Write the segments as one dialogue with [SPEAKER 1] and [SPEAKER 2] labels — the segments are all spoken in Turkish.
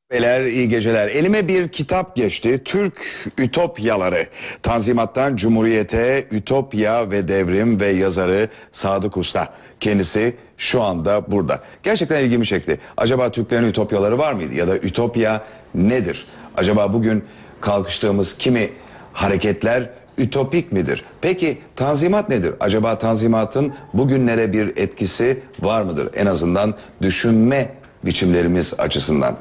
[SPEAKER 1] Beyler iyi geceler. Elime bir kitap geçti. Türk Ütopyaları. Tanzimattan Cumhuriyete, Ütopya ve Devrim ve yazarı Sadık Usta. Kendisi şu anda burada. Gerçekten ilgimi çekti. Acaba Türklerin ütopyaları var mıydı? Ya da ütopya nedir? Acaba bugün kalkıştığımız kimi hareketler ütopik midir? Peki Tanzimat nedir? Acaba Tanzimat'ın bugünlere bir etkisi var mıdır? En azından düşünme biçimlerimiz açısından.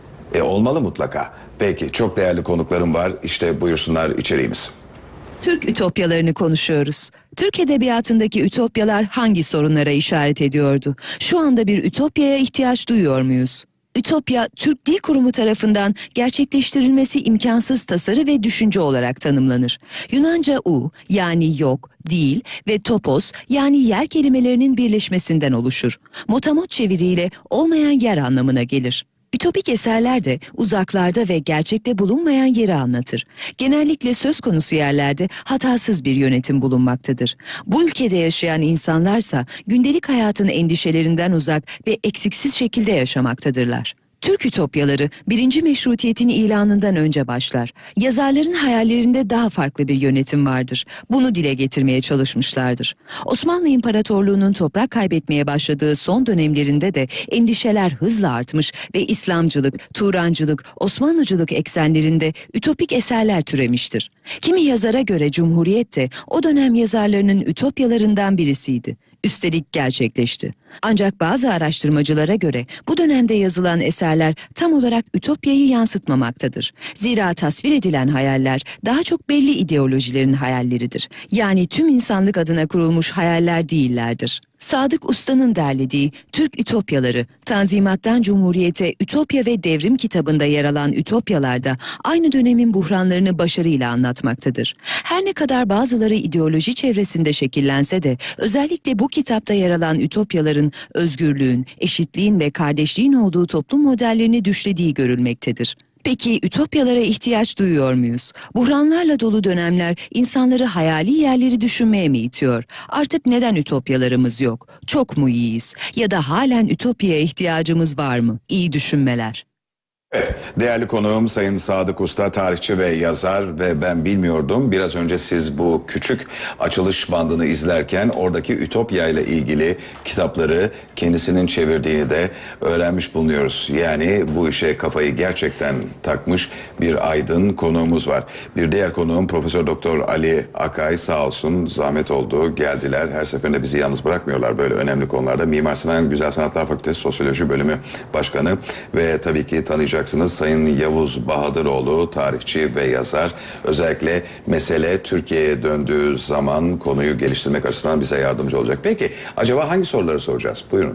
[SPEAKER 1] Olmalı mutlaka. Peki çok değerli konuklarım var. İşte buyursunlar içeriğimiz.
[SPEAKER 2] Türk ütopyalarını konuşuyoruz. Türk edebiyatındaki ütopyalar hangi sorunlara işaret ediyordu? Şu anda bir ütopyaya ihtiyaç duyuyor muyuz? Ütopya, Türk Dil Kurumu tarafından gerçekleştirilmesi imkansız tasarı ve düşünce olarak tanımlanır. Yunanca u yani yok, değil ve topos yani yer kelimelerinin birleşmesinden oluşur. Motamot çeviriyle olmayan yer anlamına gelir. Ütopik eserler de uzaklarda ve gerçekte bulunmayan yeri anlatır. Genellikle söz konusu yerlerde hatasız bir yönetim bulunmaktadır. Bu ülkede yaşayan insanlarsa gündelik hayatın endişelerinden uzak ve eksiksiz şekilde yaşamaktadırlar. Türk ütopyaları 1. Meşrutiyet'in ilanından önce başlar. Yazarların hayallerinde daha farklı bir yönetim vardır. Bunu dile getirmeye çalışmışlardır. Osmanlı İmparatorluğu'nun toprak kaybetmeye başladığı son dönemlerinde de endişeler hızla artmış ve İslamcılık, Turancılık, Osmanlıcılık eksenlerinde ütopik eserler türemiştir. Kimi yazara göre Cumhuriyet de o dönem yazarlarının ütopyalarından birisiydi. Üstelik gerçekleşti. Ancak bazı araştırmacılara göre bu dönemde yazılan eserler tam olarak ütopyayı yansıtmamaktadır. Zira tasvir edilen hayaller daha çok belli ideolojilerin hayalleridir. Yani tüm insanlık adına kurulmuş hayaller değillerdir. Sadık Usta'nın derlediği Türk Ütopyaları, Tanzimat'tan Cumhuriyete, Ütopya ve Devrim kitabında yer alan ütopyalarda aynı dönemin buhranlarını başarıyla anlatmaktadır. Her ne kadar bazıları ideoloji çevresinde şekillense de özellikle bu kitapta yer alan ütopyaların özgürlüğün, eşitliğin ve kardeşliğin olduğu toplum modellerini düşlediği görülmektedir. Peki ütopyalara ihtiyaç duyuyor muyuz? Buhranlarla dolu dönemler insanları hayali yerleri düşünmeye mi itiyor? Artık neden ütopyalarımız yok? Çok mu iyiyiz? Ya da halen ütopyaya ihtiyacımız var mı? İyi düşünmeler.
[SPEAKER 1] Evet, değerli konuğum Sayın Sadık Usta, tarihçi ve yazar ve ben bilmiyordum. Biraz önce siz bu küçük açılış bandını izlerken oradaki Ütopya ile ilgili kitapları kendisinin çevirdiğini de öğrenmiş bulunuyoruz. Yani bu işe kafayı gerçekten takmış bir aydın konuğumuz var. Bir diğer konuğum Profesör Doktor Ali Akay, sağ olsun zahmet oldu, geldiler. Her seferinde bizi yalnız bırakmıyorlar böyle önemli konularda. Mimar Sinan Güzel Sanatlar Fakültesi Sosyoloji Bölümü Başkanı ve tabii ki tanıyacak Sayın Yavuz Bahadıroğlu, tarihçi ve yazar. Özellikle mesele Türkiye'ye döndüğü zaman konuyu geliştirmek açısından bize yardımcı olacak. Peki acaba hangi soruları soracağız? Buyurun.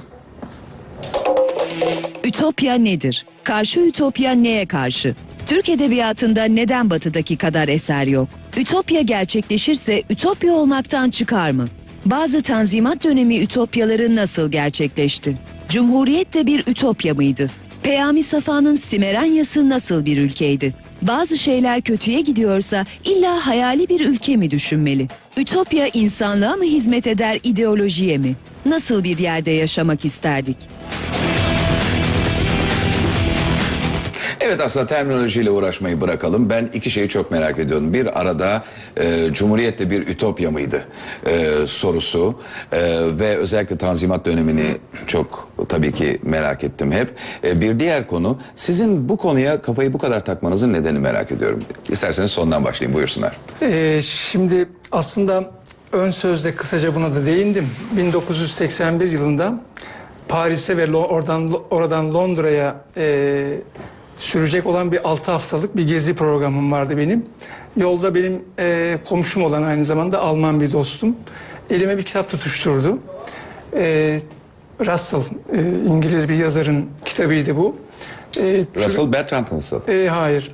[SPEAKER 2] Ütopya nedir? Karşı ütopya neye karşı? Türk edebiyatında neden batıdaki kadar eser yok? Ütopya gerçekleşirse ütopya olmaktan çıkar mı? Bazı Tanzimat dönemi ütopyaları nasıl gerçekleşti? Cumhuriyet de bir ütopya mıydı? Peyami Safa'nın Simeranyası nasıl bir ülkeydi? Bazı şeyler kötüye gidiyorsa illa hayali bir ülke mi düşünmeli? Ütopya insanlığa mı hizmet eder, ideolojiye mi? Nasıl bir yerde yaşamak isterdik?
[SPEAKER 1] Evet, aslında terminolojiyle uğraşmayı bırakalım. Ben iki şeyi çok merak ediyorum. Bir arada Cumhuriyet de bir ütopya mıydı sorusu ve özellikle Tanzimat dönemini çok tabii ki merak ettim hep. Bir diğer konu, sizin bu konuya kafayı bu kadar takmanızın nedeni merak ediyorum. İsterseniz sondan başlayayım, buyursunlar.
[SPEAKER 3] Şimdi aslında ön sözde kısaca buna da değindim. 1981 yılında Paris'e ve oradan Londra'ya sürecek olan bir 6 haftalık bir gezi programım vardı benim. Yolda benim komşum olan aynı zamanda Alman bir dostum elime bir kitap tutuşturdu. Russell, İngiliz bir yazarın kitabıydı bu.
[SPEAKER 1] Russell Bertrand Russell?
[SPEAKER 3] Hayır.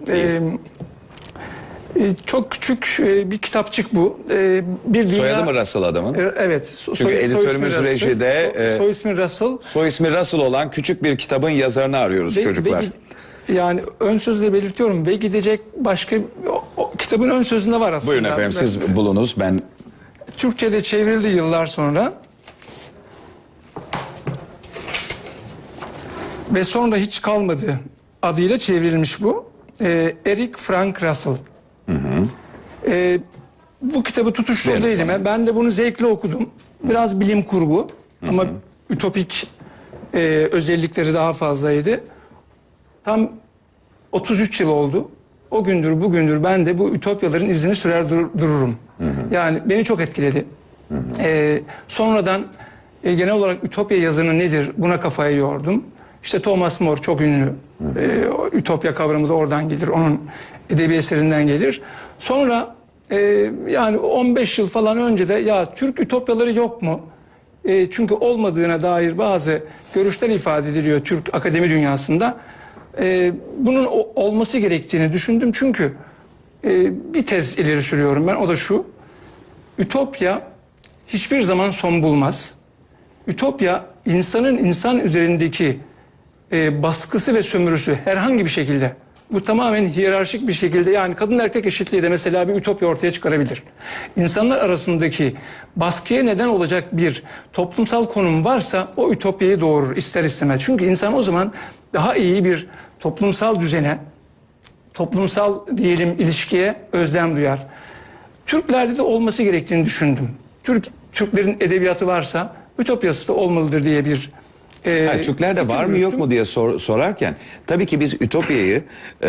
[SPEAKER 3] Çok küçük bir kitapçık bu.
[SPEAKER 1] Soyadı mı Russell adamın?
[SPEAKER 3] Evet.
[SPEAKER 1] Çünkü editörümüz rejide
[SPEAKER 3] soy ismi Russell.
[SPEAKER 1] Soy ismi Russell olan küçük bir kitabın yazarını arıyoruz çocuklar.
[SPEAKER 3] Yani ön sözle belirtiyorum ve gidecek başka kitabın ön sözünde var aslında.
[SPEAKER 1] Buyurun efendim, siz bulunuz, ben...
[SPEAKER 3] Türkçe'de çevrildi yıllar sonra. Ve sonra hiç kalmadı adıyla çevrilmiş bu. Eric Frank Russell. Bu kitabı tutuştu
[SPEAKER 1] Verin
[SPEAKER 3] değilim.
[SPEAKER 1] bana.
[SPEAKER 3] Ben de bunu zevkle okudum. Biraz bilim kurgu ama ütopik özellikleri daha fazlaydı. Tam 33 yıl oldu. O gündür bugündür ben de bu ütopyaların izini sürer dururum. Yani beni çok etkiledi. Sonradan genel olarak ütopya yazını nedir buna kafayı yordum. İşte Thomas More çok ünlü. O ütopya kavramı da oradan gelir. Onun edebi eserinden gelir. Sonra yani 15 yıl falan önce de ya Türk ütopyaları yok mu? Çünkü olmadığına dair bazı görüşler ifade ediliyor Türk akademi dünyasında. Bunun olması gerektiğini düşündüm. Çünkü bir tez ileri sürüyorum ben. O da şu. Ütopya hiçbir zaman son bulmaz. Ütopya insanın insan üzerindeki baskısı ve sömürüsü herhangi bir şekilde, bu tamamen hiyerarşik bir şekilde, yani kadın erkek eşitliği de mesela bir ütopya ortaya çıkarabilir. İnsanlar arasındaki baskıya neden olacak bir toplumsal konum varsa o ütopyayı doğurur ister istemez. Çünkü insan o zaman daha iyi bir toplumsal düzene, toplumsal diyelim ilişkiye özlem duyar. Türklerde de olması gerektiğini düşündüm. Türklerin edebiyatı varsa ütopyası da olmalıdır diye bir
[SPEAKER 1] Hayır, Türklerde var mı yok mu diye sorarken tabii ki biz ütopyayı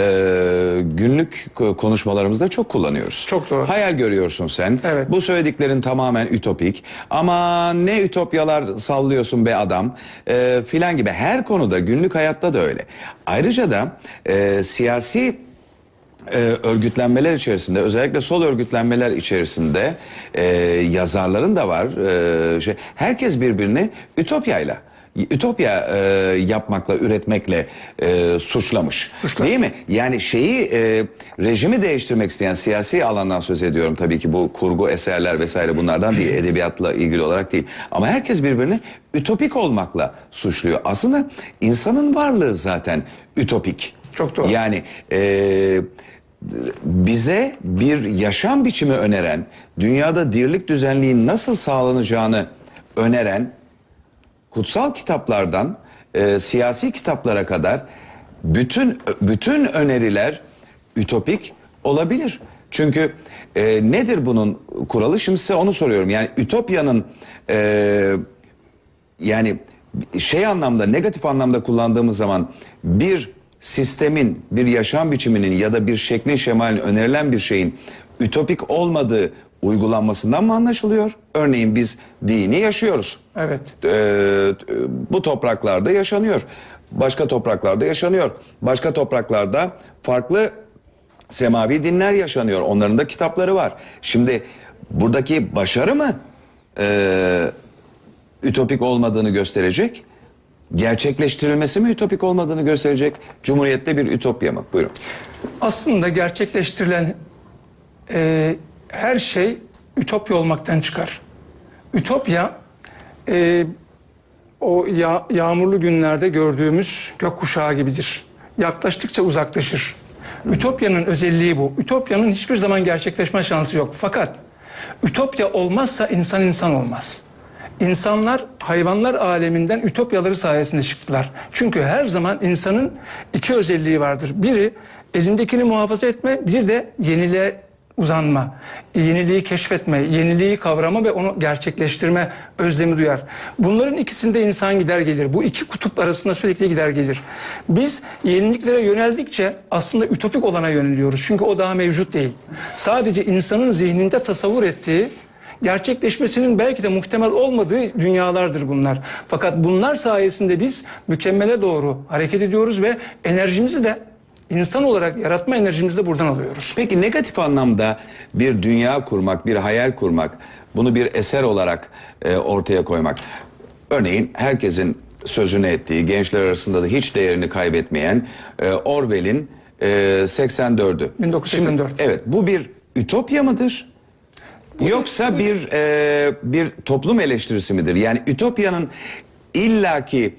[SPEAKER 1] günlük konuşmalarımızda çok kullanıyoruz.
[SPEAKER 3] Çok doğru.
[SPEAKER 1] Hayal görüyorsun sen.
[SPEAKER 3] Evet.
[SPEAKER 1] Bu söylediklerin tamamen ütopik. Ama ne ütopyalar sallıyorsun be adam filan gibi, her konuda günlük hayatta da öyle. Ayrıca da siyasi örgütlenmeler içerisinde, özellikle sol örgütlenmeler içerisinde yazarların da var. Herkes birbirini ütopya yapmakla, üretmekle suçlamış. Değil mi? Yani rejimi değiştirmek isteyen, siyasi alandan söz ediyorum tabii ki, bu kurgu eserler vesaire bunlardan değil, edebiyatla ilgili olarak değil. Ama herkes birbirini ütopik olmakla suçluyor. Aslında insanın varlığı zaten ütopik.
[SPEAKER 3] Çok doğru.
[SPEAKER 1] Yani bize bir yaşam biçimi öneren, dünyada dirlik düzenliğin nasıl sağlanacağını öneren kutsal kitaplardan siyasi kitaplara kadar bütün öneriler ütopik olabilir. Çünkü nedir bunun kuralı? Şimdi size onu soruyorum. Yani ütopyanın yani anlamda, negatif anlamda kullandığımız zaman bir sistemin, bir yaşam biçiminin ya da bir şeklin, şemalin, önerilen bir şeyin ütopik olmadığı uygulanmasından mı anlaşılıyor? Örneğin biz dini yaşıyoruz.
[SPEAKER 3] Evet.
[SPEAKER 1] Bu topraklarda yaşanıyor. Başka topraklarda yaşanıyor. Başka topraklarda farklı semavi dinler yaşanıyor. Onların da kitapları var. Şimdi buradaki başarı mı ütopik olmadığını gösterecek? Gerçekleştirilmesi mi ütopik olmadığını gösterecek? Cumhuriyette bir ütopya mı? Buyurun.
[SPEAKER 3] Aslında gerçekleştirilen her şey ütopya olmaktan çıkar. Ütopya o yağmurlu günlerde gördüğümüz gökkuşağı gibidir. Yaklaştıkça uzaklaşır. Ütopyanın özelliği bu. Ütopyanın hiçbir zaman gerçekleşme şansı yok. Fakat ütopya olmazsa insan olmaz. İnsanlar hayvanlar aleminden ütopyaları sayesinde çıktılar. Çünkü her zaman insanın iki özelliği vardır. Biri elindekini muhafaza etme, bir de yeniliğe uzanma, yeniliği keşfetme, yeniliği kavrama ve onu gerçekleştirme özlemi duyar. Bunların ikisinde insan gider gelir. Bu iki kutup arasında sürekli gider gelir. Biz yeniliklere yöneldikçe aslında ütopik olana yöneliyoruz. Çünkü o daha mevcut değil. Sadece insanın zihninde tasavvur ettiği, gerçekleşmesinin belki de muhtemel olmadığı dünyalardır bunlar. Fakat bunlar sayesinde biz mükemmele doğru hareket ediyoruz ve enerjimizi de İnsan olarak yaratma enerjimizi de buradan alıyoruz.
[SPEAKER 1] Peki negatif anlamda bir dünya kurmak, bir hayal kurmak, bunu bir eser olarak ortaya koymak. Örneğin herkesin sözünü ettiği, gençler arasında da hiç değerini kaybetmeyen Orwell'in 84'ü.
[SPEAKER 3] 1984.
[SPEAKER 1] Şimdi, evet, bu bir ütopya mıdır? Yoksa bir toplum eleştirisi midir? Yani ütopyanın illaki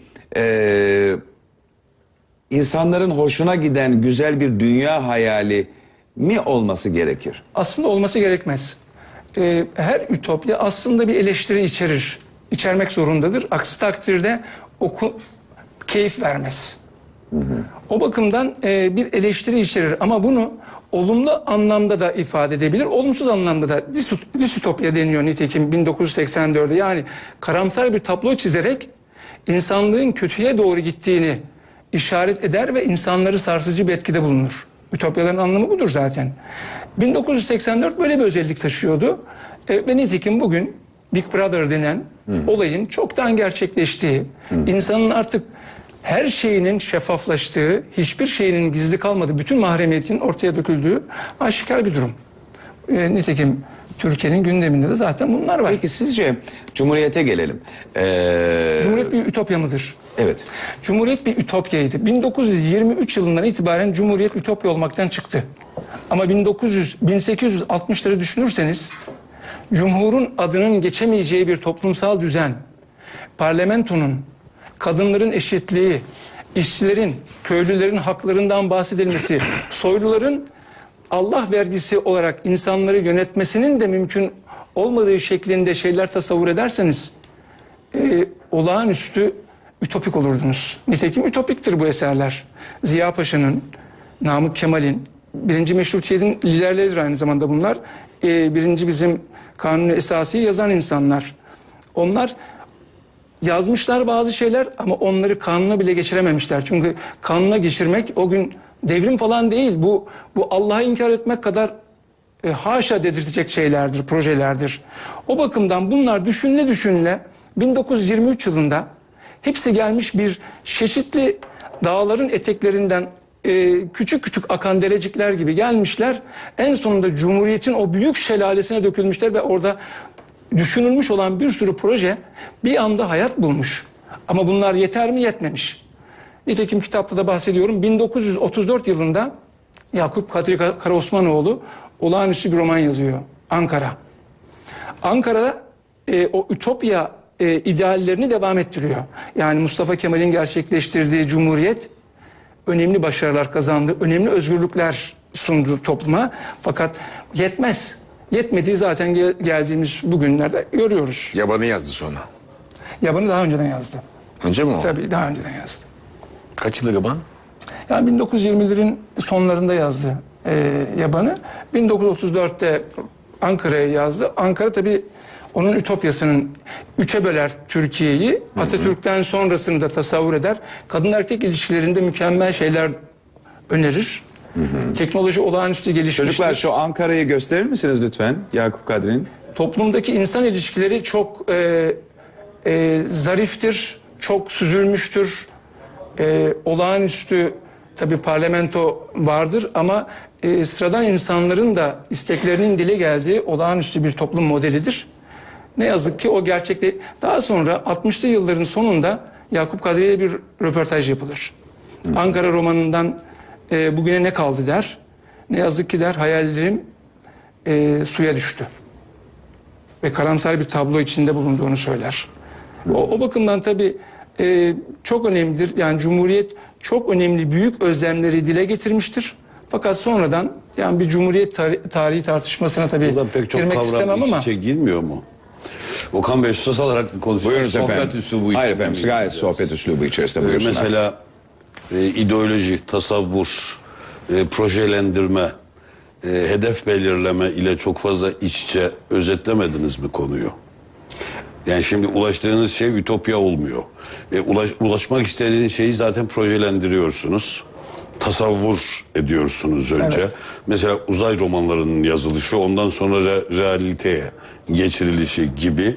[SPEAKER 1] insanların hoşuna giden güzel bir dünya hayali mi olması gerekir?
[SPEAKER 3] Aslında olması gerekmez. Her ütopya aslında bir eleştiri içermek zorundadır. Aksi takdirde keyif vermez. O bakımdan bir eleştiri içerir ama bunu olumlu anlamda da ifade edebilir, olumsuz anlamda da distopya deniyor nitekim 1984'de. Yani karamsar bir tablo çizerek insanlığın kötüye doğru gittiğini işaret eder ve insanları sarsıcı bir etkide bulunur. Ütopyaların anlamı budur zaten. 1984 böyle bir özellik taşıyordu. Ve nitekim bugün Big Brother denen olayın çoktan gerçekleştiği, insanın artık her şeyinin şeffaflaştığı, hiçbir şeyinin gizli kalmadığı, bütün mahremiyetin ortaya döküldüğü aşikar bir durum. Nitekim Türkiye'nin gündeminde de zaten bunlar var.
[SPEAKER 1] Peki sizce Cumhuriyet'e gelelim.
[SPEAKER 3] Cumhuriyet bir ütopya mıdır?
[SPEAKER 1] Evet.
[SPEAKER 3] Cumhuriyet bir ütopyaydı. 1923 yılından itibaren Cumhuriyet ütopya olmaktan çıktı. Ama 1860'ları düşünürseniz Cumhur'un adının geçemeyeceği bir toplumsal düzen, parlamentonun, kadınların eşitliği, işçilerin, köylülerin haklarından bahsedilmesi, soyluların Allah vergisi olarak insanları yönetmesinin de mümkün olmadığı şeklinde şeyler tasavvur ederseniz olağanüstü ütopik olurdunuz. Nitekim ütopiktir bu eserler. Ziya Paşa'nın, Namık Kemal'in, birinci Meşrutiyet'in liderleridir aynı zamanda bunlar. Birinci bizim Kanun-u Esasi'yi yazan insanlar. Onlar yazmışlar bazı şeyler ama onları kanuna bile geçirememişler. Çünkü kanuna geçirmek o gün devrim falan değil. Bu Allah'ı inkar etmek kadar haşa dedirtecek şeylerdir, projelerdir. O bakımdan bunlar düşünüle 1923 yılında hepsi gelmiş bir çeşitli dağların eteklerinden küçük küçük akan derecikler gibi gelmişler. En sonunda Cumhuriyet'in o büyük şelalesine dökülmüşler ve orada düşünülmüş olan bir sürü proje bir anda hayat bulmuş. Ama bunlar yeter mi? Yetmemiş. Nitekim kitapta da bahsediyorum. 1934 yılında Yakup Kadri Karaosmanoğlu olağanüstü bir roman yazıyor. Ankara. Ankara'da o ütopya ideallerini devam ettiriyor. Yani Mustafa Kemal'in gerçekleştirdiği Cumhuriyet önemli başarılar kazandı. Önemli özgürlükler sundu topluma. Fakat yetmez. Yetmediği zaten geldiğimiz bugünlerde görüyoruz.
[SPEAKER 4] Yaban'ı yazdı sonra.
[SPEAKER 3] Yaban'ı daha önceden yazdı.
[SPEAKER 4] Önce mi o?
[SPEAKER 3] Tabii daha önceden yazdı.
[SPEAKER 4] Kaç yılı Yaban?
[SPEAKER 3] Yani 1920'lerin sonlarında yazdı Yaban'ı. 1934'te Ankara'ya yazdı. Ankara tabii onun ütopyasının üçe böler Türkiye'yi. Atatürk'ten sonrasını da tasavvur eder. Kadın erkek ilişkilerinde mükemmel şeyler önerir. Teknoloji olağanüstü gelişmiştir.
[SPEAKER 1] Çocuklar şu Ankara'yı gösterir misiniz lütfen Yakup Kadri'nin?
[SPEAKER 3] Toplumdaki insan ilişkileri çok zariftir, çok süzülmüştür. Olağanüstü tabii parlamento vardır ama sıradan insanların da isteklerinin dile geldiği olağanüstü bir toplum modelidir. Ne yazık ki o gerçekte daha sonra 60'lı yılların sonunda Yakup Kadri ile bir röportaj yapılır. Ankara romanından bugüne ne kaldı der. Ne yazık ki der hayallerim suya düştü. Ve karamsar bir tablo içinde bulunduğunu söyler. O bakımdan tabii çok önemlidir. Yani Cumhuriyet çok önemli büyük özlemleri dile getirmiştir. Fakat sonradan yani bir Cumhuriyet tarihi tartışmasına tabii
[SPEAKER 5] Burada pek çok
[SPEAKER 3] girmek istemem
[SPEAKER 5] kavram iç
[SPEAKER 3] ama.
[SPEAKER 5] içe girmiyor mu? Okan Bey söz alarak konuşuyor.
[SPEAKER 1] Buyurunuz
[SPEAKER 5] Sohbet
[SPEAKER 1] efendim.
[SPEAKER 5] üslubu
[SPEAKER 1] Hayır
[SPEAKER 5] içinde
[SPEAKER 1] efendim
[SPEAKER 5] mi
[SPEAKER 1] gayet
[SPEAKER 5] gideceğiz?
[SPEAKER 1] sohbet üslubu içerisinde buyursunlar.
[SPEAKER 5] Mesela ideoloji, tasavvur, projelendirme, hedef belirleme ile çok fazla iç içe özetlemediniz mi konuyu? Yani şimdi ulaştığınız şey ütopya olmuyor. Ulaşmak istediğiniz şeyi zaten projelendiriyorsunuz. Tasavvur ediyorsunuz önce.
[SPEAKER 3] Evet.
[SPEAKER 5] Mesela uzay romanlarının yazılışı, ondan sonra realiteye geçirilişi gibi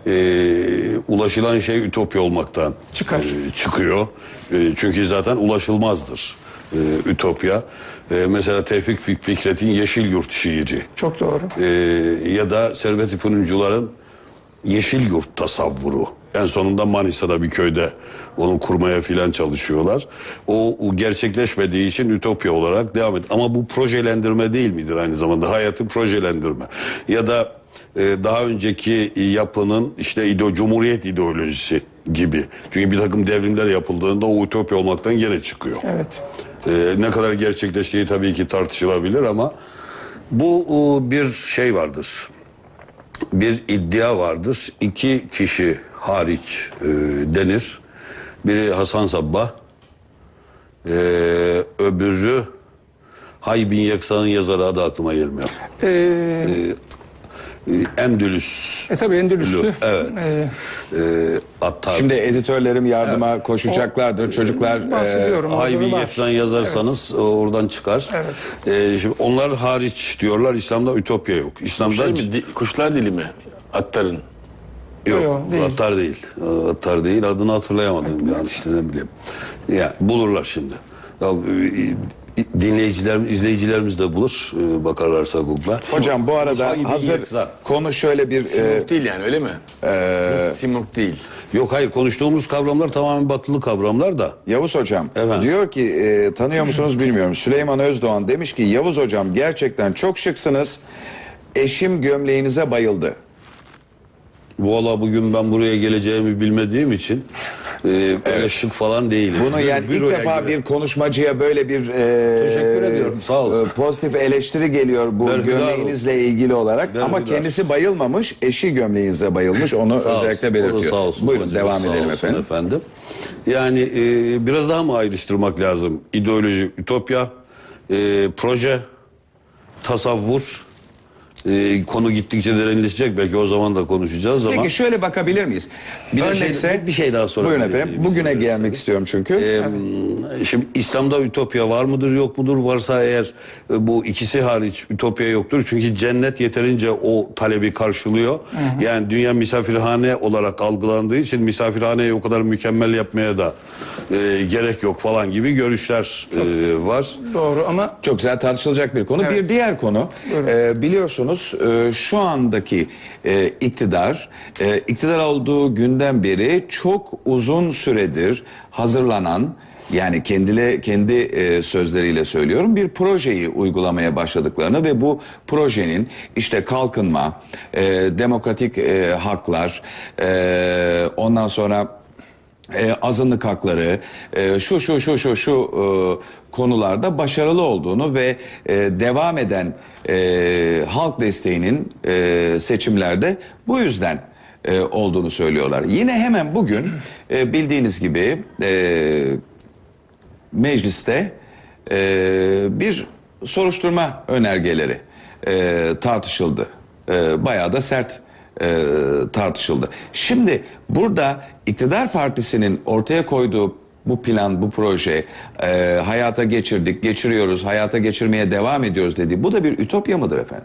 [SPEAKER 5] ulaşılan şey ütopya olmaktan
[SPEAKER 3] Çıkar.
[SPEAKER 5] Çıkıyor. Çünkü zaten ulaşılmazdır ütopya. Mesela Tevfik Fikret'in Yeşil Yurt şiiri.
[SPEAKER 3] Çok doğru.
[SPEAKER 5] Ya da Servet-i Fünuncular'ın Yeşil Yurt tasavvuru. En sonunda Manisa'da bir köyde onu kurmaya filan çalışıyorlar. O gerçekleşmediği için ütopya olarak devam ediyor. Ama bu projelendirme değil midir aynı zamanda? Hayatı projelendirme. Ya da daha önceki yapının işte Cumhuriyet ideolojisi gibi. Çünkü bir takım devrimler yapıldığında o ütopya olmaktan gene çıkıyor.
[SPEAKER 3] Evet.
[SPEAKER 5] Ne kadar gerçekleştiği tabii ki tartışılabilir ama bu bir şey vardır. Bir iddia vardır. İki kişi hariç denir. Biri Hasan Sabbah, Öbürü Hay Bin Yeksa'nın yazarı, adı aklıma gelmiyor. Endülüs.
[SPEAKER 3] Tabii Endülüs'tü.
[SPEAKER 5] Evet. Attar.
[SPEAKER 1] Şimdi editörlerim yardıma koşacaklardır. Çocuklar
[SPEAKER 3] bahsediyorum.
[SPEAKER 5] Hay
[SPEAKER 3] orada
[SPEAKER 5] Bin
[SPEAKER 3] var.
[SPEAKER 5] Yeksa'dan yazarsanız oradan çıkar.
[SPEAKER 3] Evet.
[SPEAKER 5] Şimdi onlar hariç diyorlar, İslam'da ütopya yok. İslam'da
[SPEAKER 4] Şey mi, kuşlar dili mi? Attarın.
[SPEAKER 5] yok.
[SPEAKER 3] Yok, değil.
[SPEAKER 5] Attar değil. Attar değil. Adını hatırlayamadım. Yani işte ne bileyim. Ya bulurlar şimdi. Ya, izleyicilerimiz de bulur. Bakarlarsa Google'a.
[SPEAKER 1] hocam bu arada
[SPEAKER 5] Hay Bin
[SPEAKER 1] hazır
[SPEAKER 5] Yeksa.
[SPEAKER 1] konu şöyle bir
[SPEAKER 4] Simurg değil yani, öyle mi? Simurg değil.
[SPEAKER 5] Yok, hayır, konuştuğumuz kavramlar tamamen batılı kavramlar da.
[SPEAKER 1] Yavuz hocam
[SPEAKER 5] Efendim?
[SPEAKER 1] diyor ki tanıyor musunuz bilmiyorum. Süleyman Özdoğan demiş ki Yavuz hocam gerçekten çok şıksınız. Eşim gömleğinize bayıldı.
[SPEAKER 5] Valla bugün ben buraya geleceğimi bilmediğim için öyle şık falan değilim.
[SPEAKER 1] Bunu yani ilk
[SPEAKER 5] Büroya
[SPEAKER 1] defa
[SPEAKER 5] göre.
[SPEAKER 1] bir konuşmacıya böyle bir
[SPEAKER 5] Teşekkür ediyorum, sağ olsun.
[SPEAKER 1] pozitif eleştiri geliyor bu
[SPEAKER 5] Berhudar
[SPEAKER 1] gömleğinizle ilgili olarak. Ama
[SPEAKER 5] Berhudar.
[SPEAKER 1] kendisi bayılmamış, eşi gömleğinize bayılmış. Onu
[SPEAKER 5] Sağ
[SPEAKER 1] özellikle
[SPEAKER 5] olsun, o da
[SPEAKER 1] belirtiyor.
[SPEAKER 5] sağ olsun,
[SPEAKER 1] Buyurun
[SPEAKER 5] hocam,
[SPEAKER 1] devam
[SPEAKER 5] sağ
[SPEAKER 1] edelim
[SPEAKER 5] olsun
[SPEAKER 1] efendim.
[SPEAKER 5] Yani biraz daha mı ayrıştırmak lazım? İdeoloji, ütopya, proje, tasavvur. Konu gittikçe derinleşecek, belki o zaman da konuşacağız ama.
[SPEAKER 1] Peki şöyle bakabilir miyiz?
[SPEAKER 5] Bir şey daha sorabilir
[SPEAKER 1] Buyurun efendim.
[SPEAKER 5] miyim?
[SPEAKER 1] Bugüne gelmek istiyorum çünkü.
[SPEAKER 5] Şimdi İslam'da ütopya var mıdır yok mudur? Varsa eğer bu ikisi hariç ütopya yoktur. Çünkü cennet yeterince o talebi karşılıyor. Yani dünya misafirhane olarak algılandığı için misafirhaneyi o kadar mükemmel yapmaya da gerek yok falan gibi görüşler var.
[SPEAKER 3] Doğru ama
[SPEAKER 1] Çok güzel tartışılacak bir konu.
[SPEAKER 3] Evet.
[SPEAKER 1] Bir diğer konu biliyorsunuz şu andaki iktidar olduğu günden beri çok uzun süredir hazırlanan, yani kendi sözleriyle söylüyorum, bir projeyi uygulamaya başladıklarını ve bu projenin işte kalkınma, demokratik haklar, ondan sonra azınlık hakları, şu konularda başarılı olduğunu ve devam eden halk desteğinin seçimlerde bu yüzden olduğunu söylüyorlar. Yine hemen bugün bildiğiniz gibi mecliste bir soruşturma önergeleri tartışıldı. Bayağı da sert tartışıldı. Şimdi burada iktidar partisinin ortaya koyduğu bu plan, bu proje hayata geçirdik, geçiriyoruz, hayata geçirmeye devam ediyoruz dedi. Bu da bir ütopya mıdır efendim?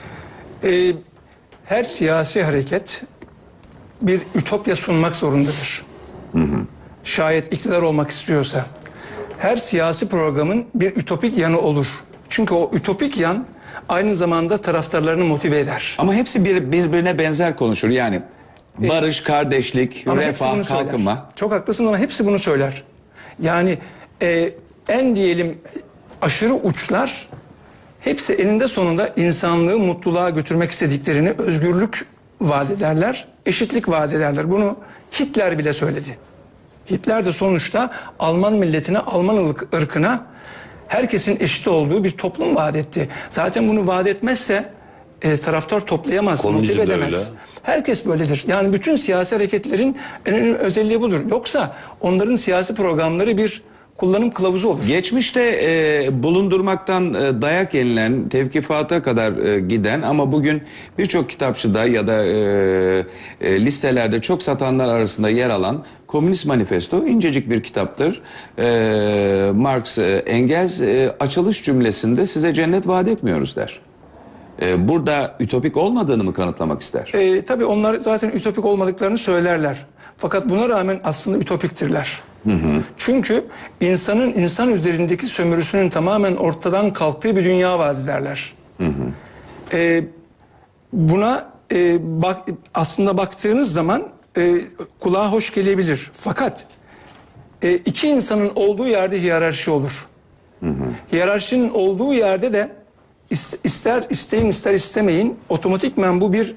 [SPEAKER 3] her siyasi hareket bir ütopya sunmak zorundadır. Şayet iktidar olmak istiyorsa. Her siyasi programın bir ütopik yanı olur. Çünkü o ütopik yan aynı zamanda taraftarlarını motive eder.
[SPEAKER 1] Ama hepsi birbirine benzer konuşur. Yani barış, kardeşlik,
[SPEAKER 3] Ama hepsi bunu
[SPEAKER 1] refah,
[SPEAKER 3] söyler.
[SPEAKER 1] kalkınma.
[SPEAKER 3] Çok haklısın ama hepsi bunu söyler. Yani en diyelim aşırı uçlar hepsi eninde sonunda insanlığı mutluluğa götürmek istediklerini, özgürlük vaat ederler, eşitlik vaat ederler. Bunu Hitler bile söyledi. Hitler de sonuçta Alman milletine, Alman ırkına herkesin eşit olduğu bir toplum vaat etti. Zaten bunu vaat etmezse taraftar toplayamaz,
[SPEAKER 5] Komünizm
[SPEAKER 3] motive
[SPEAKER 5] de
[SPEAKER 3] edemez.
[SPEAKER 5] öyle.
[SPEAKER 3] Herkes böyledir. Yani bütün siyasi hareketlerin en önemli özelliği budur. Yoksa onların siyasi programları bir kullanım kılavuzu olur.
[SPEAKER 1] Geçmişte bulundurmaktan dayak yenilen, tevkifata kadar giden ama bugün birçok kitapçıda ya da listelerde çok satanlar arasında yer alan Komünist Manifesto incecik bir kitaptır. Marx, Engels açılış cümlesinde size cennet vaat etmiyoruz der. Burada ütopik olmadığını mı kanıtlamak ister?
[SPEAKER 3] Tabii onlar zaten ütopik olmadıklarını söylerler. Fakat buna rağmen aslında ütopiktirler. Çünkü insanın insan üzerindeki sömürüsünün tamamen ortadan kalktığı bir dünya vaat ederler. Buna aslında baktığınız zaman kulağa hoş gelebilir. Fakat iki insanın olduğu yerde hiyerarşi olur. Hiyerarşinin olduğu yerde de ister isteyin ister istemeyin otomatikmen bu bir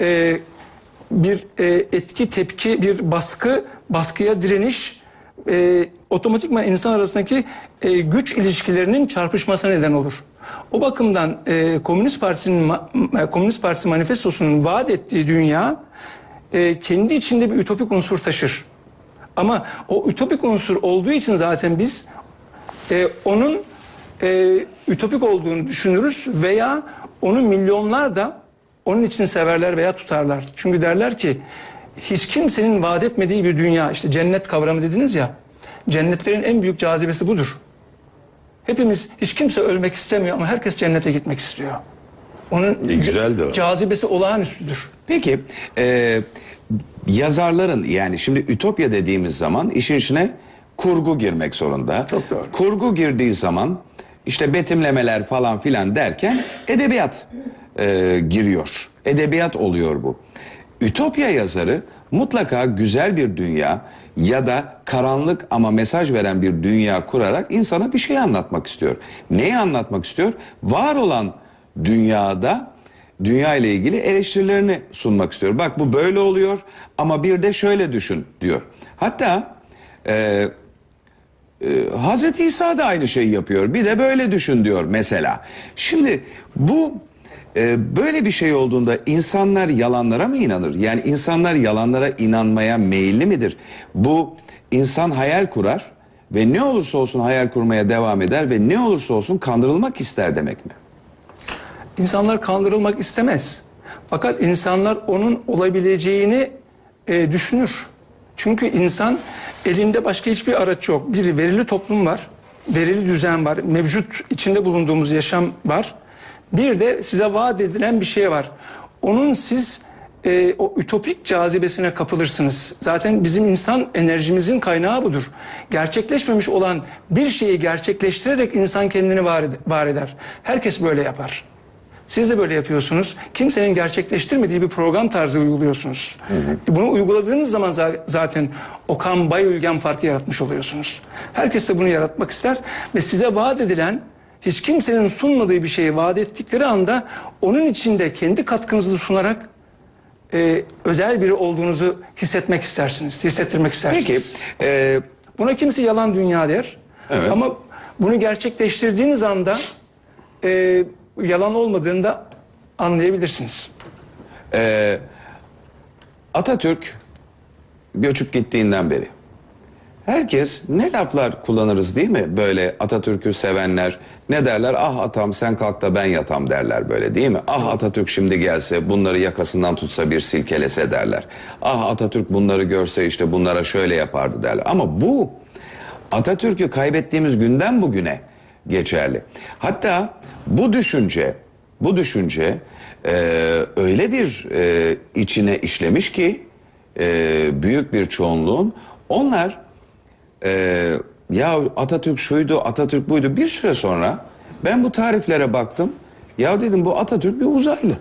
[SPEAKER 3] etki tepki, bir baskıya direniş, otomatikman insan arasındaki güç ilişkilerinin çarpışmasına neden olur. O bakımdan Komünist Partisi manifestosunun vaat ettiği dünya kendi içinde bir ütopik unsur taşır. Ama o ütopik unsur olduğu için zaten biz onun ütopik olduğunu düşünürüz veya onu milyonlar da onun için severler veya tutarlar. Çünkü derler ki hiç kimsenin vaat etmediği bir dünya, işte cennet kavramı dediniz ya, cennetlerin en büyük cazibesi budur. Hepimiz, hiç kimse ölmek istemiyor ama herkes cennete gitmek istiyor. Onun
[SPEAKER 5] güzeldir o.
[SPEAKER 3] cazibesi olağanüstüdür.
[SPEAKER 1] Peki yazarların, yani şimdi ütopya dediğimiz zaman işin içine kurgu girmek zorunda.
[SPEAKER 3] Çok doğru.
[SPEAKER 1] Kurgu girdiği zaman işte betimlemeler falan filan derken edebiyat giriyor. Edebiyat oluyor bu. Ütopya yazarı mutlaka güzel bir dünya ya da karanlık ama mesaj veren bir dünya kurarak insana bir şey anlatmak istiyor. Neyi anlatmak istiyor? Var olan dünyada, dünya ile ilgili eleştirilerini sunmak istiyor. Bak bu böyle oluyor ama bir de şöyle düşün diyor. Hatta Hazreti İsa da aynı şeyi yapıyor. Bir de böyle düşün diyor mesela. Şimdi bu böyle bir şey olduğunda insanlar yalanlara mı inanır? Yani insanlar yalanlara inanmaya meyilli midir? Bu insan hayal kurar ve ne olursa olsun hayal kurmaya devam eder ve ne olursa olsun kandırılmak ister demek mi?
[SPEAKER 3] İnsanlar kandırılmak istemez. Fakat insanlar onun olabileceğini düşünür. Çünkü insan elinde başka hiçbir araç yok. Bir verili toplum var, verili düzen var, mevcut içinde bulunduğumuz yaşam var. Bir de size vaat edilen bir şey var. Onun siz o ütopik cazibesine kapılırsınız. Zaten bizim insan enerjimizin kaynağı budur. Gerçekleşmemiş olan bir şeyi gerçekleştirerek insan kendini var eder. Herkes böyle yapar. Siz de böyle yapıyorsunuz. Kimsenin gerçekleştirmediği bir program tarzı uyguluyorsunuz. Bunu uyguladığınız zaman zaten Okan Bayülgen farkı yaratmış oluyorsunuz. Herkes de bunu yaratmak ister ve size vaat edilen, hiç kimsenin sunmadığı bir şeyi vaat ettikleri anda onun içinde kendi katkınızı sunarak özel biri olduğunuzu hissetmek istersiniz, hissettirmek istersiniz.
[SPEAKER 1] Peki.
[SPEAKER 3] Buna kimse yalan dünya der.
[SPEAKER 1] Evet.
[SPEAKER 3] Ama bunu gerçekleştirdiğiniz anda yalan olmadığını da anlayabilirsiniz.
[SPEAKER 1] Atatürk göçüp gittiğinden beri herkes ne laflar kullanırız değil mi? Böyle Atatürk'ü sevenler ne derler? Ah atam sen kalk da ben yatam derler böyle değil mi? Ah Atatürk şimdi gelse bunları yakasından tutsa bir silkelese derler. Ah Atatürk bunları görse işte bunlara şöyle yapardı derler. Ama bu Atatürk'ü kaybettiğimiz günden bugüne geçerli. Hatta bu düşünce öyle bir içine işlemiş ki büyük bir çoğunluğun onlar ya Atatürk şuydu, Atatürk buydu. Bir süre sonra ben bu tariflere baktım. Ya dedim bu Atatürk bir uzaylı.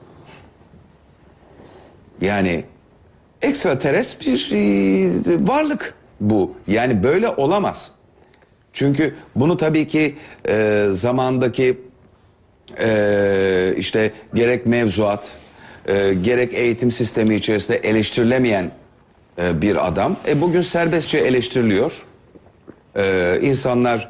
[SPEAKER 1] Yani ekstraterest bir varlık bu. Yani böyle olamaz. Çünkü bunu tabii ki zamandaki işte gerek mevzuat, gerek eğitim sistemi içerisinde eleştirilemeyen bir adam. Bugün serbestçe eleştiriliyor. İnsanlar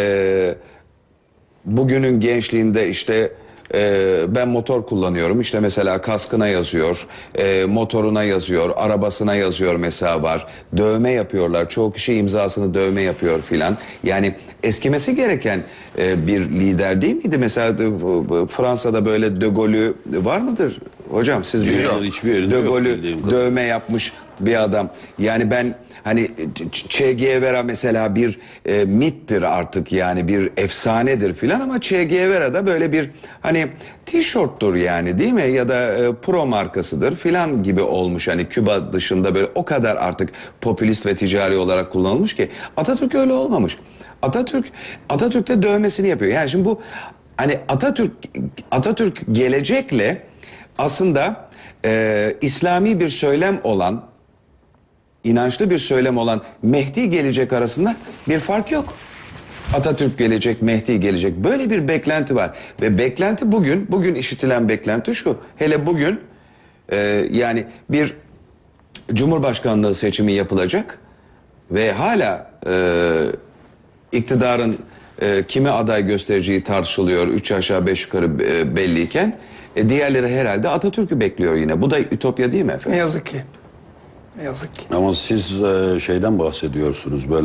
[SPEAKER 1] bugünün gençliğinde işte ben motor kullanıyorum. İşte mesela kaskına yazıyor, motoruna yazıyor, arabasına yazıyor mesela var. Dövme yapıyorlar. Çoğu kişi imzasını dövme yapıyor filan. Yani eskimesi gereken bir lider değil miydi? Mesela Fransa'da böyle De Gaulle'ü var mıdır? Hocam siz biliyorsunuz.
[SPEAKER 5] Hiçbir yerinde
[SPEAKER 1] De
[SPEAKER 5] yok
[SPEAKER 1] Gaulle'ü
[SPEAKER 5] bildiğim kadarıyla.
[SPEAKER 1] dövme yapmış bir adam. Yani ben hani Che Guevara mesela bir mittir artık, yani bir efsanedir filan, ama Che Guevara da böyle bir hani tişörttür yani değil mi, ya da pro markasıdır filan gibi olmuş, hani Küba dışında böyle o kadar artık popülist ve ticari olarak kullanılmış ki Atatürk öyle olmamış. Atatürk de dövmesini yapıyor. Yani şimdi bu hani Atatürk gelecekle aslında İslami bir söylem olan, inançlı bir söylem olan Mehdi gelecek arasında bir fark yok. Atatürk gelecek, Mehdi gelecek. Böyle bir beklenti var. Ve beklenti bugün işitilen beklenti şu. Hele bugün yani bir Cumhurbaşkanlığı seçimi yapılacak ve hala iktidarın kime aday göstereceği tartışılıyor. 3 aşağı 5 yukarı belliyken diğerleri herhalde Atatürk'ü bekliyor yine. Bu da ütopya değil mi efendim?
[SPEAKER 3] Ne yazık ki. Ne yazık ki.
[SPEAKER 5] Ama siz şeyden bahsediyorsunuz, böyle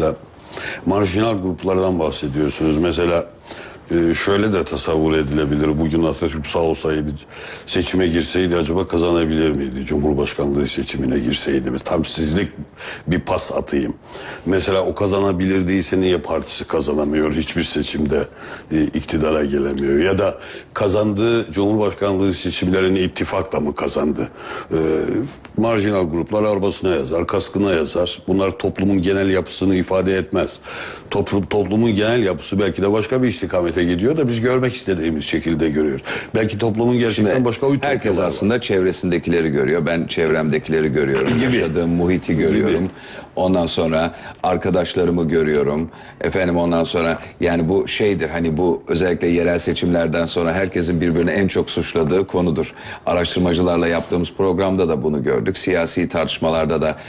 [SPEAKER 5] marjinal gruplardan bahsediyorsunuz. Mesela şöyle de tasavvur edilebilir. Bugün Atatürk sağ olsaydı, seçime girseydi acaba kazanabilir miydi? Cumhurbaşkanlığı seçimine girseydi. Tam sizlik bir pas atayım. Mesela o kazanabilirdiyse niye partisi kazanamıyor? Hiçbir seçimde iktidara gelemiyor. Ya da kazandığı Cumhurbaşkanlığı seçimlerini ittifakla mı kazandı? Marjinal gruplar arabasına yazar, kaskına yazar. Bunlar toplumun genel yapısını ifade etmez. Toplumun genel yapısı belki de başka bir istikamete gidiyor da biz görmek istediğimiz şekilde görüyoruz. Belki toplumun gerçekten başka ütopyalar
[SPEAKER 1] herkes
[SPEAKER 5] var.
[SPEAKER 1] aslında çevresindekileri görüyor. Ben çevremdekileri görüyorum. Yaşadığım muhiti görüyorum. Ondan sonra arkadaşlarımı görüyorum. Efendim ondan sonra yani bu şeydir, hani bu özellikle yerel seçimlerden sonra herkesin birbirini en çok suçladığı konudur. Araştırmacılarla yaptığımız programda da bunu gördük. Siyasi tartışmalarda da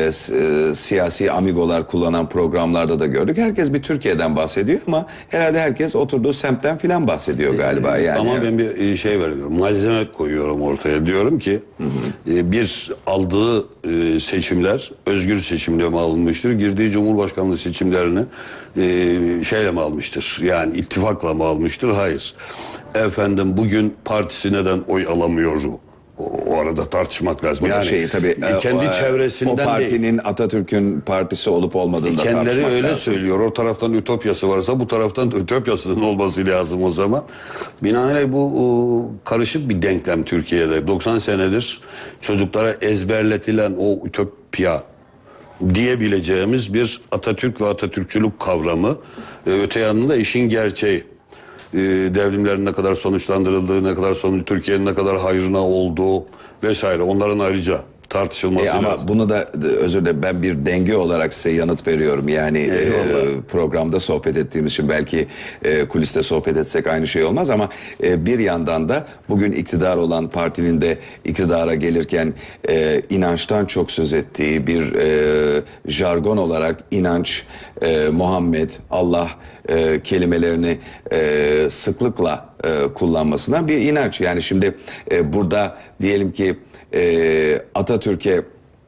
[SPEAKER 1] siyasi amigolar kullanan programlarda da gördük. Herkes bir Türkiye'den bahsediyor ama herhalde herkes oturduğu semtten filan bahsediyor galiba. Yani
[SPEAKER 5] ama ben bir şey veriyorum. Malzeme koyuyorum ortaya. Diyorum ki bir aldığı seçimler özgür seçimle mi alınmıştır? Girdiği Cumhurbaşkanlığı seçimlerini şeyle mi almıştır? Yani ittifakla mı almıştır? Hayır. Efendim bugün partisi neden oy alamıyor? O arada tartışmak lazım.
[SPEAKER 1] Bu da
[SPEAKER 5] Yani
[SPEAKER 1] tabii
[SPEAKER 5] kendi çevresinden
[SPEAKER 1] o partinin
[SPEAKER 5] değil.
[SPEAKER 1] Atatürk'ün partisi olup olmadığını da
[SPEAKER 5] Kendileri
[SPEAKER 1] tartışmak
[SPEAKER 5] öyle
[SPEAKER 1] lazım.
[SPEAKER 5] söylüyor. O taraftan ütopyası varsa bu taraftan da ütopyasının olması lazım o zaman. Binaenaleyh bu karışık bir denklem Türkiye'de. 90 senedir çocuklara ezberletilen o ütopya diyebileceğimiz bir Atatürk ve Atatürkçülük kavramı. Öte yanında işin gerçeği. Devrimlerin ne kadar sonuçlandırıldığı, ne kadar Türkiye'nin ne kadar hayrına olduğu vesaire, onların ayrıca tartışılması
[SPEAKER 1] ama
[SPEAKER 5] lazım.
[SPEAKER 1] bunu da özür dilerim, ben bir denge olarak size yanıt veriyorum. Yani programda sohbet ettiğimiz için belki kuliste sohbet etsek aynı şey olmaz ama bir yandan da bugün iktidar olan partinin de iktidara gelirken inançtan çok söz ettiği bir jargon olarak inanç, Muhammed, Allah kelimelerini sıklıkla kullanmasına bir inanç. Yani şimdi burada diyelim ki Atatürk'e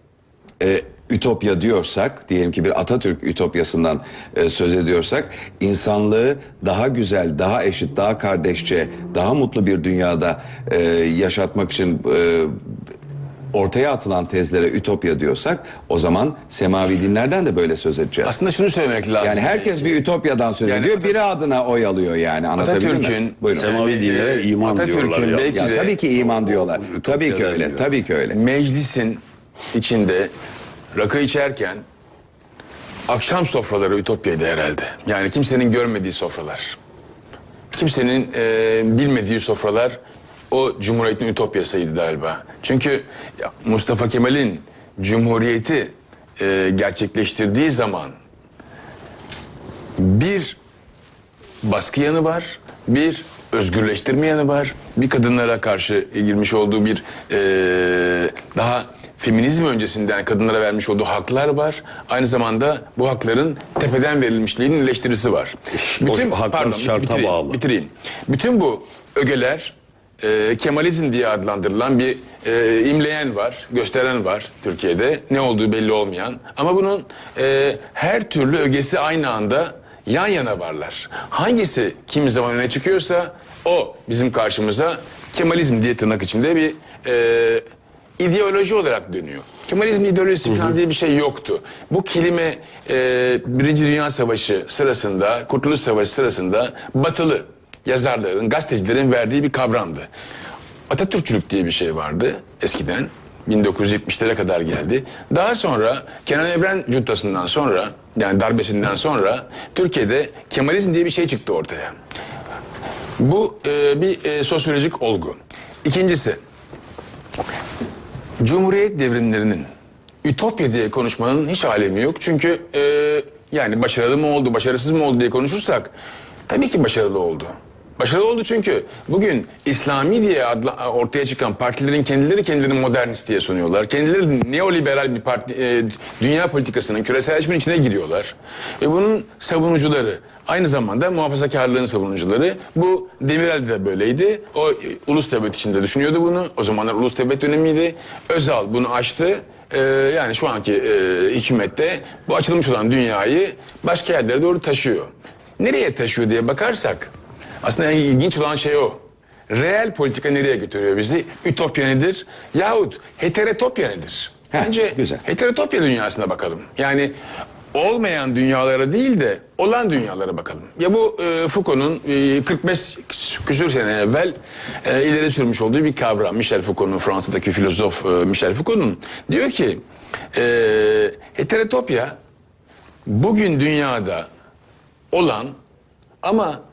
[SPEAKER 1] ütopya diyorsak, diyelim ki bir Atatürk ütopyasından söz ediyorsak, insanlığı daha güzel, daha eşit, daha kardeşçe, daha mutlu bir dünyada yaşatmak için ortaya atılan tezlere ütopya diyorsak, o zaman semavi dinlerden de böyle söz edeceğiz.
[SPEAKER 4] Aslında şunu söylemek lazım.
[SPEAKER 1] Yani herkes bir ütopyadan söz ediyor, biri adına oy alıyor yani. Anlatabildim mi?
[SPEAKER 4] Atatürk'ün
[SPEAKER 1] Buyurun.
[SPEAKER 5] Semavi dinlere iman diyorlar
[SPEAKER 4] Atatürk'ün
[SPEAKER 5] ya.
[SPEAKER 4] belki
[SPEAKER 1] Ya
[SPEAKER 4] de
[SPEAKER 1] tabii ki iman diyorlar. Tabii ki öyle.
[SPEAKER 5] diyor.
[SPEAKER 1] Tabii ki öyle.
[SPEAKER 4] meclisin içinde rakı içerken akşam sofraları ütopyaydı herhalde. Yani kimsenin görmediği sofralar. Kimsenin bilmediği sofralar o Cumhuriyet'in ütopyasıydı galiba. Çünkü Mustafa Kemal'in Cumhuriyet'i gerçekleştirdiği zaman bir baskı yanı var, bir özgürleştirme yanı var, bir kadınlara karşı girmiş olduğu bir daha feminizm öncesinden kadınlara vermiş olduğu haklar var. Aynı zamanda bu hakların tepeden verilmişliğinin eleştirisi var.
[SPEAKER 5] haklar şarta bağlı.
[SPEAKER 4] Bitireyim. Bütün bu ögeler Kemalizm diye adlandırılan bir imleyen var, gösteren var Türkiye'de. Ne olduğu belli olmayan. Ama bunun her türlü ögesi aynı anda yan yana varlar. Hangisi kimi zaman öne çıkıyorsa o bizim karşımıza Kemalizm diye tırnak içinde bir ideoloji olarak dönüyor. Kemalizm ideolojisi falan diye bir şey yoktu. Bu kelime Birinci Dünya Savaşı sırasında, Kurtuluş Savaşı sırasında batılı yazarların, gazetecilerin verdiği bir kavramdı. Atatürkçülük diye bir şey vardı eskiden. 1970'lere kadar geldi. Daha sonra Kenan Evren cuntasından sonra, yani darbesinden sonra Türkiye'de Kemalizm diye bir şey çıktı ortaya. Bu bir sosyolojik olgu. İkincisi, Cumhuriyet devrimlerinin ütopya diye konuşmanın hiç alemi yok. Çünkü yani başarılı mı oldu, başarısız mı oldu diye konuşursak tabii ki başarılı oldu. Başarılı oldu çünkü bugün İslami diye ortaya çıkan partilerin kendilerini modernist diye sunuyorlar. Kendileri neoliberal bir parti, dünya politikasının küreselleşmenin içine giriyorlar. Ve bunun savunucuları, aynı zamanda muhafazakarlığın savunucuları. Bu Demirel de böyleydi. O ulus devlet içinde düşünüyordu bunu. O zamanlar ulus devlet dönemiydi. Özal bunu aştı. yani şu anki hükümette bu açılmış olan dünyayı başka yerlere doğru taşıyor. Nereye taşıyor diye bakarsak aslında en ilginç olan şey o. Reel politika nereye götürüyor bizi? Ütopya nedir? Yahut heterotopya nedir? Bence
[SPEAKER 1] güzel.
[SPEAKER 4] heterotopya dünyasına bakalım. Yani olmayan dünyalara değil de olan dünyalara bakalım. Ya bu Foucault'un 45 küsur sene evvel ileri sürmüş olduğu bir kavram. Michel Foucault'un, Fransa'daki filozof Michel Foucault'un diyor ki heterotopya bugün dünyada olan ama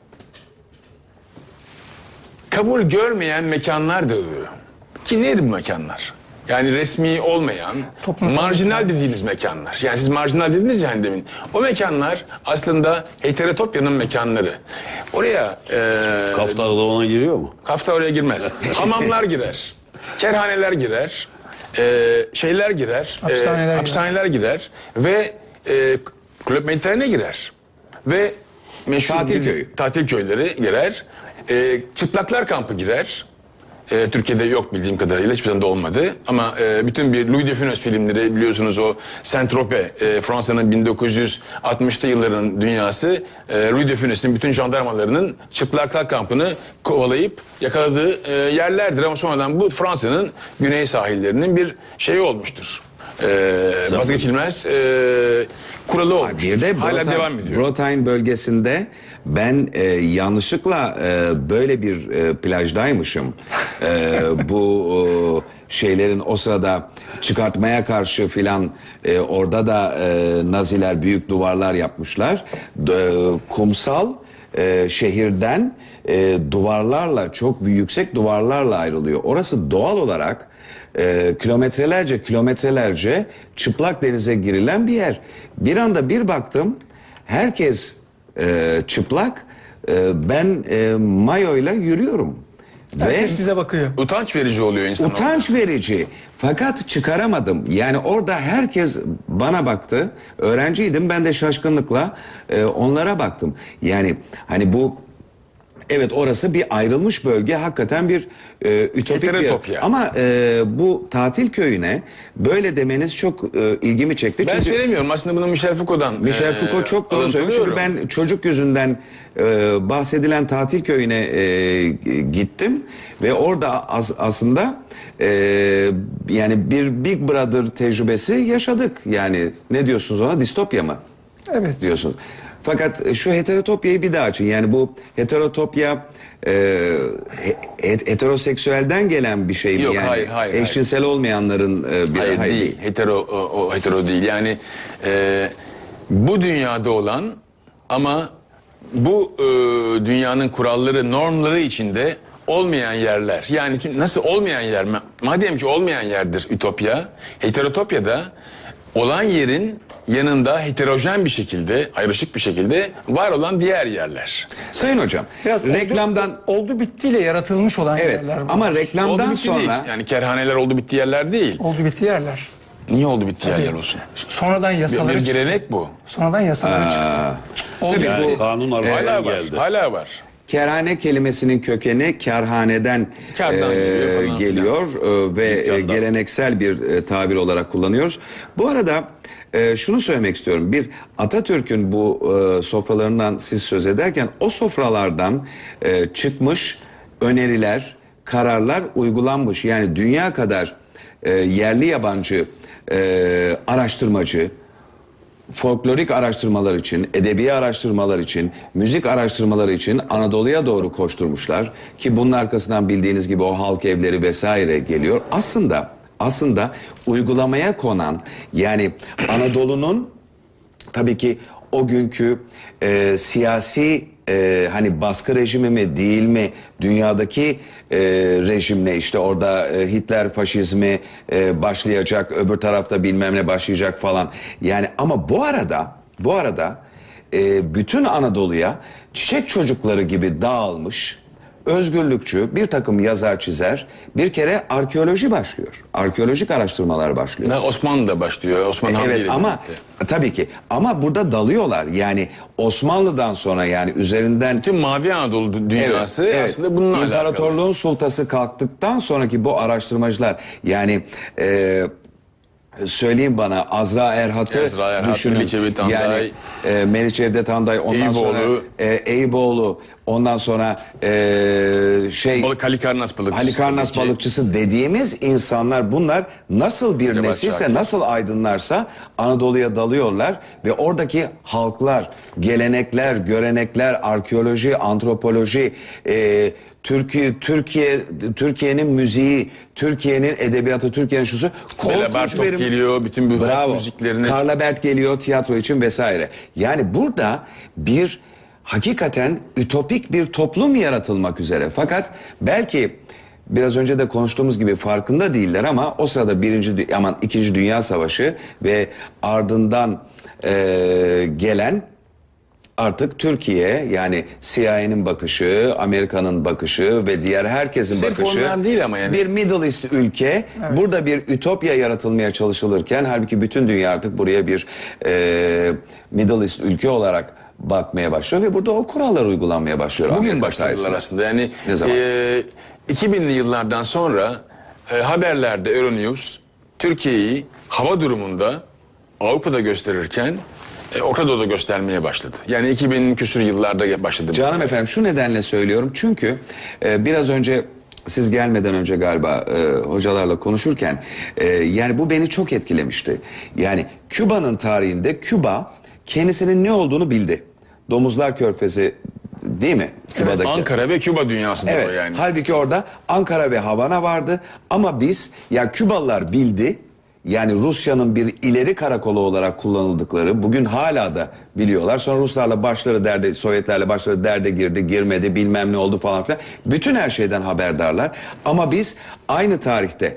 [SPEAKER 4] kabul görmeyen mekanlardır diyor. Ki nedir bu mekanlar? Yani resmi olmayan,
[SPEAKER 3] Toplumsal
[SPEAKER 4] marjinal dediğiniz mekanlar. Yani siz marjinal dediniz ya hani demin. O mekanlar aslında heterotopyanın mekanları. Oraya
[SPEAKER 5] Kafta da ona giriyor mu?
[SPEAKER 4] Kafta oraya girmez. Hamamlar girer. Kerhaneler girer. Şeyler girer.
[SPEAKER 3] Hapishaneler
[SPEAKER 4] girer. Ve Club Mediterrane girer. Ve meşhur tatil köyleri girer. Çıplaklar kampı girer. Türkiye'de yok bildiğim kadarıyla, hiçbir zaman da olmadı. Ama bütün bir Louis de Funès filmleri biliyorsunuz, o Saint-Tropez, Fransa'nın 1960'lı yılların dünyası, Louis de Funès'in bütün jandarmalarının çıplaklar kampını kovalayıp yakaladığı yerlerdir. Ama sonradan bu Fransa'nın güney sahillerinin bir şeyi olmuştur. Vazgeçilmez kuralı olmuştur.
[SPEAKER 1] Bir de
[SPEAKER 4] hala devam ediyor.
[SPEAKER 1] Bretagne bölgesinde ben yanlışlıkla böyle bir plajdaymışım. Bu şeylerin o sırada çıkartmaya karşı filan orada da Naziler büyük duvarlar yapmışlar. Kumsal şehirden duvarlarla, çok yüksek duvarlarla ayrılıyor. Orası doğal olarak kilometrelerce çıplak denize girilen bir yer. Bir anda bir baktım, herkes çıplak, ben mayoyla yürüyorum.
[SPEAKER 3] Herkes size bakıyor.
[SPEAKER 4] Utanç verici oluyor insan.
[SPEAKER 1] Utanç verici. Fakat çıkaramadım. Yani orada herkes bana baktı. Öğrenciydim, ben de şaşkınlıkla onlara baktım. Yani hani bu, evet, orası bir ayrılmış bölge, hakikaten bir ütopik bir
[SPEAKER 4] Heterotopya.
[SPEAKER 1] ama bu tatil köyüne böyle demeniz çok ilgimi çekti.
[SPEAKER 4] Ben
[SPEAKER 1] Çünkü
[SPEAKER 4] söylemiyorum, aslında bunu Michel Foucault'dan
[SPEAKER 1] Michel Foucault çok doğru söylüyor. Çünkü ben çocuk yüzünden bahsedilen tatil köyüne gittim ve orada aslında yani bir Big Brother tecrübesi yaşadık. Yani ne diyorsunuz ona, distopya mı
[SPEAKER 3] Evet.
[SPEAKER 1] diyorsunuz? Fakat şu heterotopyayı bir daha açın. Yani bu heterotopya heteroseksüelden gelen bir şey mi?
[SPEAKER 4] Yok,
[SPEAKER 1] Yani
[SPEAKER 4] hayır.
[SPEAKER 1] eşcinsel olmayanların bir
[SPEAKER 4] Hayır, değil. Hetero değil. Yani bu dünyada olan ama bu dünyanın kuralları, normları içinde olmayan yerler. Yani nasıl olmayan yer? Madem ki olmayan yerdir ütopya, heterotopyada olan yerin yanında heterojen bir şekilde, ayrışık bir şekilde var olan diğer yerler.
[SPEAKER 1] Sayın hocam,
[SPEAKER 3] Biraz
[SPEAKER 1] reklamdan
[SPEAKER 3] oldu bittiyle yaratılmış olan
[SPEAKER 1] evet,
[SPEAKER 3] yerler var.
[SPEAKER 1] ama reklamdan
[SPEAKER 4] Oldu bitti değil.
[SPEAKER 1] sonra
[SPEAKER 4] Yani kerhaneler oldu bitti yerler değil.
[SPEAKER 3] Oldu bitti yerler.
[SPEAKER 4] Niye oldu bitti yerler olsun?
[SPEAKER 3] Sonradan yasaları
[SPEAKER 4] Bir
[SPEAKER 3] çıktı.
[SPEAKER 4] gelenek bu.
[SPEAKER 3] Sonradan yasaları çıktı. Oldu
[SPEAKER 1] tabii
[SPEAKER 3] bitti.
[SPEAKER 1] bu
[SPEAKER 5] Kanun
[SPEAKER 4] Hala
[SPEAKER 5] arkadan
[SPEAKER 4] var.
[SPEAKER 5] geldi.
[SPEAKER 4] Hala var.
[SPEAKER 1] kerhane kelimesinin kökeni kârhaneden
[SPEAKER 4] Kârdan geliyor falan
[SPEAKER 1] geliyor ve
[SPEAKER 5] Dükkandan.
[SPEAKER 1] geleneksel bir tabir olarak kullanıyoruz. Bu arada şunu söylemek istiyorum. Bir Atatürk'ün bu sofralarından siz söz ederken o sofralardan çıkmış öneriler, kararlar uygulanmış. Yani dünya kadar yerli yabancı araştırmacı, folklorik araştırmalar için, edebi araştırmalar için, müzik araştırmaları için Anadolu'ya doğru koşturmuşlar. Ki bunun arkasından bildiğiniz gibi o halk evleri vesaire geliyor. Aslında uygulamaya konan, yani Anadolu'nun tabii ki o günkü siyasi hani baskı rejimi mi değil mi, dünyadaki rejimle, işte orada Hitler faşizmi başlayacak, öbür tarafta bilmem ne başlayacak falan. Yani ama bu arada bütün Anadolu'ya çiçek çocukları gibi dağılmış özgürlükçü bir takım yazar çizer, bir kere arkeoloji başlıyor. Arkeolojik araştırmalar başlıyor.
[SPEAKER 4] Osmanlı da başlıyor. Osmanlı Hamdi
[SPEAKER 1] Evet
[SPEAKER 4] ile
[SPEAKER 1] ama
[SPEAKER 4] birlikte.
[SPEAKER 1] tabii ki, ama burada dalıyorlar. Yani Osmanlı'dan sonra, yani üzerinden
[SPEAKER 4] Tüm Mavi Anadolu dünyası aslında bununla alakalı.
[SPEAKER 1] İmparatorluğun sultası kalktıktan sonraki bu araştırmacılar, yani Söyleyeyim bana, Azra Erhat'ı
[SPEAKER 4] Azra Erhat,
[SPEAKER 1] düşünün.
[SPEAKER 4] Melih Cevdet Anday,
[SPEAKER 1] Yani Melih Cevdet Anday, ondan
[SPEAKER 4] Eyüboğlu.
[SPEAKER 1] sonra Eyüboğlu, ondan sonra
[SPEAKER 4] Halikarnas balıkçısı.
[SPEAKER 1] Halikarnas
[SPEAKER 4] tabii ki.
[SPEAKER 1] balıkçısı dediğimiz insanlar, bunlar nasıl bir
[SPEAKER 4] Cevat
[SPEAKER 1] nesilse,
[SPEAKER 4] Şakir.
[SPEAKER 1] nasıl aydınlarsa Anadolu'ya dalıyorlar ve oradaki halklar, gelenekler, görenekler, arkeoloji, antropoloji, Türkiye'nin müziği, Türkiye'nin edebiyatı, Türkiye'nin şusu
[SPEAKER 4] Bela Bartok geliyor, bütün bu halk müziklerini.
[SPEAKER 1] Carla Bert geliyor tiyatro için vesaire. Yani burada bir hakikaten ütopik bir toplum yaratılmak üzere. Fakat belki biraz önce de konuştuğumuz gibi farkında değiller ama o sırada İkinci Dünya Savaşı ve ardından gelen artık Türkiye, yani CIA'nin bakışı, Amerika'nın bakışı ve diğer herkesin
[SPEAKER 4] Sırf
[SPEAKER 1] bakışı,
[SPEAKER 4] onlar değil ama yani.
[SPEAKER 1] bir Middle East ülke, burada bir ütopya yaratılmaya çalışılırken halbuki bütün dünya artık buraya bir Middle East ülke olarak bakmaya başlıyor ve burada o kurallar uygulanmaya başlıyor.
[SPEAKER 4] Bugün
[SPEAKER 1] Amerika
[SPEAKER 4] başladılar
[SPEAKER 1] sayesinde.
[SPEAKER 4] aslında. Yani
[SPEAKER 1] Ne zaman?
[SPEAKER 4] 2000'li yıllardan sonra haberlerde Euronews Türkiye'yi hava durumunda Avrupa'da gösterirken Orta Doğu'da göstermeye başladı. Yani 2000 küsur yıllarda başladı.
[SPEAKER 1] Canım efendim, şu nedenle söylüyorum çünkü biraz önce siz gelmeden önce galiba hocalarla konuşurken yani bu beni çok etkilemişti. Yani Küba'nın tarihinde Küba kendisinin ne olduğunu bildi. Domuzlar Körfezi değil mi? Küba'daki.
[SPEAKER 4] Ankara ve Küba dünyasında
[SPEAKER 1] Evet.
[SPEAKER 4] o yani.
[SPEAKER 1] Halbuki orada Ankara ve Havana vardı ama biz, ya Kübalılar bildi. Yani Rusya'nın bir ileri karakolu olarak kullanıldıkları bugün hala da biliyorlar. Sonra Ruslarla başları derde, Sovyetlerle başları derde girmedi, bilmem ne oldu falan filan. Bütün her şeyden haberdarlar. Ama biz aynı tarihte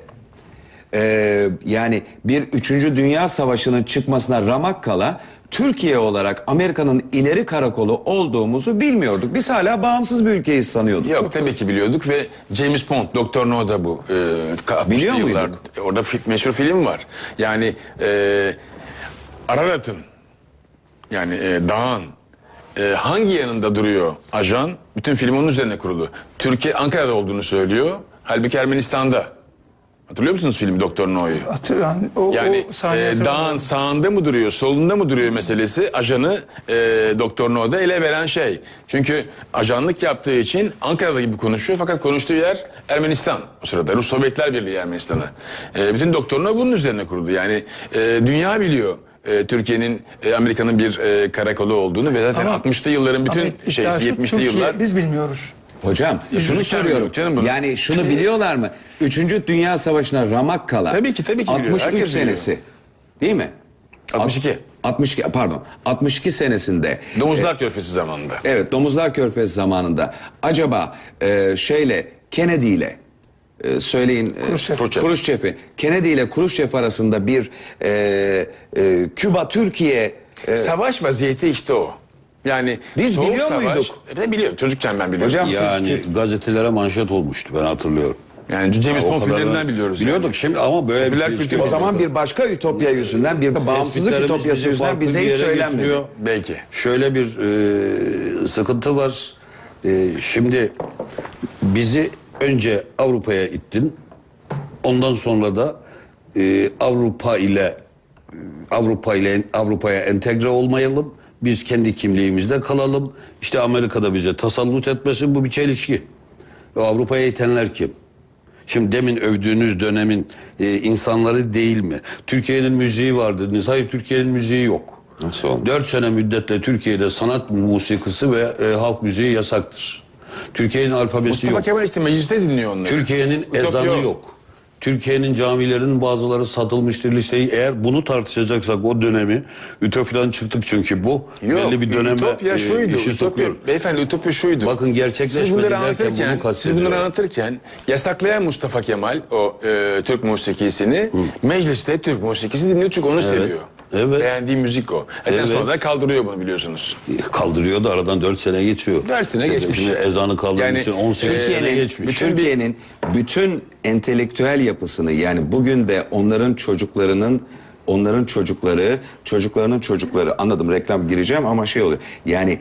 [SPEAKER 1] yani bir 3. Dünya Savaşı'nın çıkmasına ramak kala Türkiye olarak Amerika'nın ileri karakolu olduğumuzu bilmiyorduk. Biz hala bağımsız bir ülkeyiz sanıyorduk.
[SPEAKER 4] Yok, tabii ki biliyorduk ve James Bond, Doktor No da bu.
[SPEAKER 1] Biliyor
[SPEAKER 4] 60'lı
[SPEAKER 1] muyduk?
[SPEAKER 4] Orada meşhur film var. Yani Ararat'ın, yani dağın hangi yanında duruyor ajan? Bütün film onun üzerine kurulu. Türkiye Ankara'da olduğunu söylüyor. Halbuki Ermenistan'da. Hatırlıyor musunuz filmi Doktor No'yu?
[SPEAKER 3] Hatırlıyorum.
[SPEAKER 4] Yani
[SPEAKER 3] o sahneyi
[SPEAKER 4] dağın
[SPEAKER 3] hatırlıyorum.
[SPEAKER 4] sağında mı duruyor, solunda mı duruyor meselesi ajanı Doktor No'da ele veren şey. Çünkü ajanlık yaptığı için Ankara'da gibi konuşuyor fakat konuştuğu yer Ermenistan o sırada. Rus Sovyetler Birliği Ermenistan'ı. Bütün Doktor No bunun üzerine kuruldu. Yani dünya biliyor Türkiye'nin Amerika'nın bir karakolu olduğunu ve zaten
[SPEAKER 3] Ama-
[SPEAKER 4] 60'lı yılların bütün
[SPEAKER 3] Ama iddia şu,
[SPEAKER 4] 70'li
[SPEAKER 3] Türkiye,
[SPEAKER 4] yıllar.
[SPEAKER 3] biz bilmiyoruz.
[SPEAKER 1] Hocam şunu
[SPEAKER 4] Yüzükler
[SPEAKER 1] soruyorum.
[SPEAKER 4] biliyor canım bunu.
[SPEAKER 1] Yani şunu biliyorlar mı? 3. Dünya Savaşı'na ramak kala.
[SPEAKER 4] Tabii ki biliyor.
[SPEAKER 1] 63
[SPEAKER 4] Herkes biliyor.
[SPEAKER 1] senesi. Değil mi?
[SPEAKER 4] 62.
[SPEAKER 1] 62 pardon. 62 senesinde.
[SPEAKER 4] Domuzlar Körfezi zamanında.
[SPEAKER 1] Evet, Domuzlar Körfezi zamanında acaba Kennedy ile söyleyin Khrushchev'i. Kennedy ile Khrushchev arasında bir Küba Türkiye
[SPEAKER 4] Savaş vaziyeti işte o. Yani
[SPEAKER 1] Biz
[SPEAKER 4] soğuk
[SPEAKER 1] biliyor
[SPEAKER 4] savaş,
[SPEAKER 1] muyduk?
[SPEAKER 4] Biliyorum. Çocukken ben biliyorum.
[SPEAKER 1] Hocam,
[SPEAKER 5] Yani gazetelere manşet olmuştu, ben hatırlıyorum.
[SPEAKER 4] Yani James
[SPEAKER 5] O
[SPEAKER 4] Bond
[SPEAKER 5] kadar
[SPEAKER 4] filmlerinden
[SPEAKER 5] da-
[SPEAKER 4] biliyoruz.
[SPEAKER 5] Biliyorduk
[SPEAKER 4] yani.
[SPEAKER 5] şimdi ama böyle
[SPEAKER 4] Popüler
[SPEAKER 5] bir şey
[SPEAKER 4] kültür
[SPEAKER 5] işte
[SPEAKER 1] o zaman bir başka ütopya yüzünden, bir bağımsızlık
[SPEAKER 5] Tespitlerimiz
[SPEAKER 1] ütopyası
[SPEAKER 5] bizi
[SPEAKER 1] yüzünden
[SPEAKER 5] farklı
[SPEAKER 1] bize
[SPEAKER 5] bir
[SPEAKER 1] hiç
[SPEAKER 5] yere
[SPEAKER 1] söylenmedi.
[SPEAKER 5] getiriyor.
[SPEAKER 4] Belki.
[SPEAKER 5] Şöyle bir sıkıntı var. Şimdi bizi önce Avrupa'ya ittin. Ondan sonra da Avrupa'ya entegre olmayalım. Biz kendi kimliğimizde kalalım. İşte Amerika'da bize tasallut etmesin, bu bir çelişki. Avrupa'ya itenler kim? Şimdi demin övdüğünüz dönemin insanları değil mi? Türkiye'nin müziği var dediniz. Hayır, Türkiye'nin müziği yok.
[SPEAKER 1] Nasıl olmuş?
[SPEAKER 5] 4 sene müddetle Türkiye'de sanat musikisi ve halk müziği yasaktır. Türkiye'nin alfabesi
[SPEAKER 4] Mustafa
[SPEAKER 5] yok.
[SPEAKER 4] Kemal işte mecliste dinliyor onları.
[SPEAKER 5] Türkiye'nin
[SPEAKER 4] Ütopya
[SPEAKER 5] ezanı yok. Türkiye'nin camilerinin bazıları satılmıştır listeyi. Eğer bunu tartışacaksak o dönemi, Ütopya'dan çıktık çünkü bu
[SPEAKER 4] Yok,
[SPEAKER 5] belli bir döneme
[SPEAKER 4] Ütopya şuydu.
[SPEAKER 5] işi sokuyor.
[SPEAKER 4] Beyefendi Ütopya şuydu.
[SPEAKER 5] Bakın,
[SPEAKER 4] Siz
[SPEAKER 5] gerçekleşmedi
[SPEAKER 4] bunları
[SPEAKER 5] derken
[SPEAKER 4] anlatırken,
[SPEAKER 5] bunu kastediyor.
[SPEAKER 4] yasaklayan Mustafa Kemal o Türk musikisini mecliste Türk musikisi dinliyor çünkü onu seviyor.
[SPEAKER 5] Evet.
[SPEAKER 4] Beğendiği müzik o. Zaten
[SPEAKER 5] Evet.
[SPEAKER 4] sonra da kaldırıyor bunu biliyorsunuz.
[SPEAKER 5] Kaldırıyor da aradan 4 sene geçiyor.
[SPEAKER 4] 4 sene geçmiş.
[SPEAKER 5] Şimdi ezanı kaldırmış,
[SPEAKER 4] Yani,
[SPEAKER 5] 18 sene geçmiş.
[SPEAKER 1] Türkiye'nin bütün entelektüel yapısını, yani bugün de onların çocuklarının onların çocukları, çocuklarının çocukları, anladım, reklam gireceğim ama şey oluyor. Yani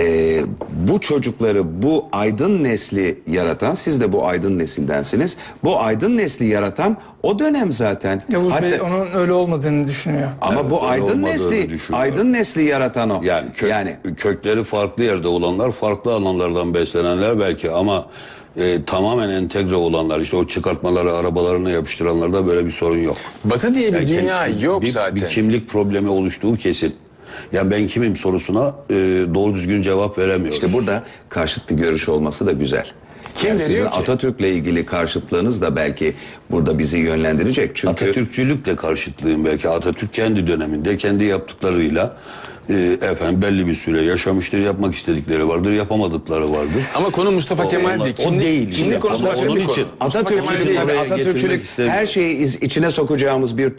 [SPEAKER 1] bu çocukları, bu aydın nesli yaratan, siz de bu aydın nesildensiniz. Bu aydın nesli yaratan o dönem zaten.
[SPEAKER 3] Yavuz Bey onun öyle olmadığını düşünüyor.
[SPEAKER 1] Ama
[SPEAKER 5] Evet,
[SPEAKER 1] bu
[SPEAKER 5] öyle
[SPEAKER 1] aydın
[SPEAKER 5] olmadığını
[SPEAKER 1] nesli,
[SPEAKER 5] düşünüyorum.
[SPEAKER 1] aydın nesli yaratan o.
[SPEAKER 5] Yani, kökleri farklı yerde olanlar, farklı alanlardan beslenenler belki ama tamamen entegre olanlar, işte o çıkartmaları arabalarına yapıştıranlarda böyle bir sorun yok.
[SPEAKER 4] Batı diye bir
[SPEAKER 5] Yani
[SPEAKER 4] dünya yok zaten.
[SPEAKER 5] Bir kimlik problemi oluştuğu kesin. Ya ben kimim sorusuna doğru düzgün cevap veremiyoruz.
[SPEAKER 1] İşte burada karşıt bir görüş olması da güzel.
[SPEAKER 4] Kim
[SPEAKER 1] Yani
[SPEAKER 4] veriyor
[SPEAKER 1] sizin
[SPEAKER 4] ki?
[SPEAKER 1] Atatürk'le ilgili karşıtlığınız da belki burada bizi yönlendirecek. Çünkü
[SPEAKER 5] Atatürkçülükle karşıtlığım belki Atatürk kendi döneminde kendi yaptıklarıyla belli bir süre yaşamıştır, yapmak istedikleri vardır, yapamadıkları vardır.
[SPEAKER 4] Ama konu Mustafa Kemal değil.
[SPEAKER 5] O değil.
[SPEAKER 4] Kimlik konusu başka
[SPEAKER 5] Onun
[SPEAKER 4] bir konu.
[SPEAKER 5] için
[SPEAKER 4] Mustafa Kemal
[SPEAKER 1] Atatürkçülük,
[SPEAKER 4] değil.
[SPEAKER 5] oraya
[SPEAKER 1] Atatürkçülük
[SPEAKER 5] getirmek istemiyorum.
[SPEAKER 1] her şeyi içine sokacağımız bir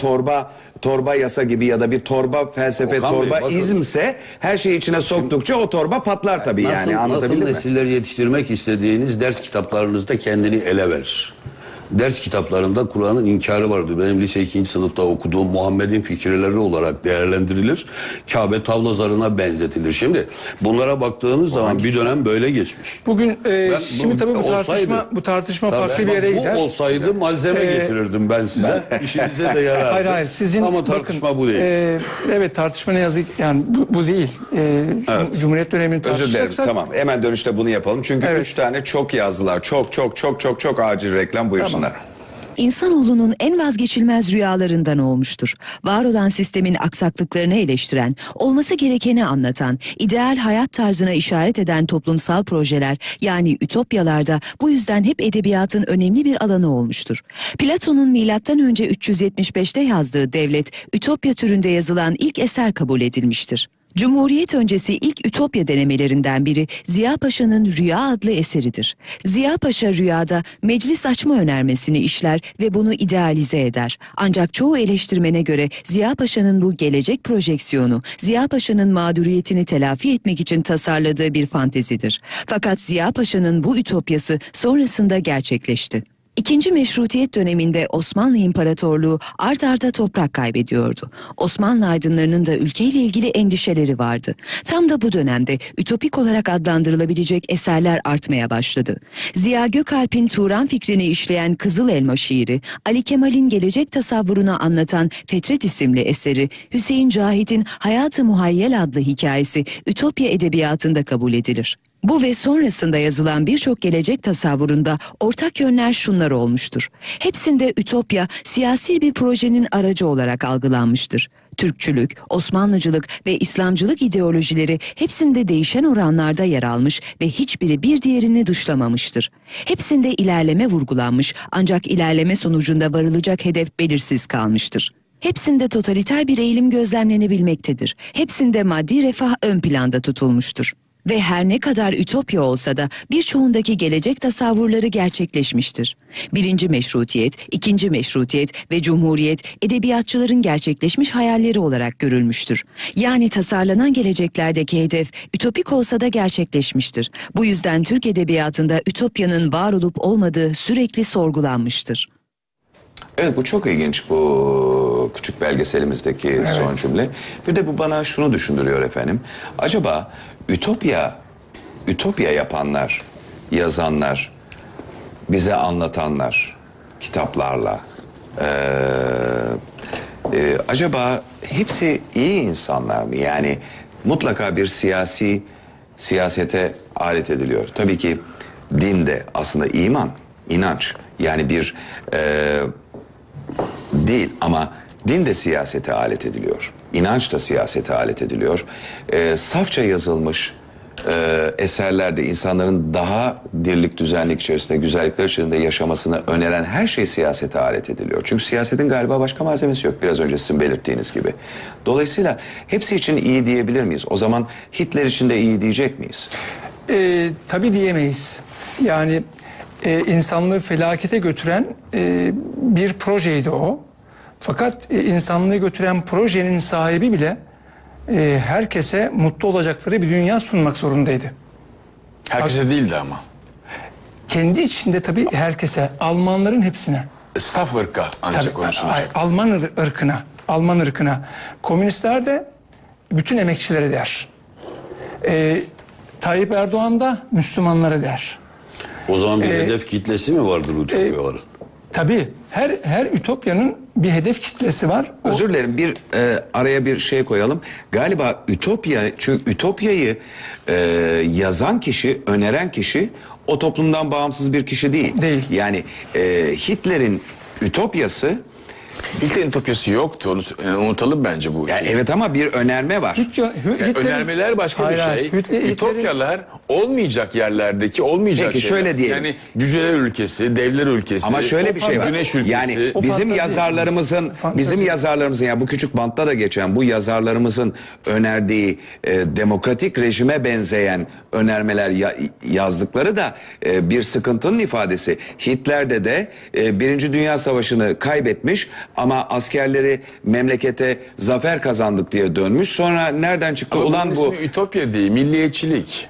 [SPEAKER 1] torba yasa gibi ya da bir torba felsefe,
[SPEAKER 5] Okan Bey,
[SPEAKER 1] torba
[SPEAKER 5] bakın.
[SPEAKER 1] izmse her şeyi içine soktukça o torba patlar tabii yani, anlatabildim
[SPEAKER 5] nasıl
[SPEAKER 1] mi?
[SPEAKER 5] nesiller yetiştirmek istediğiniz ders kitaplarınızda kendini ele verir. Ders kitaplarında Kur'an'ın inkarı vardır. Benim lise 2. sınıfta okuduğum Muhammed'in fikirleri olarak değerlendirilir. Kabe tavla zarına benzetilir. Şimdi bunlara baktığınız zaman bir dönem böyle geçmiş.
[SPEAKER 3] Bugün şimdi tabii
[SPEAKER 5] olsaydı,
[SPEAKER 3] bu tartışma
[SPEAKER 5] tabii,
[SPEAKER 3] farklı bir yere
[SPEAKER 5] bu
[SPEAKER 3] gider.
[SPEAKER 5] olsaydı malzeme getirirdim ben size. İşinize de yarardı.
[SPEAKER 3] Hayır sizin
[SPEAKER 5] ama tartışma
[SPEAKER 3] bakın,
[SPEAKER 5] bu değil.
[SPEAKER 3] Evet, tartışma ne yazık yani bu değil. Cumhuriyet dönemini
[SPEAKER 1] Özür dilerim,
[SPEAKER 3] tartışacaksak
[SPEAKER 1] tamam, hemen dönüşte bunu yapalım çünkü
[SPEAKER 3] Evet.
[SPEAKER 1] 3 tane çok yazdılar, çok acil reklam, buyursunlar.
[SPEAKER 2] İnsanoğlunun en vazgeçilmez rüyalarından olmuştur. Var olan sistemin aksaklıklarını eleştiren, olması gerekeni anlatan, ideal hayat tarzına işaret eden toplumsal projeler yani ütopyalarda bu yüzden hep edebiyatın önemli bir alanı olmuştur. Platon'un M.Ö. 375'te yazdığı Devlet, ütopya türünde yazılan ilk eser kabul edilmiştir. Cumhuriyet öncesi ilk ütopya denemelerinden biri Ziya Paşa'nın Rüya adlı eseridir. Ziya Paşa rüyada meclis açma önermesini işler ve bunu idealize eder. Ancak çoğu eleştirmene göre Ziya Paşa'nın bu gelecek projeksiyonu, Ziya Paşa'nın mağduriyetini telafi etmek için tasarladığı bir fantezidir. Fakat Ziya Paşa'nın bu ütopyası sonrasında gerçekleşti. İkinci Meşrutiyet döneminde Osmanlı İmparatorluğu art arda toprak kaybediyordu. Osmanlı aydınlarının da ülkeyle ilgili endişeleri vardı. Tam da bu dönemde ütopik olarak adlandırılabilecek eserler artmaya başladı. Ziya Gökalp'in Turan fikrini işleyen Kızıl Elma şiiri, Ali Kemal'in gelecek tasavvurunu anlatan Fetret isimli eseri, Hüseyin Cahit'in Hayat-ı Muhayyel adlı hikayesi ütopya edebiyatında kabul edilir. Bu ve sonrasında yazılan birçok gelecek tasavvurunda ortak yönler şunlar olmuştur. Hepsinde ütopya siyasi bir projenin aracı olarak algılanmıştır. Türkçülük, Osmanlıcılık ve İslamcılık ideolojileri hepsinde değişen oranlarda yer almış ve hiçbiri bir diğerini dışlamamıştır. Hepsinde ilerleme vurgulanmış ancak ilerleme sonucunda varılacak hedef belirsiz kalmıştır. Hepsinde totaliter bir eğilim gözlemlenebilmektedir. Hepsinde maddi refah ön planda tutulmuştur. Ve her ne kadar ütopya olsa da birçoğundaki gelecek tasavvurları gerçekleşmiştir. Birinci Meşrutiyet, ikinci Meşrutiyet ve Cumhuriyet edebiyatçıların gerçekleşmiş hayalleri olarak görülmüştür. Yani tasarlanan geleceklerdeki hedef ütopik olsa da gerçekleşmiştir. Bu yüzden Türk edebiyatında ütopyanın var olup olmadığı sürekli sorgulanmıştır.
[SPEAKER 1] Evet, bu çok ilginç, bu küçük belgeselimizdeki son cümle. Bir de bu bana şunu düşündürüyor efendim. Acaba ütopya yapanlar, yazanlar, bize anlatanlar kitaplarla acaba hepsi iyi insanlar mı? Yani mutlaka bir siyasete alet ediliyor. Tabii ki din de aslında iman, inanç. Yani bir değil ama din de siyasete alet ediliyor. İnanç da siyasete alet ediliyor. Safça yazılmış eserlerde insanların daha dirlik, düzenlik içerisinde, güzellikler içerisinde yaşamasını öneren her şey siyasete alet ediliyor. Çünkü siyasetin galiba başka malzemesi yok, biraz önce sizin belirttiğiniz gibi. Dolayısıyla hepsi için iyi diyebilir miyiz? O zaman Hitler için de iyi diyecek miyiz?
[SPEAKER 3] Tabii diyemeyiz. Yani insanlığı felakete götüren bir projeydi o. Fakat insanlığı götüren projenin sahibi bile herkese mutlu olacakları bir dünya sunmak zorundaydı.
[SPEAKER 4] Herkese değildi ama.
[SPEAKER 3] Kendi içinde tabii herkese, Almanların hepsine.
[SPEAKER 4] Saf ırka ancak
[SPEAKER 3] Tabii,
[SPEAKER 4] konuşulacak.
[SPEAKER 3] Alman ırkına. Alman ırkına. Komünistler de bütün emekçilere der. Tayyip Erdoğan da Müslümanlara der.
[SPEAKER 5] O zaman bir hedef kitlesi mi vardır ütopyaların?
[SPEAKER 3] Tabii her ütopyanın bir hedef kitlesi var.
[SPEAKER 1] Özür dilerim, bir araya bir şey koyalım. Galiba ütopya, çünkü ütopyayı yazan kişi, öneren kişi o toplumdan bağımsız bir kişi değil.
[SPEAKER 3] Değil.
[SPEAKER 1] Yani Hitler'in ütopyası,
[SPEAKER 4] Hitler'in ütopyası yoktu. Onu unutalım bence bu işi.
[SPEAKER 1] yani evet, ama bir önerme var.
[SPEAKER 4] Önermeler başka bir şey. Ütopyalar olmayacak yerlerdeki olmayacak
[SPEAKER 1] Peki,
[SPEAKER 4] şeyler.
[SPEAKER 1] şöyle diyelim.
[SPEAKER 4] Yani cüceler ülkesi, devler ülkesi.
[SPEAKER 1] Ama şöyle bir şey var.
[SPEAKER 4] Güneş ülkesi.
[SPEAKER 1] Yani
[SPEAKER 3] O
[SPEAKER 1] bizim
[SPEAKER 3] fantazi.
[SPEAKER 1] yazarlarımızın ya bu küçük bantta da geçen bu yazarlarımızın önerdiği demokratik rejime benzeyen önermeler yazdıkları da bir sıkıntının ifadesi. Hitler'de de Birinci Dünya Savaşı'nı kaybetmiş ama askerleri memlekete zafer kazandık diye dönmüş. Sonra nereden çıktı
[SPEAKER 4] Ama
[SPEAKER 1] ulan
[SPEAKER 4] bunun
[SPEAKER 1] bu?
[SPEAKER 4] ismi ütopya değil, milliyetçilik.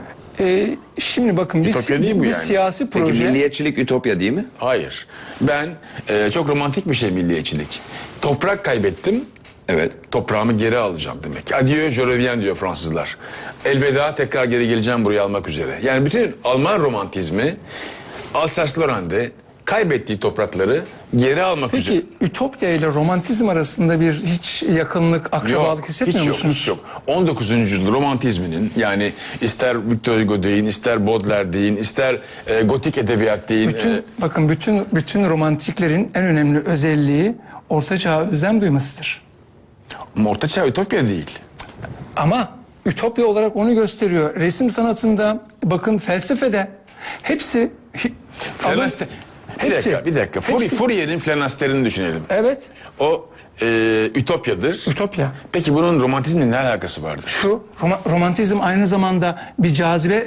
[SPEAKER 3] Şimdi bakın biz
[SPEAKER 4] Ütopya değil bu yani.
[SPEAKER 3] siyasi
[SPEAKER 1] Peki
[SPEAKER 3] proje.
[SPEAKER 1] milliyetçilik ütopya değil mi?
[SPEAKER 4] Hayır. Ben çok romantik bir şey milliyetçilik. Toprak kaybettim.
[SPEAKER 1] Evet.
[SPEAKER 4] Toprağımı geri alacağım demek. Adieu, je reviens diyor Fransızlar. Elveda, tekrar geri geleceğim burayı almak üzere. Yani bütün Alman romantizmi Alsace-Lorraine'de kaybettiği toprakları geri almak üzere.
[SPEAKER 3] Peki ütopya ile romantizm arasında bir hiç yakınlık, akrabalık hissetmiyor
[SPEAKER 4] hiç yok,
[SPEAKER 3] musunuz?
[SPEAKER 4] hiç yok. 19. yüzyıl romantizminin, yani ister Victor Hugo deyin, ister Baudelaire deyin, ister gotik edebiyat deyin.
[SPEAKER 3] Bakın bütün romantiklerin en önemli özelliği Orta Çağ'a özlem duymasıdır.
[SPEAKER 4] Ama Orta Çağ ütopya değil.
[SPEAKER 3] Ama ütopya olarak onu gösteriyor. Resim sanatında, bakın felsefede hepsi
[SPEAKER 4] Flenaster. Bir dakika. Fourier'in Flenaster'ini düşünelim.
[SPEAKER 3] Evet,
[SPEAKER 4] O ütopyadır.
[SPEAKER 3] ütopya.
[SPEAKER 4] Peki bunun romantizmle ne alakası vardır?
[SPEAKER 3] Şu romantizm aynı zamanda bir cazibe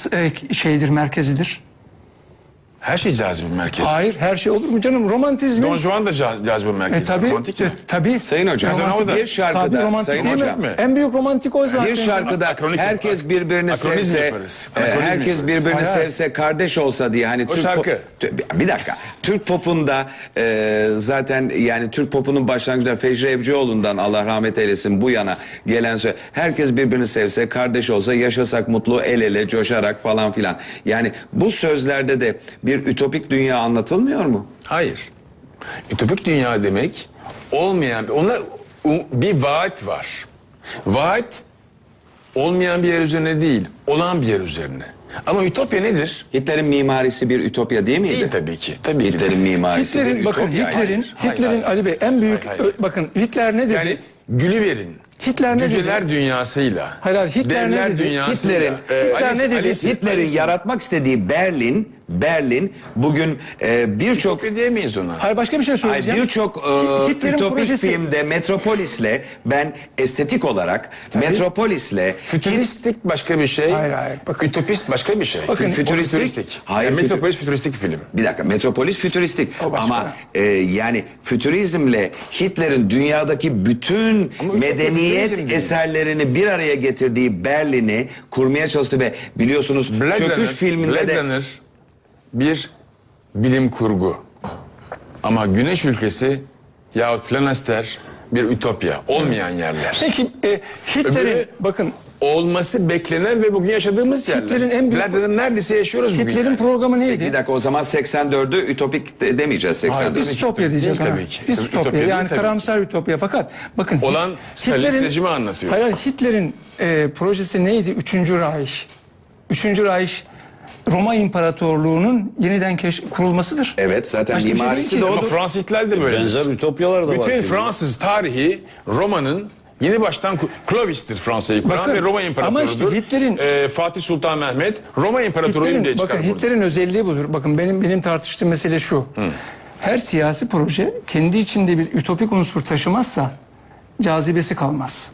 [SPEAKER 3] merkezidir.
[SPEAKER 4] Her şey cazibe merkezi.
[SPEAKER 3] Hayır, her şey olur mu canım? Romantizmin
[SPEAKER 4] Don Juan da cazibe merkezi.
[SPEAKER 3] tabii,
[SPEAKER 4] Romantik mi?
[SPEAKER 3] tabii.
[SPEAKER 1] Sayın hocam,
[SPEAKER 3] Romantik-
[SPEAKER 1] bir şarkıda,
[SPEAKER 3] tabii, romantik
[SPEAKER 1] Sayın
[SPEAKER 3] değil mi?
[SPEAKER 1] hocam,
[SPEAKER 3] En büyük romantik o zaten.
[SPEAKER 1] bir şarkıda
[SPEAKER 4] Akronik
[SPEAKER 1] herkes
[SPEAKER 4] yaparız.
[SPEAKER 1] birbirini
[SPEAKER 4] Akronizm
[SPEAKER 1] sevse,
[SPEAKER 4] yaparız. Akronizm
[SPEAKER 1] herkes
[SPEAKER 4] yaparız.
[SPEAKER 1] birbirini
[SPEAKER 3] Hayır, hayır.
[SPEAKER 1] sevse, kardeş olsa diye, hani
[SPEAKER 4] O şarkı.
[SPEAKER 1] bir dakika. Türk popunda zaten, yani Türk popunun başlangıcında Fecri Ebcioğlu'ndan, Allah rahmet eylesin, bu yana gelen söz, herkes birbirini sevse, kardeş olsa, yaşasak mutlu, el ele coşarak falan filan. Yani bu sözlerde de bir ütopik dünya anlatılmıyor mu?
[SPEAKER 4] Hayır. Ütopik dünya demek olmayan, bir vaat var. Vaat olmayan bir yer üzerine değil, olan bir yer üzerine. Ama ütopya nedir?
[SPEAKER 1] Hitler'in mimarisi bir ütopya değil miydi?
[SPEAKER 4] Değil tabii ki. Tabii ki.
[SPEAKER 1] Hitler'in mimarisi bir
[SPEAKER 3] Hitler'in, bakın
[SPEAKER 1] ütopya.
[SPEAKER 3] Hitler'in Ali Bey en büyük
[SPEAKER 4] Hayır.
[SPEAKER 3] bakın Hitler ne dedi?
[SPEAKER 4] Yani Gülliver'in
[SPEAKER 3] Hitler ne dedi?
[SPEAKER 4] cüceler dünyasıyla,
[SPEAKER 3] Hayır, Hitler ne
[SPEAKER 4] devler
[SPEAKER 3] dedi?
[SPEAKER 4] dünyasıyla,
[SPEAKER 3] Hitler ne dedi?
[SPEAKER 1] Hitler'in yaratmak istediği Berlin bugün birçok
[SPEAKER 4] Ütopya diyemeyiz ona.
[SPEAKER 3] Hayır, başka bir şey söyleyeceğim.
[SPEAKER 1] birçok
[SPEAKER 3] Hitler'in
[SPEAKER 1] ütopik
[SPEAKER 3] projesi-
[SPEAKER 1] filmde Metropolis'le, ben estetik olarak Metropolis'le
[SPEAKER 4] Fütüristik başka bir şey.
[SPEAKER 3] Hayır, bakın.
[SPEAKER 4] Ütopist başka bir şey.
[SPEAKER 3] Bakın,
[SPEAKER 4] O
[SPEAKER 1] fütüristik. Hayır,
[SPEAKER 4] Yani Metropolis fütüristik bir film.
[SPEAKER 1] bir dakika, Metropolis fütüristik
[SPEAKER 3] O başka.
[SPEAKER 1] ama yani fütürizmle Hitler'in dünyadaki bütün
[SPEAKER 4] Ama ütopya
[SPEAKER 1] medeniyet
[SPEAKER 4] fütürizm değil.
[SPEAKER 1] eserlerini bir araya getirdiği Berlin'i kurmaya çalıştı ve biliyorsunuz Çöküş filminde
[SPEAKER 4] Blade
[SPEAKER 1] de
[SPEAKER 4] Runner bir bilim kurgu. Ama Güneş ülkesi yahut Flenaster bir ütopya. Olmayan yerler.
[SPEAKER 3] Peki Hitler'in
[SPEAKER 4] Öbürü-
[SPEAKER 3] bakın
[SPEAKER 4] Olması beklenen ve bugün yaşadığımız yerler.
[SPEAKER 3] Hitler'in en büyük-
[SPEAKER 4] Blade Runner neredeyse yaşıyoruz bugün.
[SPEAKER 3] Hitler'in
[SPEAKER 4] yani.
[SPEAKER 3] programı neydi?
[SPEAKER 1] bir dakika, o zaman 84'ü ütopik demeyeceğiz, 84.
[SPEAKER 4] Hayır,
[SPEAKER 3] Distopya diyeceğiz
[SPEAKER 4] Değil
[SPEAKER 3] ona.
[SPEAKER 4] tabii ki.
[SPEAKER 3] Distopya,
[SPEAKER 4] Ütopya değil
[SPEAKER 3] yani
[SPEAKER 4] tabii ki.
[SPEAKER 3] karamsar ütopya. Fakat bakın
[SPEAKER 4] Olan Stalinist rejimi anlatıyor.
[SPEAKER 3] Hayır, Hitler'in projesi neydi? Üçüncü Reich. Üçüncü Reich Roma İmparatorluğu'nun yeniden kurulmasıdır.
[SPEAKER 1] Evet, zaten
[SPEAKER 3] Başka bir şey
[SPEAKER 1] mimarisi
[SPEAKER 3] değil
[SPEAKER 1] de
[SPEAKER 3] ki.
[SPEAKER 4] Ama
[SPEAKER 1] odur.
[SPEAKER 4] Fransız İhtilal böyle.
[SPEAKER 5] Benzer ütopyalar da var.
[SPEAKER 4] Bütün
[SPEAKER 5] şimdi.
[SPEAKER 4] Fransız tarihi Roma'nın yeni baştan Clovis'tir Fransa'yı kuran
[SPEAKER 3] Bakın,
[SPEAKER 4] ve Roma
[SPEAKER 3] ama
[SPEAKER 4] İmparatoru'dur.
[SPEAKER 3] işte Hitler'in-
[SPEAKER 4] Fatih Sultan Mehmet Roma İmparatorluğu diye çıkar
[SPEAKER 3] Bakın
[SPEAKER 4] burada.
[SPEAKER 3] Hitler'in özelliği budur. Bakın benim tartıştığım mesele şu. Her siyasi proje kendi içinde bir ütopik unsur taşımazsa cazibesi kalmaz.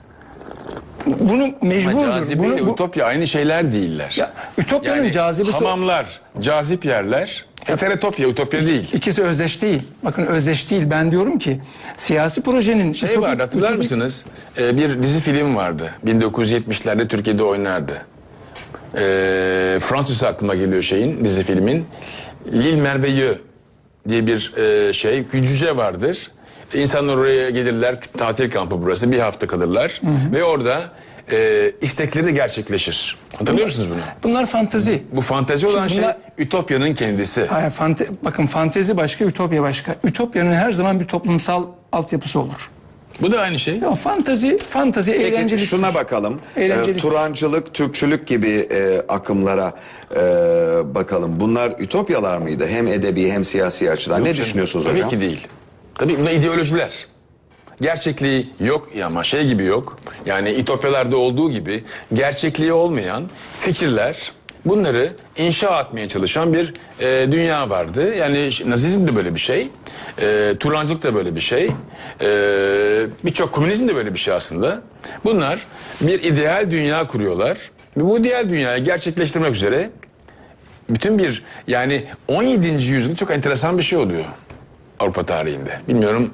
[SPEAKER 3] Bunu
[SPEAKER 4] Ama
[SPEAKER 3] mecburdur.
[SPEAKER 4] cazibe ile ütopya aynı şeyler değiller.
[SPEAKER 3] Ya, ütopyanın cazibesi-
[SPEAKER 4] Hamamlar, cazip yerler. Heterotopya, ütopya değil.
[SPEAKER 3] İkisi özdeş değil. Bakın özdeş değil. Ben diyorum ki siyasi projenin
[SPEAKER 4] Şey vardı, hatırlar mısınız? Bir dizi film vardı. 1970'lerde Türkiye'de oynardı. Fransız aklıma geliyor dizi filmin. L'Île Merveilleuse. diye bir bir cüce vardır. İnsanlar oraya gelirler, tatil kampı burası, bir hafta kalırlar ve orada istekleri gerçekleşir. Hatırlıyor musunuz bunu?
[SPEAKER 3] Bunlar fantezi.
[SPEAKER 4] Bu fantezi olan
[SPEAKER 3] Şimdi bunlar-
[SPEAKER 4] şey Ütopya'nın kendisi.
[SPEAKER 3] Hayır, bakın fantezi başka, ütopya başka. Ütopyanın her zaman bir toplumsal altyapısı olur.
[SPEAKER 4] Bu da aynı şey.
[SPEAKER 3] Ya fantezi
[SPEAKER 1] Peki
[SPEAKER 3] eğlenceliktir.
[SPEAKER 1] şuna bakalım.
[SPEAKER 3] Eğlenceliktir.
[SPEAKER 1] Turancılık, Türkçülük gibi akımlara bakalım. Bunlar ütopyalar mıydı? Hem edebi hem siyasi açıdan. Ne
[SPEAKER 4] Yok canım,
[SPEAKER 1] düşünüyorsunuz
[SPEAKER 4] tabii
[SPEAKER 1] hocam?
[SPEAKER 4] ki değil. Tabii bunlar ideolojiler. Gerçekliği yok ama şey gibi yok. Yani İtopyalarda olduğu gibi gerçekliği olmayan fikirler, bunları inşa etmeye çalışan bir dünya vardı. Yani Nazizm de böyle bir şey. Turancılık da böyle bir şey. Birçok komünizm de böyle bir şey aslında. Bunlar bir ideal dünya kuruyorlar. Ve bu ideal dünyayı gerçekleştirmek üzere bütün yani 17. yüzyıl çok enteresan bir şey oluyor Avrupa tarihinde. Bilmiyorum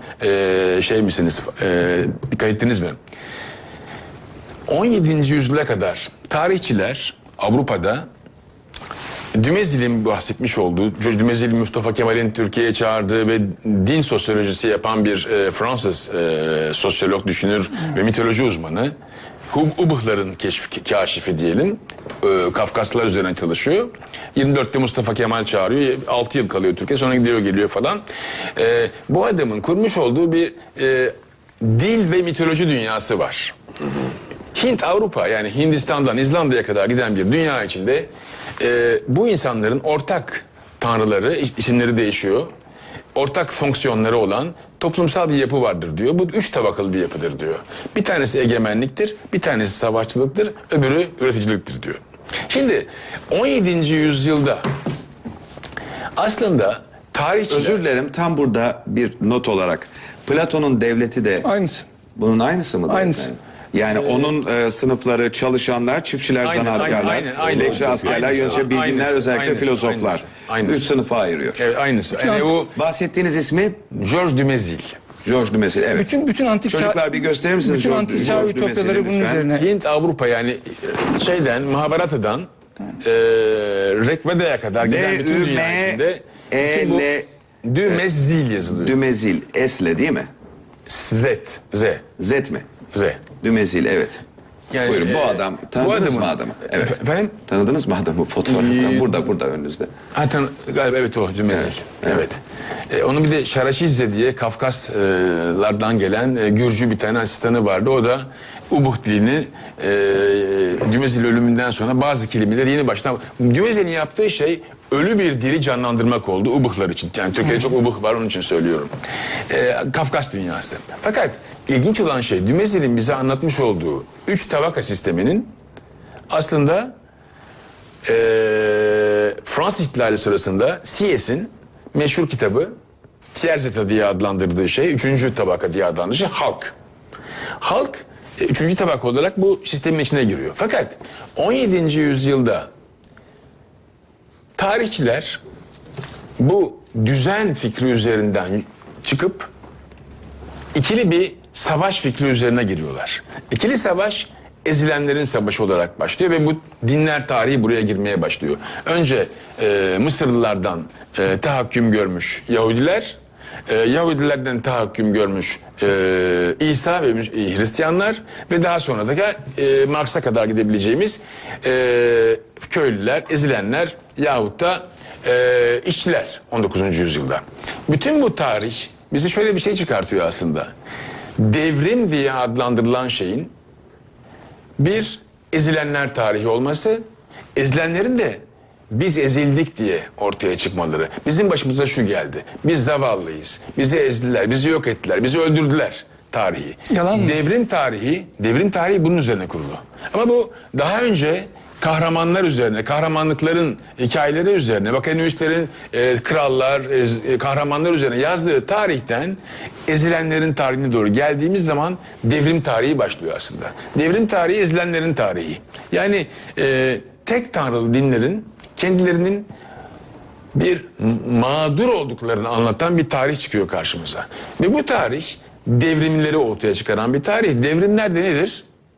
[SPEAKER 4] dikkat ettiniz mi? 17. yüzyıla kadar tarihçiler Avrupa'da Dumezil'in bahsetmiş olduğu, Dumezil Mustafa Kemal'in Türkiye'ye çağırdığı ve din sosyolojisi yapan bir Fransız sosyolog, düşünür ve mitoloji uzmanı. Ubuhların kaşifi diyelim. Kafkaslılar üzerine çalışıyor. 24'te Mustafa Kemal çağırıyor. 6 yıl kalıyor Türkiye, sonra gidiyor geliyor falan. Bu adamın kurmuş olduğu bir dil ve mitoloji dünyası var. Hint Avrupa, yani Hindistan'dan İzlanda'ya kadar giden bir dünya içinde bu insanların ortak tanrıları, isimleri değişiyor. Ortak fonksiyonları olan toplumsal bir yapı vardır diyor. Bu 3 tabakalı bir yapıdır diyor. Bir tanesi egemenliktir, bir tanesi savaşçılıktır, öbürü üreticiliktir diyor. Şimdi 17. yüzyılda aslında tarihçiler...
[SPEAKER 1] Özür dilerim, tam burada bir not olarak Platon'un devleti de
[SPEAKER 3] Aynısı.
[SPEAKER 1] bunun aynısı mıdır?
[SPEAKER 3] Aynısı.
[SPEAKER 1] Yani onun sınıfları çalışanlar, çiftçiler,
[SPEAKER 4] Aynen,
[SPEAKER 1] zanaatkarlar,
[SPEAKER 4] aynen.
[SPEAKER 1] bekçi askerler,
[SPEAKER 4] Aynısı,
[SPEAKER 1] yönetici bilginler,
[SPEAKER 4] aynısı,
[SPEAKER 1] özellikle
[SPEAKER 4] aynısı,
[SPEAKER 1] filozoflar.
[SPEAKER 4] aynısı.
[SPEAKER 1] 3 sınıfa ayırıyor.
[SPEAKER 4] Evet, aynısı. Yani o
[SPEAKER 1] Bahsettiğiniz ismi
[SPEAKER 4] Georges Dumezil.
[SPEAKER 1] Georges Dumezil. Evet.
[SPEAKER 3] Bütün antik çağ...
[SPEAKER 1] Çocuklar bir gösterir misiniz?
[SPEAKER 3] Bütün antik çağ
[SPEAKER 1] Georges
[SPEAKER 3] ütopyaları
[SPEAKER 1] Dumezil'i
[SPEAKER 3] bunun
[SPEAKER 1] lütfen?
[SPEAKER 3] üzerine.
[SPEAKER 4] Hint Avrupa, yani Mahabharata'dan Rekveda'ya kadar giden bütün dünya içinde bütün bu Dumezil yazılıyor.
[SPEAKER 1] Dumezil. S'le değil mi?
[SPEAKER 4] Z.
[SPEAKER 1] Z mi?
[SPEAKER 4] Z.
[SPEAKER 1] Dumezil, evet.
[SPEAKER 4] Yani,
[SPEAKER 1] Buyurun, bu adam. Tanıdınız mı adamı? Evet.
[SPEAKER 4] Efendim?
[SPEAKER 1] Tanıdınız mı adamı? Fotoğrafından. Burada önünüzde.
[SPEAKER 4] Galiba evet, o Dumezil. Evet. Onun bir de Şaraşidze diye Kafkaslardan gelen Gürcü bir tane asistanı vardı. O da Ubuh dilini Dumezil ölümünden sonra bazı kelimeleri yeni baştan... Dumezil'in yaptığı şey ölü bir dili canlandırmak oldu Ubuhlar için. Yani Türkiye'de çok Ubuh var, onun için söylüyorum. Kafkas dünyası. Fakat ilginç olan şey, Dumezil'in bize anlatmış olduğu 3 tabaka sisteminin aslında Fransız ihtilali sırasında Sieyes'in meşhur kitabı Tiers-État diye adlandırdığı şey, 3. tabaka diye adlandırdığı şey halk. Halk 3. tabaka olarak bu sistemin içine giriyor. Fakat 17. yüzyılda tarihçiler bu düzen fikri üzerinden çıkıp ikili bir savaş fikri üzerine giriyorlar. İkili savaş ezilenlerin savaşı olarak başlıyor ve bu dinler tarihi buraya girmeye başlıyor. Önce Mısırlılardan tahakküm görmüş Yahudiler, Yahudilerden tahakküm görmüş İsa ve Hristiyanlar ve daha sonra da Marx'a kadar gidebileceğimiz köylüler, ezilenler yahut da işçiler 19. yüzyılda. Bütün bu tarih bize şöyle bir şey çıkartıyor aslında. Devrim diye adlandırılan şeyin bir ezilenler tarihi olması, ezilenlerin de biz ezildik diye ortaya çıkmaları. Bizim başımıza şu geldi. Biz zavallıyız. Bizi ezdiler, bizi yok ettiler, bizi öldürdüler tarihi.
[SPEAKER 3] Yalan mı?
[SPEAKER 4] Devrim tarihi bunun üzerine kurulu. Ama bu daha önce kahramanlar üzerine, kahramanlıkların hikayeleri üzerine, Bakanüvislerin krallar, kahramanlar üzerine yazdığı tarihten ezilenlerin tarihine doğru geldiğimiz zaman devrim tarihi başlıyor aslında. Devrim tarihi ezilenlerin tarihi. Yani tek tanrılı dinlerin kendilerinin bir mağdur olduklarını anlatan bir tarih çıkıyor karşımıza. Ve bu tarih devrimleri ortaya çıkaran bir tarih. Devrimler de nedir?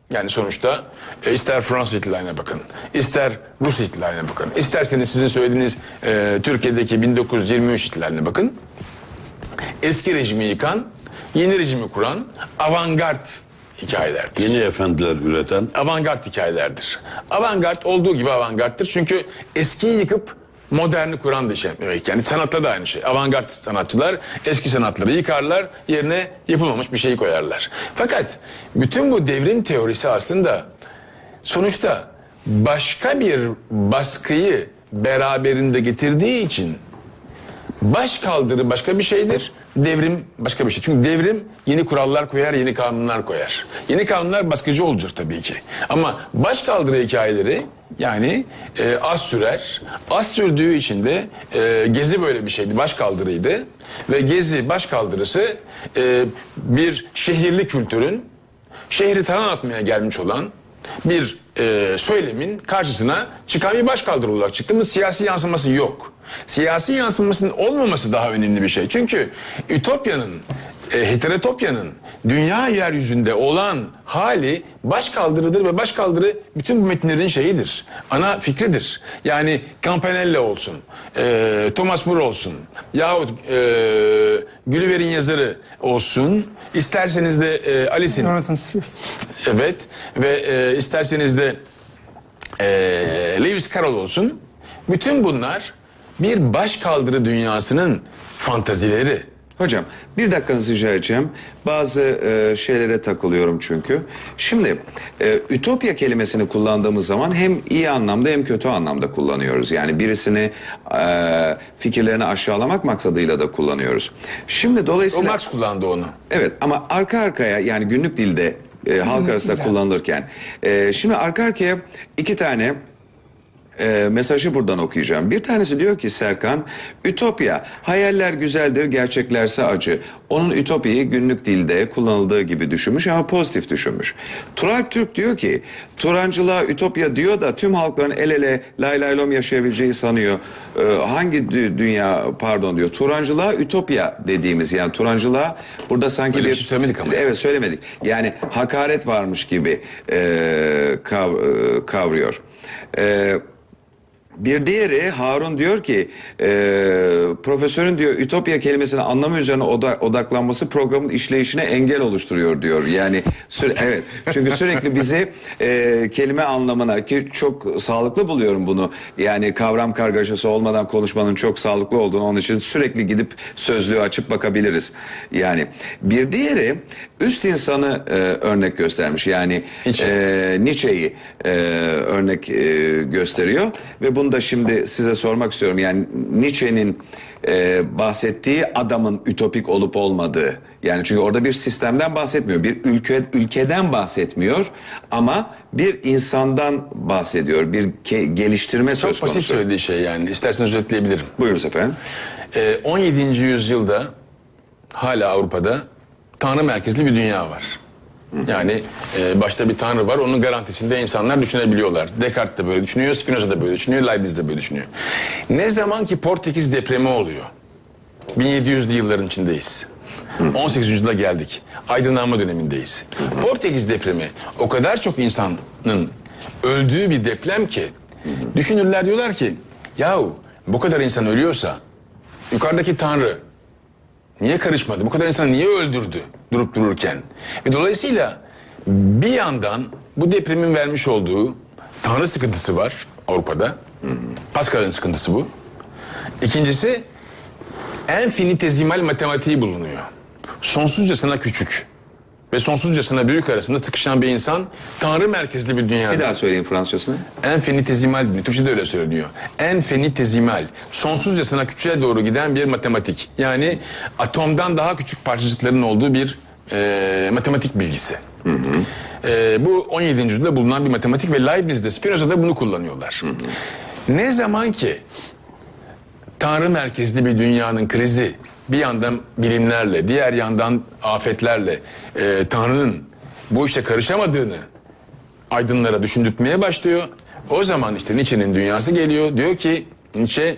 [SPEAKER 4] Yani sonuçta ister Fransız ihtilaline bakın, ister Rus ihtilaline bakın, isterseniz sizin söylediğiniz Türkiye'deki 1923 ihtilaline bakın. Eski rejimi yıkan, yeni rejimi kuran avantgard hikayelerdir.
[SPEAKER 5] Yeni efendiler üreten.
[SPEAKER 4] Avantgard hikayelerdir. Avantgard olduğu gibi avantgardtır. Çünkü eskiyi yıkıp moderni kuran da şey demek. Yani sanatta da aynı şey. Avantgard sanatçılar eski sanatları yıkarlar, yerine yapılmamış bir şeyi koyarlar. Fakat bütün bu devrim teorisi aslında sonuçta başka bir baskıyı beraberinde getirdiği için baş kaldırı başka bir şeydir, devrim başka bir şey. Çünkü devrim yeni kurallar koyar, yeni kanunlar koyar. Yeni kanunlar baskıcı olacak tabii ki. Ama baş kaldırı hikayeleri yani az sürer. Az sürdüğü için de Gezi böyle bir şeydi, baş kaldırıydı. Ve Gezi baş kaldırısı bir şehirli kültürün şehri talan atmaya gelmiş olan bir söylemin karşısına çıkan bir başkaldırı olarak çıktı mı siyasi yansıması yok. Siyasi yansımasının olmaması daha önemli bir şey. Çünkü Ütopya'nın, heterotopyanın dünya yeryüzünde olan hali başkaldırıdır ve başkaldırı bütün bu metinlerin şeyidir. Ana fikridir. Yani Campanella olsun, Thomas More olsun yahut Gulliver'in yazarı olsun, isterseniz de Alice'in, evet, ve isterseniz de Lewis Carroll olsun, bütün bunlar bir başkaldırı dünyasının fantazileri.
[SPEAKER 1] Hocam bir dakikanızı rica edeceğim. Bazı şeylere takılıyorum çünkü. Şimdi ütopya kelimesini kullandığımız zaman hem iyi anlamda hem kötü anlamda kullanıyoruz. Yani birisini fikirlerini aşağılamak maksadıyla da kullanıyoruz. Şimdi
[SPEAKER 4] O
[SPEAKER 1] dolayısıyla...
[SPEAKER 4] Marx kullandı onu.
[SPEAKER 1] Evet ama arka arkaya yani günlük dilde halk arasında kullanılırken şimdi arka arkaya iki tane mesajı buradan okuyacağım. Bir tanesi diyor ki Serkan, Ütopya, hayaller güzeldir, gerçeklerse acı. Onun Ütopya'yı günlük dilde kullanıldığı gibi düşünmüş ama pozitif düşünmüş. Turalp Türk diyor ki, Turancılığa Ütopya diyor da tüm halkların el ele lay lay lom yaşayabileceği sanıyor. Hangi dünya pardon diyor. Turancılığa Ütopya dediğimiz yani Turancılığa burada sanki
[SPEAKER 4] Öyle
[SPEAKER 1] bir...
[SPEAKER 4] bir şey söylemedik ama.
[SPEAKER 1] Evet söylemedik. Yani hakaret varmış gibi kavruyor. Bir diğeri Harun diyor ki profesörün diyor Ütopya kelimesinin anlamı üzerine odaklanması programın işleyişine engel oluşturuyor diyor. Yani evet çünkü sürekli bizi kelime anlamına ki çok sağlıklı buluyorum bunu. Yani kavram kargaşası olmadan konuşmanın çok sağlıklı olduğunu onun için sürekli gidip sözlüğü açıp bakabiliriz. Yani bir diğeri üst insanı örnek göstermiş. Yani Nietzsche'yi örnek gösteriyor ve bunu da şimdi size sormak istiyorum. Yani Nietzsche'nin bahsettiği adamın ütopik olup olmadığı. Yani çünkü orada bir sistemden bahsetmiyor. Bir ülkeden bahsetmiyor. Ama bir insandan bahsediyor. Bir geliştirme söz konusu.
[SPEAKER 4] Çok basit söylediği şey yani. İsterseniz özetleyebilirim.
[SPEAKER 1] Buyurunuz efendim.
[SPEAKER 4] 17. yüzyılda hala Avrupa'da tanrı merkezli bir dünya var. Yani başta bir tanrı var, onun garantisinde insanlar düşünebiliyorlar. Descartes de böyle düşünüyor, Spinoza da böyle düşünüyor, Leibniz de böyle düşünüyor. Ne zaman ki Portekiz depremi oluyor, 1700'lü yılların içindeyiz. 18. yüzyıla geldik, aydınlanma dönemindeyiz. Portekiz depremi o kadar çok insanın öldüğü bir deprem ki, düşünürler diyorlar ki, yahu bu kadar insan ölüyorsa, yukarıdaki tanrı niye karışmadı? Bu kadar insan niye öldürdü durup dururken? Ve dolayısıyla bir yandan bu depremin vermiş olduğu tanrı sıkıntısı var Avrupa'da. Pascal'ın sıkıntısı bu. İkincisi enfinitezimal matematiği bulunuyor. Sonsuzcasına küçük ve sonsuzcasına büyük arasında tıkışan bir insan tanrı merkezli bir dünyada.
[SPEAKER 1] Bir daha söyleyin Fransızcasını.
[SPEAKER 4] Enfinitezimal, Türkçe'de öyle söyleniyor. Enfinitezimal, sonsuzcasına küçüğe doğru giden bir matematik. Yani atomdan daha küçük parçacıkların olduğu bir matematik bilgisi. Bu 17. yüzyılda bulunan bir matematik ve Leibniz'de, Spinoza'da bunu kullanıyorlar. Ne zaman ki tanrı merkezli bir dünyanın krizi bir yandan bilimlerle, diğer yandan afetlerle Tanrı'nın bu işe karışamadığını aydınlara düşündürtmeye başlıyor. O zaman işte Nietzsche'nin dünyası geliyor. Diyor ki Nietzsche,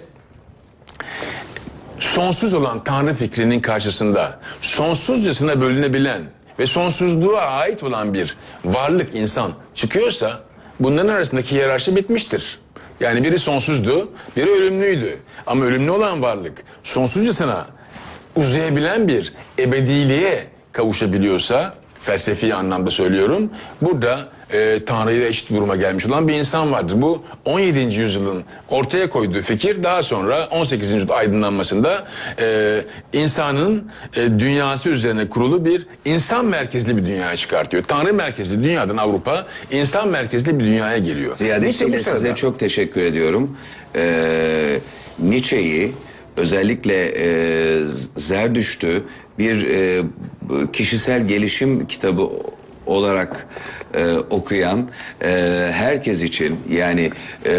[SPEAKER 4] sonsuz olan Tanrı fikrinin karşısında sonsuzcasına bölünebilen ve sonsuzluğa ait olan bir varlık, insan çıkıyorsa bunların arasındaki hiyerarşi bitmiştir. Yani biri sonsuzdu, biri ölümlüydü. Ama ölümlü olan varlık sonsuzcasına uzayabilen bir ebediliğe kavuşabiliyorsa, felsefi anlamda söylüyorum, burada Tanrı'yla eşit duruma gelmiş olan bir insan vardır. Bu 17. yüzyılın ortaya koyduğu fikir daha sonra 18. yüzyıl aydınlanmasında insanın dünyası üzerine kurulu bir insan merkezli bir dünyaya çıkartıyor. Tanrı merkezli dünyadan Avrupa insan merkezli bir dünyaya geliyor.
[SPEAKER 1] Ziyadesiyle
[SPEAKER 4] Nietzsche bu
[SPEAKER 1] size
[SPEAKER 4] sırada.
[SPEAKER 1] çok teşekkür ediyorum. Nietzsche'yi özellikle Zerdüşt'ü bir kişisel gelişim kitabı olarak okuyan herkes için, yani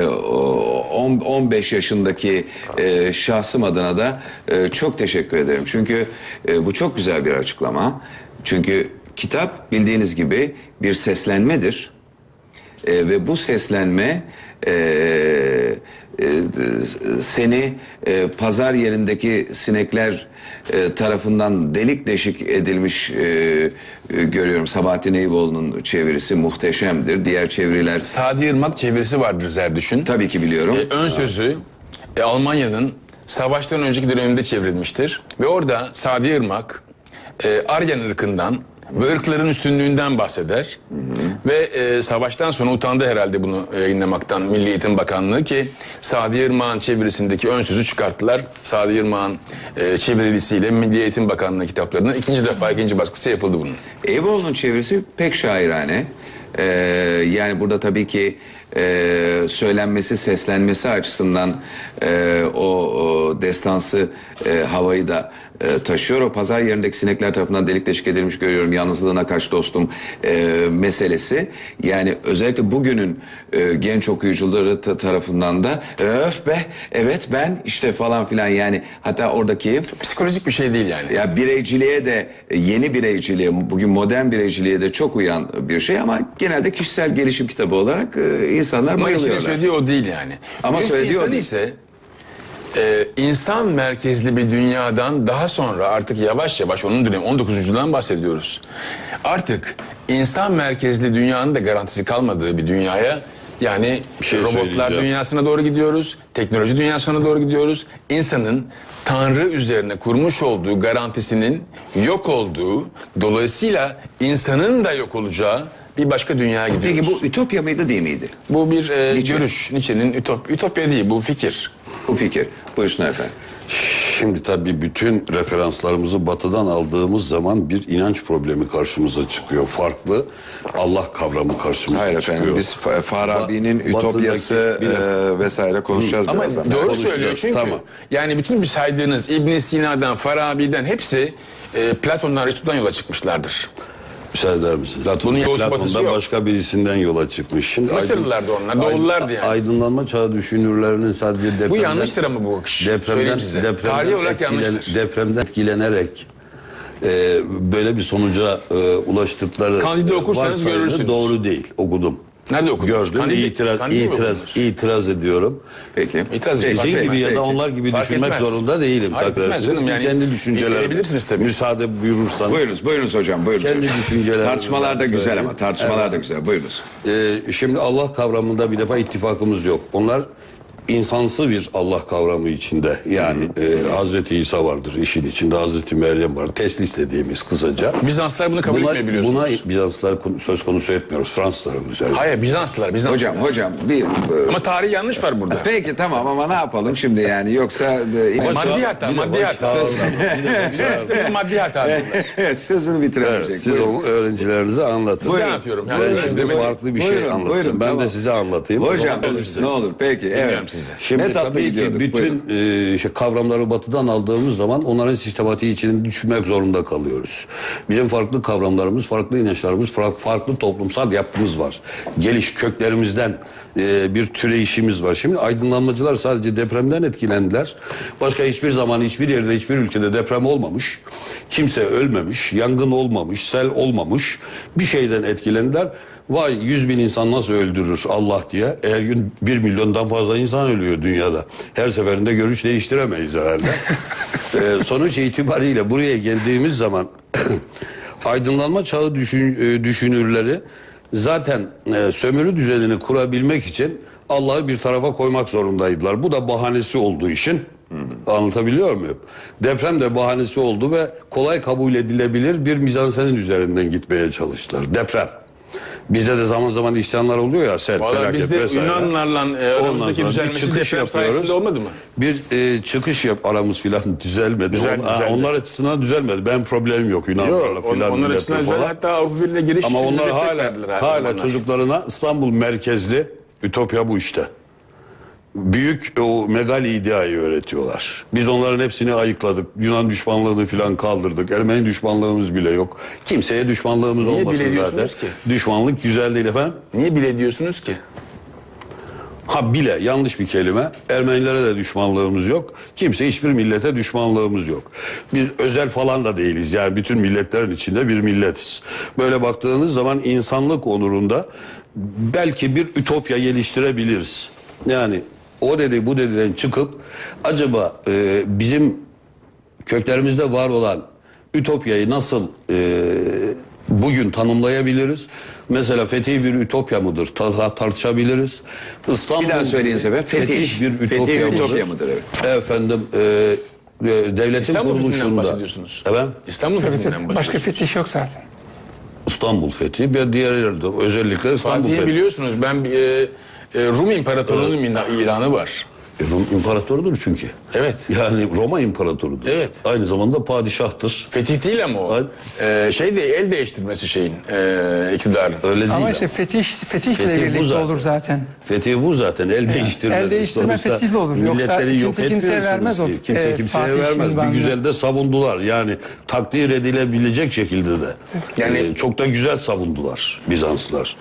[SPEAKER 1] 15 yaşındaki şahsım adına da çok teşekkür ederim. Çünkü bu çok güzel bir açıklama. Çünkü kitap bildiğiniz gibi bir seslenmedir. Ve bu seslenme seni pazar yerindeki sinekler tarafından delik deşik edilmiş görüyorum. Sabahattin Eyüboğlu'nun çevirisi muhteşemdir. Diğer çeviriler
[SPEAKER 4] Sadi Irmak çevirisi vardır Zerdüş'ün.
[SPEAKER 1] tabii ki biliyorum.
[SPEAKER 4] Ön sözü Almanya'nın savaştan önceki döneminde çevrilmiştir. Ve orada Sadi Irmak Aryan ırkından ve ırkların üstünlüğünden bahseder. Ve savaştan sonra utandı herhalde bunu yayınlamaktan Milli Eğitim Bakanlığı, ki Sadi Irmak'ın çevirisindeki ön sözü çıkarttılar. Sadi Irmak'ın çevirisiyle Milli Eğitim Bakanlığı kitaplarının ikinci baskısı yapıldı bunun.
[SPEAKER 1] Eyüboğlu'nun çevirisi pek şairane. Yani burada tabii ki söylenmesi, seslenmesi açısından o destansı havayı da taşıyor. O pazar yerindeki sinekler tarafından delik deşik edilmiş görüyorum. Yalnızlığına kaç dostum meselesi. Yani özellikle bugünün genç okuyucuları tarafından da öf be, evet ben işte falan filan, yani hatta oradaki
[SPEAKER 4] Psikolojik bir şey değil yani.
[SPEAKER 1] ya bireyciliğe de, yeni bireyciliğe, bugün modern bireyciliğe de çok uyan bir şey, ama genelde kişisel gelişim kitabı olarak insanlar
[SPEAKER 4] Ama
[SPEAKER 1] bayılıyorlar.
[SPEAKER 4] işin söylediği o değil yani.
[SPEAKER 1] Ama
[SPEAKER 4] Üst
[SPEAKER 1] söylediği o
[SPEAKER 4] insanı
[SPEAKER 1] değil.
[SPEAKER 4] ise insan merkezli bir dünyadan daha sonra artık yavaş yavaş, onun dönemi 19. yüzyıldan bahsediyoruz. Artık insan merkezli dünyanın da garantisi kalmadığı bir dünyaya, yani
[SPEAKER 5] şey
[SPEAKER 4] robotlar
[SPEAKER 5] söyleyeceğim.
[SPEAKER 4] dünyasına doğru gidiyoruz, teknoloji dünyasına doğru gidiyoruz. İnsanın Tanrı üzerine kurmuş olduğu garantisinin yok olduğu, dolayısıyla insanın da yok olacağı bir başka dünyaya gidiyoruz.
[SPEAKER 1] Peki bu ütopya mıydı, değil miydi?
[SPEAKER 4] Bu bir
[SPEAKER 1] Nietzsche.
[SPEAKER 4] görüş. Nietzsche'nin ütopya değil, bu fikir.
[SPEAKER 1] Bu fikir. Buyursun efendim.
[SPEAKER 5] Şimdi tabii bütün referanslarımızı batıdan aldığımız zaman bir inanç problemi karşımıza çıkıyor. Farklı Allah kavramı karşımıza
[SPEAKER 1] Hayır
[SPEAKER 5] çıkıyor.
[SPEAKER 1] efendim, biz Farabi'nin
[SPEAKER 5] Batıdaki-
[SPEAKER 1] ütopyası
[SPEAKER 5] bir dakika.
[SPEAKER 1] vesaire konuşacağız
[SPEAKER 4] Ama
[SPEAKER 1] birazdan.
[SPEAKER 4] doğru
[SPEAKER 5] konuşacağız,
[SPEAKER 4] söylüyor çünkü
[SPEAKER 5] tamam.
[SPEAKER 4] yani bütün bir saydığınız İbn Sina'dan, Farabi'den hepsi Platon'dan, Aristo'dan yola çıkmışlardır.
[SPEAKER 5] Müsaade eder misin?
[SPEAKER 4] Bunun yolcu batısı
[SPEAKER 5] Platon'dan
[SPEAKER 4] yok.
[SPEAKER 5] başka birisinden yola çıkmış. Şimdi
[SPEAKER 4] Mısırlılardı onlar, Doğululardı yani.
[SPEAKER 5] Aydınlanma çağı düşünürlerinin sadece depremden...
[SPEAKER 4] Bu yanlıştır ama bu bakış. Söyleyeyim size. Tarih olarak yanlıştır.
[SPEAKER 5] Depremden etkilenerek böyle bir sonuca ulaştıkları
[SPEAKER 4] Candide okursanız
[SPEAKER 5] varsayımı
[SPEAKER 4] görürsünüz.
[SPEAKER 5] Doğru değil. Okudum.
[SPEAKER 4] Nerede okudunuz?
[SPEAKER 5] Gördüm.
[SPEAKER 4] Candide mi okudunuz?
[SPEAKER 5] İtiraz ediyorum.
[SPEAKER 1] Peki.
[SPEAKER 4] İtiraz edin, fark
[SPEAKER 5] Sizin gibi
[SPEAKER 4] etmez.
[SPEAKER 5] ya da
[SPEAKER 1] Peki.
[SPEAKER 5] onlar gibi
[SPEAKER 4] Fark
[SPEAKER 5] düşünmek
[SPEAKER 4] etmez.
[SPEAKER 5] zorunda değilim.
[SPEAKER 4] Fark
[SPEAKER 5] Takdir
[SPEAKER 4] etmez
[SPEAKER 5] edersiniz
[SPEAKER 4] canım,
[SPEAKER 5] ki
[SPEAKER 4] yani
[SPEAKER 5] kendi düşüncelerime
[SPEAKER 4] verebilirsiniz tabii.
[SPEAKER 5] müsaade buyurursanız.
[SPEAKER 1] Buyurunuz hocam, buyurunuz.
[SPEAKER 5] Kendi düşüncelerimi
[SPEAKER 1] Tartışmalar da
[SPEAKER 5] ben
[SPEAKER 1] güzel
[SPEAKER 5] söyleyeyim.
[SPEAKER 1] ama, tartışmalar da güzel. Buyurunuz.
[SPEAKER 5] Şimdi Allah kavramında bir defa ittifakımız yok. Onlar insansı bir Allah kavramı içinde. Yani Hazreti İsa vardır işin içinde, Hazreti Meryem var. Teslis dediğimiz kısaca.
[SPEAKER 4] Bizanslılar bunu kabul etmiyor biliyorsunuz.
[SPEAKER 5] Buna Bizanslılar söz konusu etmiyoruz. Fransızların üzerinde.
[SPEAKER 4] Hayır, Bizanslılar.
[SPEAKER 1] Hocam bir...
[SPEAKER 4] Ama tarihi yanlış var burada.
[SPEAKER 1] Peki tamam, ama ne yapalım şimdi yani, yoksa...
[SPEAKER 4] Maddi hata, maddi hata. Bizanslılar maddi hata.
[SPEAKER 1] Sözünü bitiremeyecek.
[SPEAKER 5] Evet, siz
[SPEAKER 1] Buyurun.
[SPEAKER 5] o öğrencilerinize anlatın.
[SPEAKER 4] Size anlatıyorum. Yani
[SPEAKER 5] Ben
[SPEAKER 4] ben
[SPEAKER 5] şimdi
[SPEAKER 4] demedim.
[SPEAKER 5] farklı bir şey
[SPEAKER 1] Buyurun,
[SPEAKER 5] anlatayım.
[SPEAKER 1] buyurun,
[SPEAKER 5] Ben
[SPEAKER 1] tamam.
[SPEAKER 5] de size anlatayım.
[SPEAKER 1] Hocam
[SPEAKER 5] Anlatabilirsiniz.
[SPEAKER 1] ne olur, peki.
[SPEAKER 4] Dinliyorum
[SPEAKER 1] Evet.
[SPEAKER 4] sizi.
[SPEAKER 5] Şimdi
[SPEAKER 1] Ne tatlı
[SPEAKER 5] tabii ki
[SPEAKER 1] gidiyorduk,
[SPEAKER 5] bütün kavramları batıdan aldığımız zaman onların sistematiği içinde düşünmek zorunda kalıyoruz. Bizim farklı kavramlarımız, farklı inançlarımız, farklı toplumsal yapımız var. Geliş köklerimizden bir türeyişimiz var. Şimdi aydınlanmacılar sadece depremden etkilendiler. Başka hiçbir zaman, hiçbir yerde, hiçbir ülkede deprem olmamış. Kimse ölmemiş, yangın olmamış, sel olmamış. Bir şeyden etkilendiler. Vay 100.000 insan nasıl öldürür Allah diye. Her gün 1 milyondan fazla insan ölüyor dünyada. Her seferinde görüş değiştiremeyiz herhalde. Sonuç itibariyle buraya geldiğimiz zaman aydınlanma çağı düşünürleri zaten sömürü düzenini kurabilmek için Allah'ı bir tarafa koymak zorundaydılar. Bu da bahanesi olduğu için, anlatabiliyor muyum? Deprem de bahanesi oldu ve kolay kabul edilebilir bir mizansenin üzerinden gitmeye çalıştılar. Deprem. Bizde de zaman zaman isyanlar oluyor ya, sel,
[SPEAKER 4] Valla
[SPEAKER 5] felaket
[SPEAKER 4] bizde
[SPEAKER 5] vesaire.
[SPEAKER 4] Yunanlarla aramızdaki
[SPEAKER 5] sonra bir
[SPEAKER 4] düzelmesi
[SPEAKER 5] çıkış
[SPEAKER 4] deprem sayesinde olmadı mı?
[SPEAKER 5] Bir çıkış aramız filan düzelmedi.
[SPEAKER 4] Düzeldi.
[SPEAKER 5] Onlar açısından düzelmedi. Ben problemim yok Yunanlarla
[SPEAKER 4] Yok,
[SPEAKER 5] filan.
[SPEAKER 4] onlar açısından
[SPEAKER 5] milletle
[SPEAKER 4] güzel. Hatta Avrupa Birliği'ne giriş
[SPEAKER 5] Ama
[SPEAKER 4] için
[SPEAKER 5] onlar
[SPEAKER 4] destek verdiler.
[SPEAKER 5] hala çocuklarına İstanbul merkezli ütopya bu işte. Büyük o megal ideayı öğretiyorlar. Biz onların hepsini ayıkladık. Yunan düşmanlığını filan kaldırdık. Ermeni düşmanlığımız bile yok. Kimseye düşmanlığımız
[SPEAKER 4] Niye
[SPEAKER 5] olmasın
[SPEAKER 4] bile
[SPEAKER 5] zaten.
[SPEAKER 4] diyorsunuz ki?
[SPEAKER 5] Düşmanlık güzel değil efendim.
[SPEAKER 4] Niye bile diyorsunuz ki?
[SPEAKER 5] Ha bile yanlış bir kelime. Ermenilere de düşmanlığımız yok. Kimse hiçbir millete düşmanlığımız yok. Biz özel falan da değiliz. Yani bütün milletlerin içinde bir milletiz. Böyle baktığınız zaman insanlık onurunda belki bir ütopya geliştirebiliriz. Yani o dedi bu dediden çıkıp acaba bizim köklerimizde var olan ütopyayı nasıl bugün tanımlayabiliriz? Mesela fetih bir ütopya mıdır? Tartışabiliriz. İstanbul
[SPEAKER 1] Bir daha söyleyin efendim.
[SPEAKER 5] fetih bir ütopya
[SPEAKER 1] mıdır? Evet.
[SPEAKER 5] Efendim devletin
[SPEAKER 4] İstanbul fethinden
[SPEAKER 5] kuruluşunda.
[SPEAKER 4] bahsediyorsunuz.
[SPEAKER 5] Efendim?
[SPEAKER 4] İstanbul
[SPEAKER 3] Tabii,
[SPEAKER 4] fethinden
[SPEAKER 3] tabii.
[SPEAKER 4] bahsediyorsunuz.
[SPEAKER 3] Başka fetih yok zaten.
[SPEAKER 5] İstanbul fethi bir diğer yerde. Özellikle İstanbul
[SPEAKER 4] Fatih'i
[SPEAKER 5] fethi.
[SPEAKER 4] biliyorsunuz, ben Rum İmparatorluğu'nun ilanı var.
[SPEAKER 5] Rum imparatorudur çünkü.
[SPEAKER 4] Evet.
[SPEAKER 5] Yani Roma imparatorudur.
[SPEAKER 4] Evet.
[SPEAKER 5] Aynı zamanda padişahtır.
[SPEAKER 4] Fetih değil ama o. El değiştirmesi şeyin iktidarın.
[SPEAKER 5] Öyle değil.
[SPEAKER 3] Ama işte fetihle
[SPEAKER 5] Fetih bu
[SPEAKER 3] birlikte
[SPEAKER 5] zaten.
[SPEAKER 3] olur zaten.
[SPEAKER 5] Fetih bu zaten. El değiştirme.
[SPEAKER 3] El değiştirme
[SPEAKER 5] Sonuçta
[SPEAKER 3] fetihle olur. Yoksa
[SPEAKER 5] milletleri yok
[SPEAKER 3] kimse kimseye
[SPEAKER 5] etmiyorsunuz
[SPEAKER 3] vermez o,
[SPEAKER 5] ki. Kimse kimseye
[SPEAKER 3] Fatih
[SPEAKER 5] vermez.
[SPEAKER 3] ünvanını.
[SPEAKER 5] Bir güzel de savundular. Yani takdir edilebilecek şekilde de.
[SPEAKER 4] Yani-
[SPEAKER 5] Çok da güzel savundular Bizanslılar.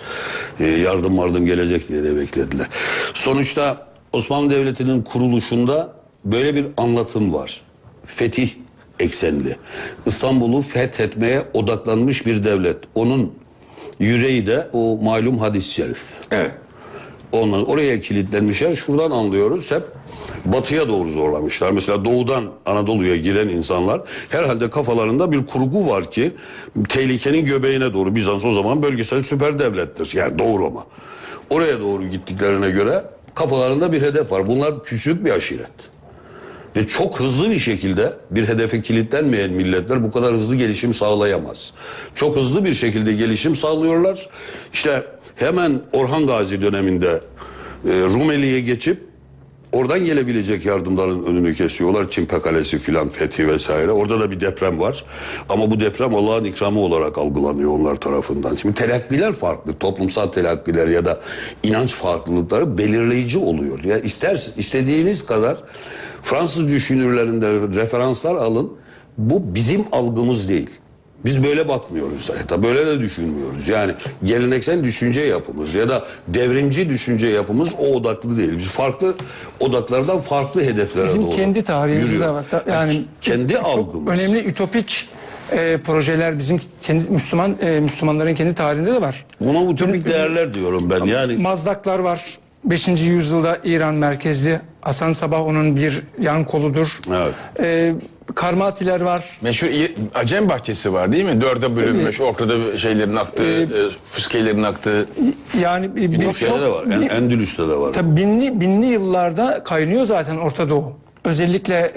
[SPEAKER 5] Yardım gelecek diye de beklediler. Sonuçta Osmanlı Devleti'nin kuruluşunda böyle bir anlatım var. Fetih eksenli. İstanbul'u fethetmeye odaklanmış bir devlet. Onun yüreği de o malum hadis-i şerif.
[SPEAKER 1] Evet.
[SPEAKER 5] Onlar oraya kilitlenmişler. Şuradan anlıyoruz, hep batıya doğru zorlamışlar. Mesela doğudan Anadolu'ya giren insanlar herhalde kafalarında bir kurgu var ki tehlikenin göbeğine doğru. Bizans o zaman bölgesel süper devlettir. Yani Doğu Roma. Oraya doğru gittiklerine göre kafalarında bir hedef var. Bunlar küçük bir aşiret. Ve çok hızlı bir şekilde bir hedefe kilitlenmeyen milletler bu kadar hızlı gelişim sağlayamaz. Çok hızlı bir şekilde gelişim sağlıyorlar. İşte hemen Orhan Gazi döneminde Rumeli'ye geçip oradan gelebilecek yardımların önünü kesiyorlar. Çimpe Kalesi filan fethi vesaire. Orada da bir deprem var. Ama bu deprem Allah'ın ikramı olarak algılanıyor onlar tarafından. Şimdi telakkiler farklı. Toplumsal telakkiler ya da inanç farklılıkları belirleyici oluyor. Yani istediğiniz kadar Fransız düşünürlerinde referanslar alın. Bu bizim algımız değil. Biz böyle bakmıyoruz zaten. Böyle de düşünmüyoruz. Yani geleneksel düşünce yapımız ya da devrimci düşünce yapımız o odaklı değil. Biz farklı odaklardan farklı hedeflere
[SPEAKER 3] Bizim
[SPEAKER 5] doğru
[SPEAKER 3] kendi tarihimizde
[SPEAKER 5] yürüyor.
[SPEAKER 3] var. Yani
[SPEAKER 5] kendi
[SPEAKER 3] çok
[SPEAKER 5] algımız.
[SPEAKER 3] önemli ütopik projeler bizim kendi Müslümanların kendi tarihinde de var.
[SPEAKER 5] Buna ütopik değerler diyorum ben. Yani
[SPEAKER 3] Mazdaklar var. 5. yüzyılda İran merkezli. Hasan Sabah onun bir yan koludur.
[SPEAKER 5] evet.
[SPEAKER 3] Karmatiler var.
[SPEAKER 4] Meşhur Acem bahçesi var değil mi? Dörde bölünmüş. Ortada şeylerin aktığı, fıskiyelerin aktığı.
[SPEAKER 3] Yani
[SPEAKER 5] Türkiye'de de var. Endülüs'te de var.
[SPEAKER 3] Tabii binli yıllarda kaynıyor zaten Orta Doğu. Özellikle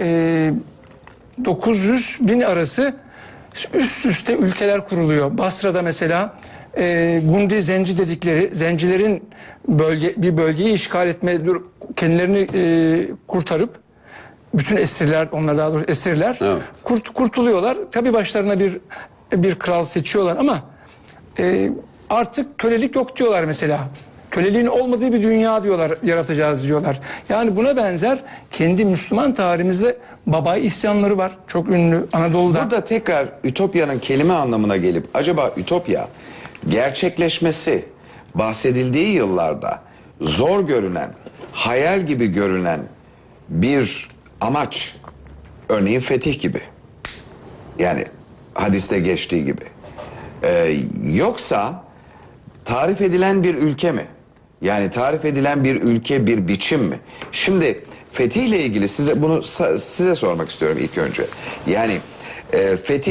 [SPEAKER 3] 900-1000 arası üst üste ülkeler kuruluyor. Basra'da mesela Gundi Zenci dedikleri zencilerin bir bölgeyi işgal etme, kendilerini kurtarıp bütün esirler, onlar daha doğrusu esirler
[SPEAKER 5] Evet.
[SPEAKER 3] kurtuluyorlar. Tabii başlarına bir kral seçiyorlar ama artık kölelik yok diyorlar mesela. Köleliğin olmadığı bir dünya diyorlar, yaratacağız diyorlar. Yani buna benzer kendi Müslüman tarihimizde Babai isyanları var. Çok ünlü Anadolu'da.
[SPEAKER 6] Burada tekrar ütopyanın kelime anlamına gelip acaba ütopya gerçekleşmesi bahsedildiği yıllarda zor görünen, hayal gibi görünen bir amaç, örneğin fetih gibi, yani hadiste geçtiği gibi, yoksa tarif edilen bir ülke mi? Yani tarif edilen bir ülke, bir biçim mi? Şimdi fetihle ilgili size sormak istiyorum ilk önce. Yani fetih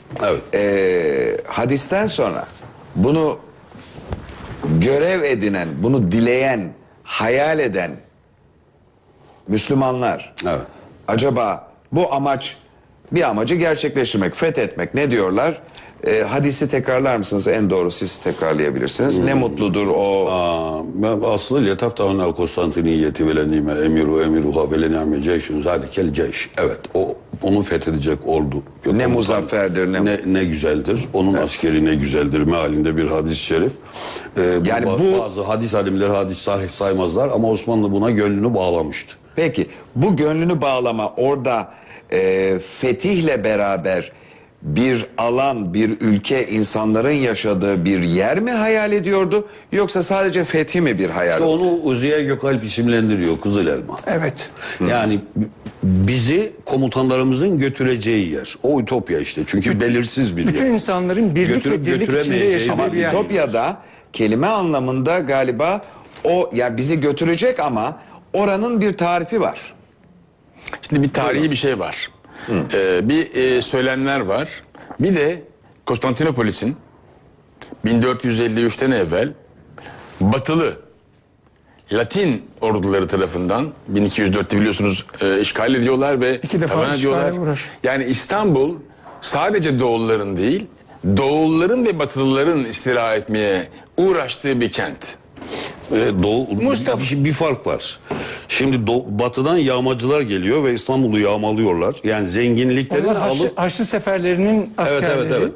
[SPEAKER 5] Evet.
[SPEAKER 6] Hadisten sonra bunu görev edinen, bunu dileyen, hayal eden Müslümanlar
[SPEAKER 5] Evet.
[SPEAKER 6] acaba bu amaç, bir amacı gerçekleştirmek, fethetmek, ne diyorlar? Hadisi tekrarlar mısınız? En doğru siz tekrarlayabilirsiniz. Ne mutludur o.
[SPEAKER 5] Ben aslında letaftan el Konstantiniyeti ve lenime emiruha ve lenime ceyşun zalikel ceyş. Evet, onu fethedecek ordu.
[SPEAKER 6] Ne muzafferdir,
[SPEAKER 5] ne güzeldir. Onun askeri ne güzeldir mealinde bir hadis-i şerif.
[SPEAKER 6] Yani
[SPEAKER 5] bazı hadis alimleri hadis sahih saymazlar ama Osmanlı buna gönlünü bağlamıştı.
[SPEAKER 6] Peki bu gönlünü bağlama orada fetihle beraber bir alan, bir ülke, insanların yaşadığı bir yer mi hayal ediyordu? Yoksa sadece fethi mi bir hayal?
[SPEAKER 5] İşte onu Ziya Gökalp isimlendiriyor, Kızıl Elma.
[SPEAKER 3] Evet.
[SPEAKER 5] Yani bizi komutanlarımızın götüreceği yer. O ütopya işte. Çünkü belirsiz bir yer.
[SPEAKER 3] Bütün insanların birlik
[SPEAKER 5] Götürüp
[SPEAKER 3] ve dirlik içinde
[SPEAKER 5] götüremeyeceği
[SPEAKER 3] yaşadığı
[SPEAKER 6] Ama
[SPEAKER 3] bir yer.
[SPEAKER 6] Ütopya'da kelime anlamında galiba o ya bizi götürecek ama oranın bir tarifi var.
[SPEAKER 4] Şimdi bir tarihi bir şey var. Bir söylemler var. Bir de Konstantinopolis'in 1453'ten evvel batılı Latin orduları tarafından 1204'te biliyorsunuz işgal ediyorlar ve
[SPEAKER 3] İki defa
[SPEAKER 4] taban
[SPEAKER 3] işgale
[SPEAKER 4] ediyorlar.
[SPEAKER 3] uğrar.
[SPEAKER 4] Yani İstanbul sadece Doğulların değil, Doğulların ve Batılıların istila etmeye uğraştığı bir kent.
[SPEAKER 5] Bir fark var. Şimdi batıdan yağmacılar geliyor ve İstanbul'u yağmalıyorlar. Yani zenginliklerini
[SPEAKER 3] Onlar
[SPEAKER 5] alıp...
[SPEAKER 3] Haçlı Seferlerinin askerleri.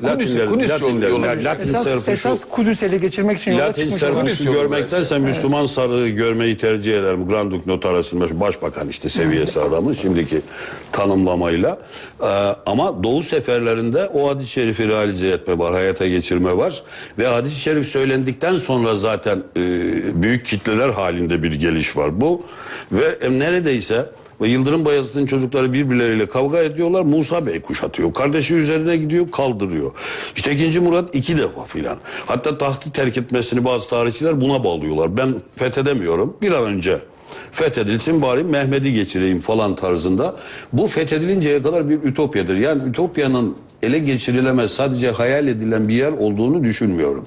[SPEAKER 3] Esas Kudüs ele geçirmek için yola
[SPEAKER 5] Latin
[SPEAKER 3] çıkmışlar.
[SPEAKER 5] servisi görmektense Müslüman sarığı görmeyi tercih eder. Grand Duke Notarası'nın başbakan işte seviyesi adamı şimdiki tanımlamayla. Ama Doğu seferlerinde o hadis-i şerifi realize etme var, hayata geçirme var. Ve hadis-i şerif söylendikten sonra zaten büyük kitleler halinde bir geliş var bu. Ve neredeyse Yıldırım Bayezid'in çocukları birbirleriyle kavga ediyorlar. Musa Bey kuşatıyor. Kardeşi üzerine gidiyor, kaldırıyor. İşte 2. Murat 2 defa filan. Hatta tahtı terk etmesini bazı tarihçiler buna bağlıyorlar. Ben fethedemiyorum. Bir an önce fethedilsin bari Mehmet'i geçireyim falan tarzında. Bu fethedilinceye kadar bir ütopyadır. Yani ütopyanın ele geçirilemez, sadece hayal edilen bir yer olduğunu düşünmüyorum.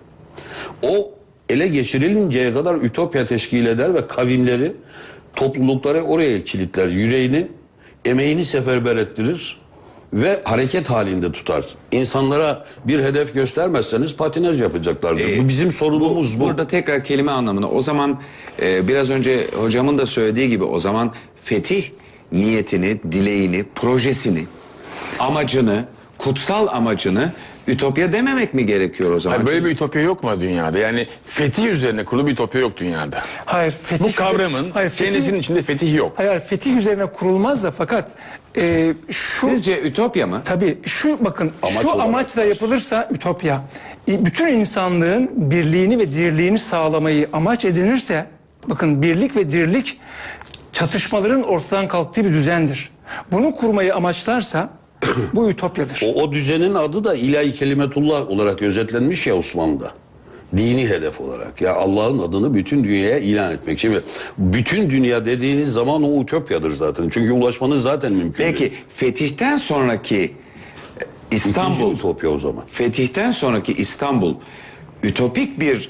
[SPEAKER 5] O ele geçirilinceye kadar ütopya teşkil eder ve kavimleri, toplulukları oraya kilitler, yüreğini, emeğini seferber ettirir ve hareket halinde tutar. İnsanlara bir hedef göstermezseniz patinaj yapacaklardır. Bu bizim sorunumuz bu.
[SPEAKER 6] Burada tekrar kelime anlamını o zaman biraz önce hocamın da söylediği gibi o zaman fetih niyetini, dileğini, projesini, amacını, kutsal amacını ütopya dememek mi gerekiyor o zaman?
[SPEAKER 4] Hayır, böyle bir ütopya yok mu dünyada? Yani fetih üzerine kurulu bir ütopya yok dünyada.
[SPEAKER 3] Hayır, fetih,
[SPEAKER 4] Bu kavramın kendisinin içinde fetih yok.
[SPEAKER 3] Hayır, fetih üzerine kurulmaz da fakat şu...
[SPEAKER 6] Sizce ütopya mı?
[SPEAKER 3] Tabii şu bakın
[SPEAKER 5] Amaç
[SPEAKER 3] şu
[SPEAKER 5] olarak
[SPEAKER 3] amaçla yapılırsa ütopya. Bütün insanlığın birliğini ve dirliğini sağlamayı amaç edinirse bakın birlik ve dirlik çatışmaların ortadan kalktığı bir düzendir. Bunu kurmayı amaçlarsa bu ütopyadır.
[SPEAKER 5] O düzenin adı da ilahi kelimetullah olarak özetlenmiş ya Osmanlı'da. Dini hedef olarak. Ya Allah'ın adını bütün dünyaya ilan etmek. Şimdi bütün dünya dediğiniz zaman o ütopyadır zaten. Çünkü ulaşmanız zaten mümkün değil.
[SPEAKER 6] Peki fetihten sonraki İstanbul,
[SPEAKER 5] İkinci ütopya o zaman.
[SPEAKER 6] fetihten sonraki İstanbul ütopik bir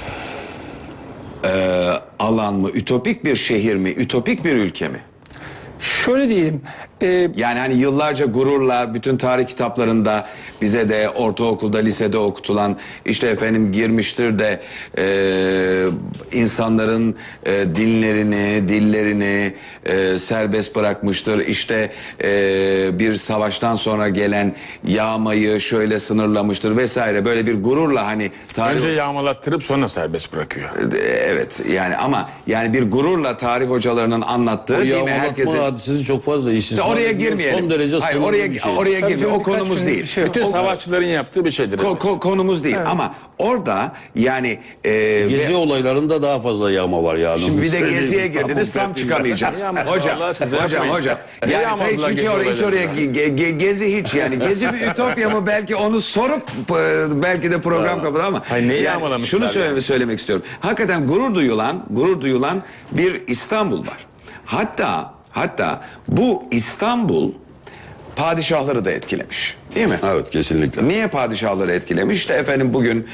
[SPEAKER 6] alan mı, ütopik bir şehir mi, ütopik bir ülke mi?
[SPEAKER 3] Şöyle diyelim.
[SPEAKER 6] Yani hani yıllarca gururla bütün tarih kitaplarında bize de ortaokulda, lisede okutulan işte efendim girmiştir de insanların dillerini serbest bırakmıştır. İşte bir savaştan sonra gelen yağmayı şöyle sınırlamıştır vesaire. Böyle bir gururla hani tarih...
[SPEAKER 4] Önce yağmalattırıp sonra serbest bırakıyor.
[SPEAKER 6] Evet yani ama yani bir gururla tarih hocalarının anlattığı
[SPEAKER 5] O
[SPEAKER 6] değil mi? Herkesin...
[SPEAKER 5] hadisesi çok fazla istismar
[SPEAKER 6] Oraya
[SPEAKER 5] ediyor.
[SPEAKER 6] girmeyelim.
[SPEAKER 5] Son derece
[SPEAKER 6] Hayır
[SPEAKER 5] sınırlı
[SPEAKER 6] oraya
[SPEAKER 5] bir şey.
[SPEAKER 6] oraya
[SPEAKER 3] Tabii
[SPEAKER 6] girme. O
[SPEAKER 3] canım, birkaç
[SPEAKER 6] konumuz
[SPEAKER 3] günlük
[SPEAKER 6] değil.
[SPEAKER 3] bir şey.
[SPEAKER 4] Bütün savaşçıların yaptığı bir şeydir.
[SPEAKER 6] Konumuz değil ama orada yani
[SPEAKER 5] Gezi olaylarında daha fazla yağma var yani.
[SPEAKER 6] şimdi bir de geziye girdiniz tam çıkamayacağız. Hocam. Yani hiç oraya gezi hiç yani gezi bir ütopya mı belki onu sorup belki de program kapadı ama
[SPEAKER 4] Hayır, neyi
[SPEAKER 6] yani
[SPEAKER 4] yağmalamışlar
[SPEAKER 6] şunu
[SPEAKER 4] yani?
[SPEAKER 6] söylemek istiyorum. Hakikaten gurur duyulan bir İstanbul var. Hatta bu İstanbul padişahları da etkilemiş. Değil mi?
[SPEAKER 5] Evet, kesinlikle.
[SPEAKER 6] Niye padişahları etkilemiş? İşte efendim bugün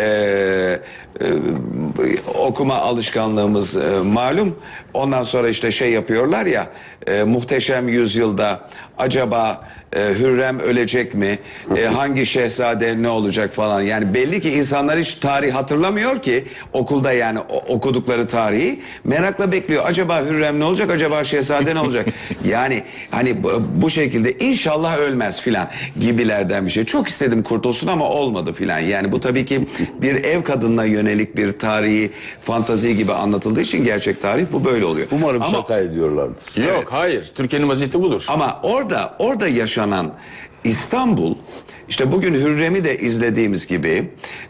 [SPEAKER 6] okuma alışkanlığımız malum. Ondan sonra işte şey yapıyorlar ya, Muhteşem Yüzyılda acaba Hürrem ölecek mi? Hangi şehzade ne olacak falan. Yani belli ki insanlar hiç tarih hatırlamıyor ki okulda, yani okudukları tarihi merakla bekliyor. Acaba Hürrem ne olacak? Acaba şehzade ne olacak? Yani hani bu şekilde inşallah ölmez filan gibilerden bir şey. Çok istedim kurtulsun ama olmadı filan. Yani bu tabii ki bir ev kadınına yönelik bir tarihi fantazi gibi anlatıldığı için gerçek tarih bu böyle oluyor.
[SPEAKER 5] Umarım
[SPEAKER 6] Ama
[SPEAKER 5] şaka ediyorlardır.
[SPEAKER 4] Yok, hayır. Türkiye'nin vaziyeti budur.
[SPEAKER 6] ama orada yaşanan İstanbul, işte bugün Hürrem'i de izlediğimiz gibi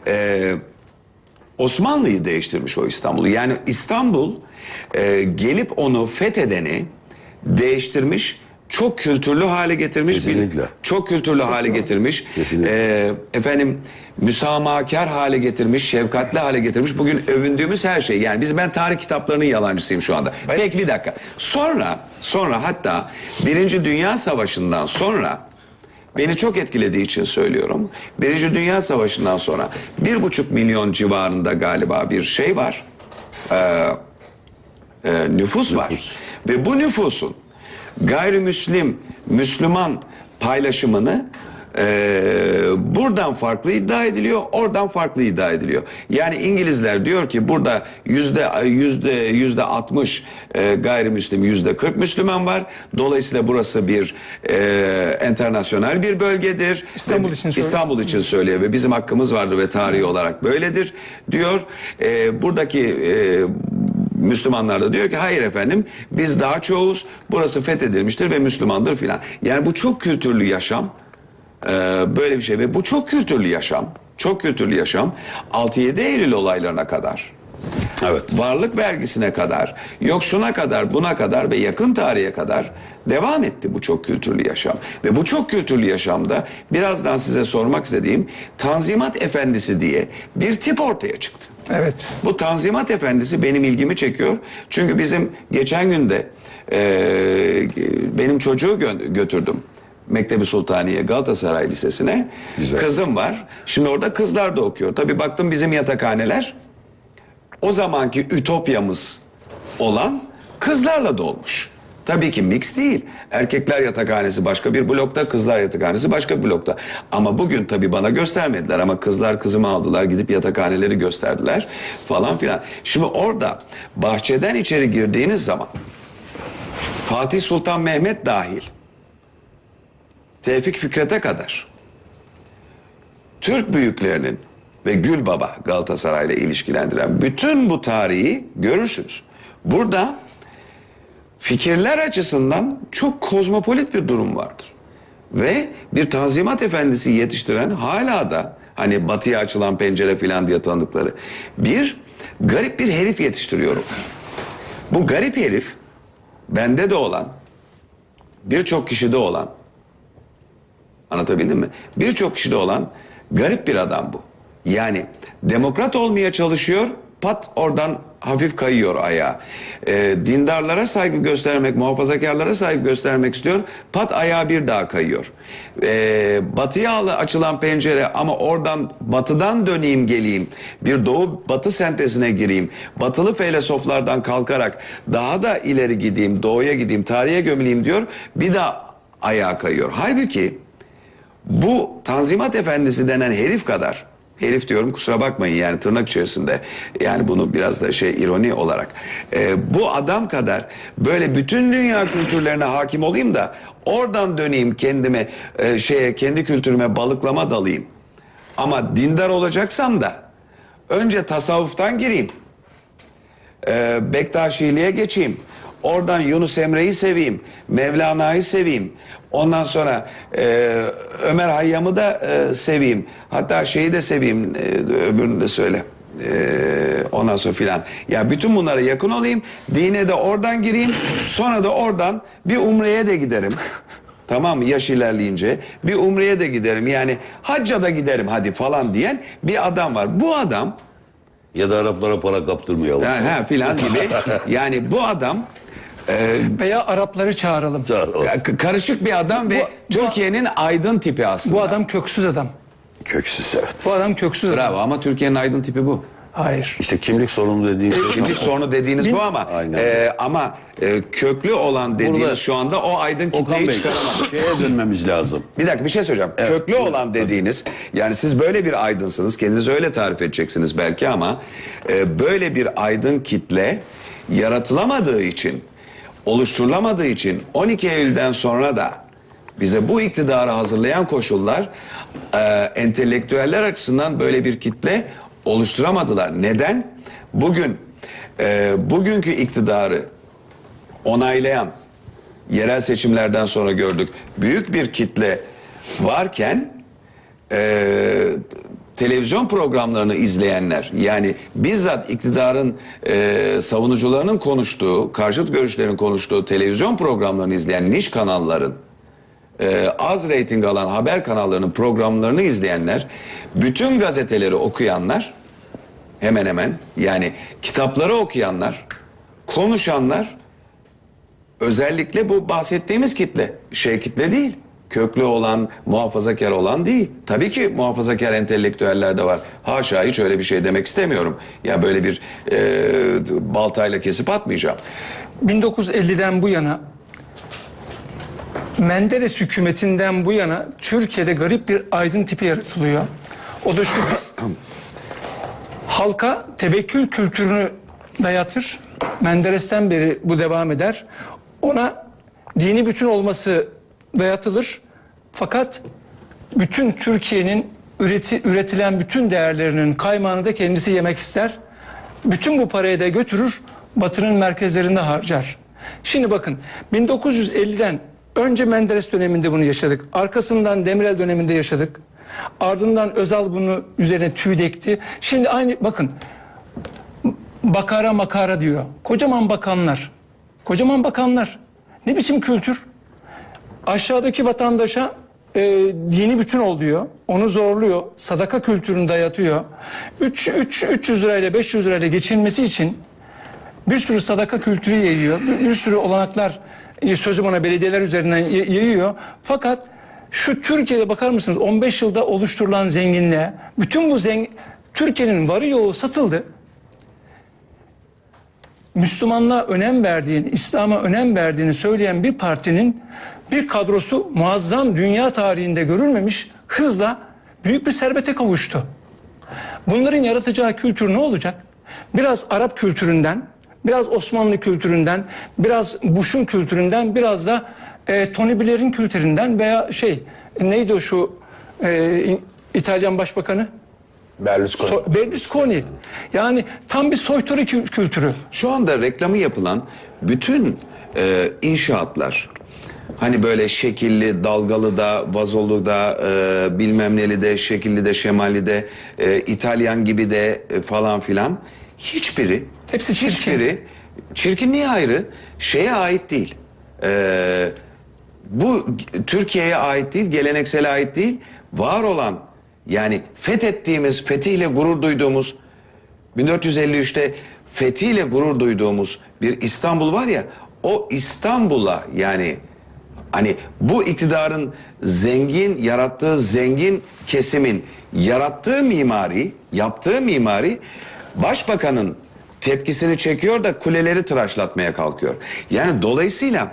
[SPEAKER 6] Osmanlı'yı değiştirmiş o İstanbul'u. Yani İstanbul gelip onu fethedeni değiştirmiş, çok kültürlü hale getirmiş.
[SPEAKER 5] Kesinlikle.
[SPEAKER 6] Çok kültürlü hale getirmiş.
[SPEAKER 5] Kesinlikle.
[SPEAKER 6] Efendim müsamahakar hale getirmiş, şefkatli hale getirmiş. Bugün övündüğümüz her şey. Yani ben tarih kitaplarının yalancısıyım şu anda. Peki bir dakika. Sonra hatta Birinci Dünya Savaşı'ndan sonra, beni çok etkilediği için söylüyorum. Birinci Dünya Savaşı'ndan sonra 1,5 milyon civarında galiba bir şey var. Nüfus var. Ve bu nüfusun gayrimüslim, Müslüman paylaşımını buradan farklı iddia ediliyor, oradan farklı iddia ediliyor. Yani İngilizler diyor ki burada yüzde 60 gayrimüslim, yüzde 40 Müslüman var. Dolayısıyla burası bir internasyonel bir bölgedir. İstanbul için söylüyor ve bizim hakkımız vardır ve tarihi olarak böyledir diyor. Buradaki Müslümanlar da diyor ki hayır efendim, biz daha çoğuz, burası fethedilmiştir ve Müslümandır filan. Yani bu çok kültürlü yaşam böyle bir şey ve bu çok kültürlü yaşam 6-7 Eylül olaylarına kadar,
[SPEAKER 5] Evet.
[SPEAKER 6] varlık vergisine kadar, yok şuna kadar, buna kadar ve yakın tarihe kadar devam etti bu çok kültürlü yaşam. Ve bu çok kültürlü yaşamda birazdan size sormak istediğim Tanzimat Efendisi diye bir tip ortaya çıktı.
[SPEAKER 3] Evet.
[SPEAKER 6] Bu Tanzimat Efendisi benim ilgimi çekiyor. Çünkü bizim geçen günde benim çocuğu götürdüm Mektebi Sultaniye Galatasaray Lisesi'ne.
[SPEAKER 5] Güzel.
[SPEAKER 6] Kızım var. Şimdi orada kızlar da okuyor. Tabii baktım bizim yatakhaneler o zamanki ütopyamız olan kızlarla dolmuş. Tabii ki mix değil. Erkekler yatakhanesi başka bir blokta, kızlar yatakhanesi başka bir blokta. Ama bugün tabii bana göstermediler ama kızlar kızımı aldılar, gidip yatakhaneleri gösterdiler falan filan. Şimdi orada bahçeden içeri girdiğiniz zaman Fatih Sultan Mehmet dahil Tevfik Fikret'e kadar Türk büyüklerinin ve Gülbaba Galatasaray'la ilişkilendiren bütün bu tarihi görürsünüz. Burada fikirler açısından çok kozmopolit bir durum vardır. Ve bir Tanzimat Efendisi yetiştiren, hala da hani batıya açılan pencere filan diye tanıdıkları bir garip bir herif yetiştiriyorum. Bu garip herif bende de olan, birçok kişide olan, anlatabildim mi? Birçok kişide olan garip bir adam bu. Yani demokrat olmaya çalışıyor, pat oradan hafif kayıyor ayağa. Dindarlara saygı göstermek, muhafazakarlara saygı göstermek istiyor, pat ayağa bir daha kayıyor. Batıya açılan pencere ama oradan batıdan döneyim geleyim, bir doğu batı sentezine gireyim, batılı filozoflardan kalkarak daha da ileri gideyim, doğuya gideyim, tarihe gömüleyim diyor, bir daha ayağa kayıyor. Halbuki bu Tanzimat Efendisi denen herif kadar, herif diyorum kusura bakmayın yani tırnak içerisinde, yani bunu biraz da ironi olarak, bu adam kadar böyle bütün dünya kültürlerine hakim olayım da oradan döneyim kendime, kendi kültürüme balıklama dalayım. Ama dindar olacaksam da önce tasavvuftan gireyim, Bektaşiliğe geçeyim, oradan Yunus Emre'yi seveyim, Mevlana'yı seveyim. Ondan sonra Ömer Hayyam'ı da seveyim. Hatta şeyi de seveyim, öbürünü de söyle. Ondan sonra filan. Ya bütün bunlara yakın olayım. Dine de oradan gireyim. Sonra da oradan bir umreye de giderim. Tamam mı? Yaş ilerleyince. Bir umreye de giderim. Yani hacca da giderim hadi falan diyen bir adam var. Bu adam...
[SPEAKER 5] Ya da Araplara para kaptırmayalım.
[SPEAKER 6] Filan gibi. Yani bu adam
[SPEAKER 3] Veya Arapları çağıralım.
[SPEAKER 6] Karışık bir adam ve Türkiye'nin aydın tipi aslında.
[SPEAKER 3] Bu adam köksüz adam.
[SPEAKER 5] Köksüz, evet.
[SPEAKER 3] Bu adam köksüz adam.
[SPEAKER 6] Bravo, ama Türkiye'nin aydın tipi bu.
[SPEAKER 3] Hayır.
[SPEAKER 5] İşte kimlik sorunu dediğin şey.
[SPEAKER 6] Kimlik sorunu dediğiniz bu ama
[SPEAKER 5] Aynen.
[SPEAKER 6] köklü olan dediğiniz
[SPEAKER 5] Burada-
[SPEAKER 6] şu anda o aydın
[SPEAKER 5] Okan
[SPEAKER 6] kitleyi
[SPEAKER 5] Bey,
[SPEAKER 6] çıkaramadı.
[SPEAKER 5] şeye dönmemiz lazım.
[SPEAKER 6] Bir dakika, bir şey söyleyeceğim. Köklü olan dediğiniz, yani siz böyle bir aydınsınız, kendinizi öyle tarif edeceksiniz belki ama böyle bir aydın kitle yaratılamadığı için, oluşturulamadığı için 12 Eylül'den sonra da bize bu iktidarı hazırlayan koşullar entelektüeller açısından böyle bir kitle oluşturamadılar. Neden? Bugün bugünkü iktidarı onaylayan, yerel seçimlerden sonra gördük, büyük bir kitle varken televizyon programlarını izleyenler, yani bizzat iktidarın savunucularının konuştuğu, karşıt görüşlerin konuştuğu televizyon programlarını izleyen niş kanalların, az reyting alan haber kanallarının programlarını izleyenler, bütün gazeteleri okuyanlar, hemen hemen, yani kitapları okuyanlar, konuşanlar, özellikle bu bahsettiğimiz kitle, kitle değil, köklü olan, muhafazakar olan değil. Tabii ki muhafazakar entelektüeller de var. Haşa, hiç öyle bir şey demek istemiyorum. Ya böyle bir baltayla kesip atmayacağım.
[SPEAKER 3] 1950'den bu yana, Menderes hükümetinden bu yana Türkiye'de garip bir aydın tipi yaratılıyor. O da şu: halka tevekkül kültürünü dayatır. Menderes'ten beri bu devam eder. Ona dini bütün olması dayatılır. Fakat bütün Türkiye'nin üretilen bütün değerlerinin kaymağını da kendisi yemek ister. Bütün bu parayı da götürür, Batı'nın merkezlerinde harcar. Şimdi bakın, 1950'den önce Menderes döneminde bunu yaşadık. Arkasından Demirel döneminde yaşadık. Ardından Özal bunu üzerine tüy dikti. Şimdi aynı, bakın, bakara makara diyor. Kocaman bakanlar. Kocaman bakanlar. Ne biçim kültür? Aşağıdaki vatandaşa dini bütün ol diyor. Onu zorluyor. Sadaka kültürünü dayatıyor. 300 lirayla 500 lirayla geçinmesi için bir sürü sadaka kültürü yayıyor. Bir sürü olanaklar, sözüm ona, belediyeler üzerinden yayıyor. Fakat şu Türkiye'de bakar mısınız, 15 yılda oluşturulan zenginliğe, bütün bu Türkiye'nin varı yoğu satıldı. Müslümanlığa önem verdiğini, İslam'a önem verdiğini söyleyen bir partinin bir kadrosu muazzam, dünya tarihinde görülmemiş hızla büyük bir servete kavuştu. Bunların yaratacağı kültür ne olacak? Biraz Arap kültüründen, biraz Osmanlı kültüründen, biraz Bush'un kültüründen, biraz da Tony Blair'in kültüründen veya neydi o şu İtalyan Başbakanı?
[SPEAKER 4] Berlusconi.
[SPEAKER 3] Berlusconi. Yani tam bir soytarı kültürü.
[SPEAKER 6] Şu anda reklamı yapılan bütün inşaatlar, hani böyle şekilli, dalgalı da, vazolu da, bilmem neli de, şekilli de, şemalli de, İtalyan gibi de falan filan, hiçbiri,
[SPEAKER 3] hepsi çirkin.
[SPEAKER 6] Hiçbiri, çirkinliği ayrı, şeye ait değil. Bu Türkiye'ye ait değil, geleneksele ait değil, var olan, yani fethettiğimiz, fetihle gurur duyduğumuz, 1453'te fethiyle gurur duyduğumuz bir İstanbul var ya, o İstanbul'a, yani hani bu iktidarın yarattığı zengin kesimin yarattığı mimari, yaptığı mimari, başbakanın tepkisini çekiyor da kuleleri tıraşlatmaya kalkıyor. Yani dolayısıyla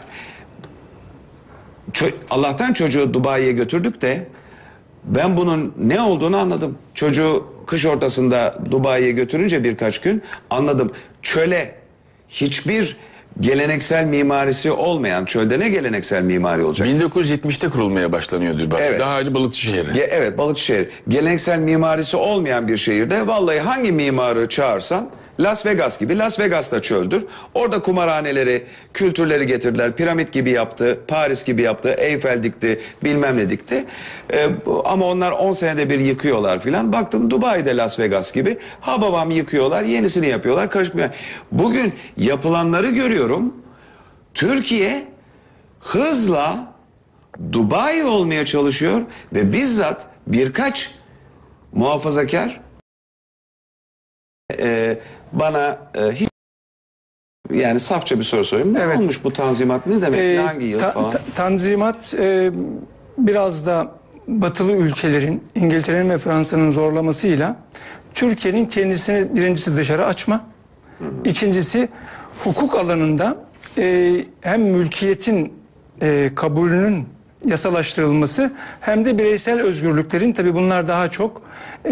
[SPEAKER 6] Allah'tan çocuğu Dubai'ye götürdük de ben bunun ne olduğunu anladım. Çocuğu kış ortasında Dubai'ye götürünce birkaç gün anladım. Çöle, hiçbir geleneksel mimarisi olmayan çölde ne geleneksel mimari olacak?
[SPEAKER 4] 1970'te kurulmaya başlanıyor Dubai.
[SPEAKER 6] Evet.
[SPEAKER 4] Daha önce balıkçı şehri.
[SPEAKER 6] Evet, balıkçı şehri. Geleneksel mimarisi olmayan bir şehirde vallahi hangi mimarı çağırsan, Las Vegas gibi, Las Vegas da çöldür. Orada kumarhaneleri, kültürleri getirdiler. Piramit gibi yaptı, Paris gibi yaptı, Eyfel dikti, bilmem ne dikti. Ama onlar 10 senede bir yıkıyorlar filan. Baktım Dubai'de Las Vegas gibi. Ha babam yıkıyorlar, yenisini yapıyorlar. Karışık bir... Bugün yapılanları görüyorum. Türkiye hızla Dubai olmaya çalışıyor ve bizzat birkaç muhafazakar bana hiç yani safça bir soru sorayım. Ne
[SPEAKER 3] Evet.
[SPEAKER 6] olmuş bu tanzimat? Ne demek? Hangi yıl falan?
[SPEAKER 3] Tanzimat biraz da batılı ülkelerin, İngiltere'nin ve Fransa'nın zorlamasıyla Türkiye'nin kendisini birincisi dışarı açma, ikincisi hukuk alanında hem mülkiyetin kabulünün yasalaştırılması hem de bireysel özgürlüklerin, tabii bunlar daha çok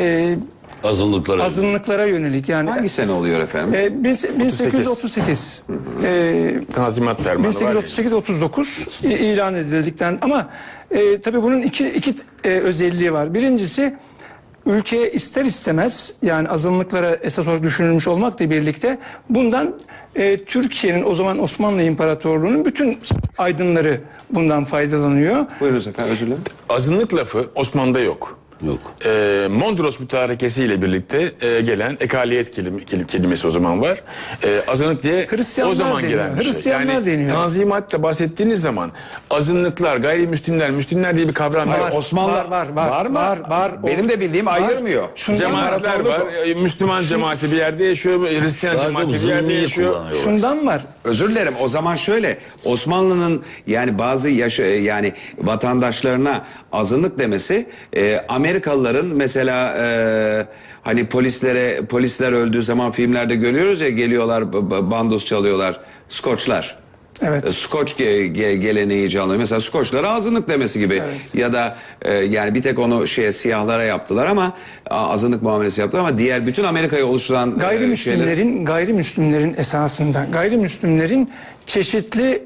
[SPEAKER 3] azınlıklara yönelik. Yani
[SPEAKER 6] Hangi sene oluyor efendim?
[SPEAKER 3] 1838
[SPEAKER 4] Tanzimat fermanı var.
[SPEAKER 3] 1838-39 ilan edildikten, ama tabii bunun iki özelliği var. Birincisi, ülkeye ister istemez, yani azınlıklara esas olarak düşünülmüş olmakla birlikte bundan Türkiye'nin, o zaman Osmanlı İmparatorluğu'nun bütün aydınları bundan faydalanıyor.
[SPEAKER 6] Buyurunuz efendim, özür dilerim.
[SPEAKER 4] Azınlık lafı Osmanlı'da yok.
[SPEAKER 5] Yok.
[SPEAKER 4] Mondros Mütarekesi ile birlikte gelen ekaliyet kelimesi o zaman var. Azınlık diye
[SPEAKER 3] Hristiyanlar
[SPEAKER 4] o zaman
[SPEAKER 3] deniyor.
[SPEAKER 4] gelen bir şey.
[SPEAKER 3] Hristiyanlar
[SPEAKER 4] Yani
[SPEAKER 3] deniyor.
[SPEAKER 4] Tanzimat'ta bahsettiğiniz zaman azınlıklar, gayrimüslimler, Müslümanlar diye bir kavram yok.
[SPEAKER 3] Var.
[SPEAKER 6] Osmanlı
[SPEAKER 3] Var mı?
[SPEAKER 6] Var. Benim de bildiğim ayırmıyor.
[SPEAKER 4] Cemaatler var. Müslüman cemaati bir yerde yaşıyor, Hristiyan cemaati bir yerde yaşıyor.
[SPEAKER 3] Şundan var.
[SPEAKER 6] Özür dilerim. O zaman şöyle, Osmanlı'nın yani bazı yani vatandaşlarına azınlık demesi, Amerikalıların mesela hani polisler öldüğü zaman filmlerde görüyoruz ya, geliyorlar bandos çalıyorlar, Skoçlar.
[SPEAKER 3] Evet.
[SPEAKER 6] Skoç geleneği canlı. Mesela Skoçlara azınlık demesi gibi. Ya da yani bir tek onu siyahlara yaptılar ama azınlık muamelesi yaptılar, ama diğer bütün Amerika'yı oluşturan
[SPEAKER 3] Gayrimüslimlerin esasında gayrimüslimlerin çeşitli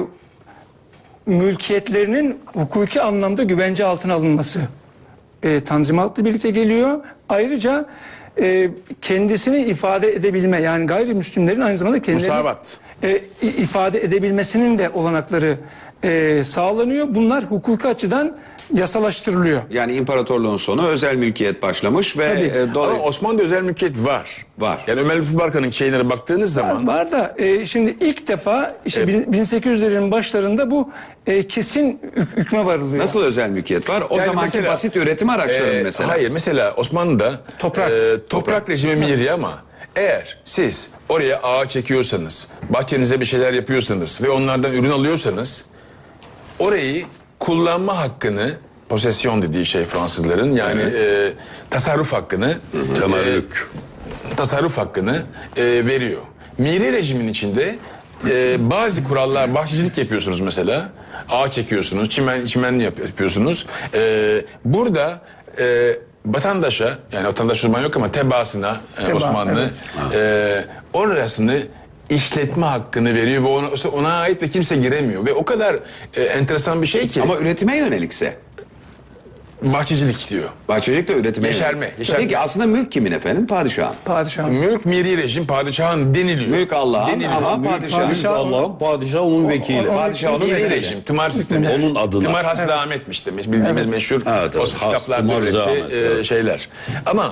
[SPEAKER 3] mülkiyetlerinin hukuki anlamda güvence altına alınması Tanzimat'la birlikte geliyor. Ayrıca kendisini ifade edebilme, yani gayrimüslimlerin aynı zamanda kendilerini
[SPEAKER 4] Musavat.
[SPEAKER 3] ifade edebilmesinin de olanakları sağlanıyor. Bunlar hukuki açıdan yasalaştırılıyor.
[SPEAKER 6] Yani imparatorluğun sonu özel mülkiyet başlamış ve
[SPEAKER 4] Ama Osmanlı'da özel mülkiyet var.
[SPEAKER 6] Var.
[SPEAKER 4] Yani Ömer Lütfü Barkan'ın şeylere baktığınız zaman
[SPEAKER 3] Var da şimdi ilk defa işte 1800'lerin başlarında bu kesin hükme varılıyor.
[SPEAKER 6] nasıl özel mülkiyet var? O
[SPEAKER 4] Yani
[SPEAKER 6] zamanki
[SPEAKER 4] mesela,
[SPEAKER 6] basit üretim araçları mesela.
[SPEAKER 4] Hayır, mesela Osmanlı'da toprak rejimi miri, ama eğer siz oraya ağaç çekiyorsanız, bahçenize bir şeyler yapıyorsanız ve onlardan ürün alıyorsanız, orayı kullanma hakkını, posesyon dediği şey Fransızların, yani tasarruf hakkını, tasarruf hakkını veriyor. Miri rejimin içinde bazı kurallar, bahçecilik yapıyorsunuz mesela, ağaç çekiyorsunuz, çimen yapıyorsunuz. Burada vatandaşa, yani vatandaş uzman yok ama tebaasına Osmanlı orasını işletme hakkını veriyor ve ona ait ve kimse giremiyor. Ve o kadar enteresan bir şey ki.
[SPEAKER 6] Ama üretime yönelikse.
[SPEAKER 4] Bahçecilik diyor.
[SPEAKER 6] Bahçecilik de üretime
[SPEAKER 4] Yeşerme.
[SPEAKER 6] Peki aslında mülk kimin efendim? Padişahın.
[SPEAKER 3] Padişah.
[SPEAKER 4] Mülk miri rejim, padişahın deniliyor.
[SPEAKER 6] Mülk Allah'ın ama
[SPEAKER 5] Allah'ın, padişah onun vekili.
[SPEAKER 6] Padişah onun
[SPEAKER 4] Miri
[SPEAKER 6] vekili.
[SPEAKER 4] rejim, tımar sistemi.
[SPEAKER 5] Onun adına.
[SPEAKER 4] Tımar Hasri Ahmet'miş demiş. Bildiğimiz meşhur
[SPEAKER 5] Evet,
[SPEAKER 4] o
[SPEAKER 5] Has,
[SPEAKER 4] kitaplarda
[SPEAKER 5] Tımar
[SPEAKER 4] üretti
[SPEAKER 5] Ahmet,
[SPEAKER 4] şeyler. Ama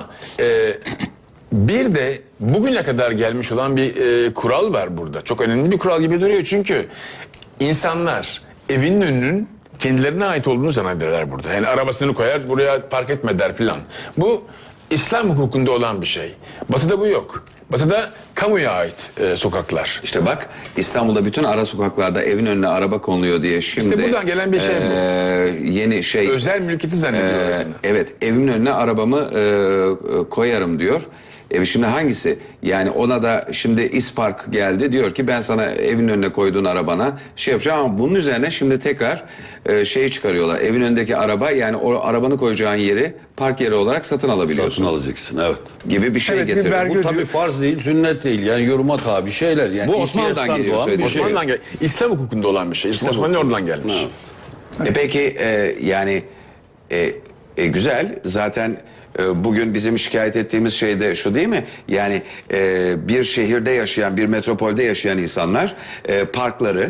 [SPEAKER 4] bir de bugüne kadar gelmiş olan bir kural var burada. Çok önemli bir kural gibi duruyor. Çünkü insanlar evinin önünün kendilerine ait olduğunu zannederler burada. Yani arabasını koyar, buraya park etme der filan. Bu İslam hukukunda olan bir şey. Batı'da bu yok. Batı'da kamuya ait sokaklar.
[SPEAKER 6] İşte bak, İstanbul'da bütün ara sokaklarda evin önüne araba konuluyor diye şimdi.
[SPEAKER 4] İşte buradan gelen bir şey bu.
[SPEAKER 6] Yeni şey.
[SPEAKER 4] Özel mülkiyeti zannediyor orasını.
[SPEAKER 6] Evet, evimin önüne arabamı koyarım diyor. Şimdi hangisi? Yani ona da şimdi İspark geldi, diyor ki ben sana evin önüne koyduğun arabana şey yapacağım, ama bunun üzerine şimdi tekrar şeyi çıkarıyorlar. Evin önündeki araba, yani o arabanı koyacağın yeri park yeri olarak satın alabiliyorsun.
[SPEAKER 5] Satın alacaksın, evet.
[SPEAKER 6] Gibi bir şey
[SPEAKER 3] Evet, bir
[SPEAKER 6] getiriyor.
[SPEAKER 3] vergi
[SPEAKER 5] Bu tabii farz değil, sünnet değil. Yani yoruma tabi şeyler. Yani
[SPEAKER 6] Bu Osmanlı'dan
[SPEAKER 5] ihtiyaçtan
[SPEAKER 6] geliyor,
[SPEAKER 5] doğan bir
[SPEAKER 6] söylediğim
[SPEAKER 5] şey.
[SPEAKER 4] Osmanlı'dan gel. İslam hukukunda olan bir şey. Osmanlı oradan gelmiş.
[SPEAKER 6] Peki yani güzel zaten. Bugün bizim şikayet ettiğimiz şey de şu değil mi? Yani bir şehirde yaşayan, bir metropolde yaşayan insanlar parkları,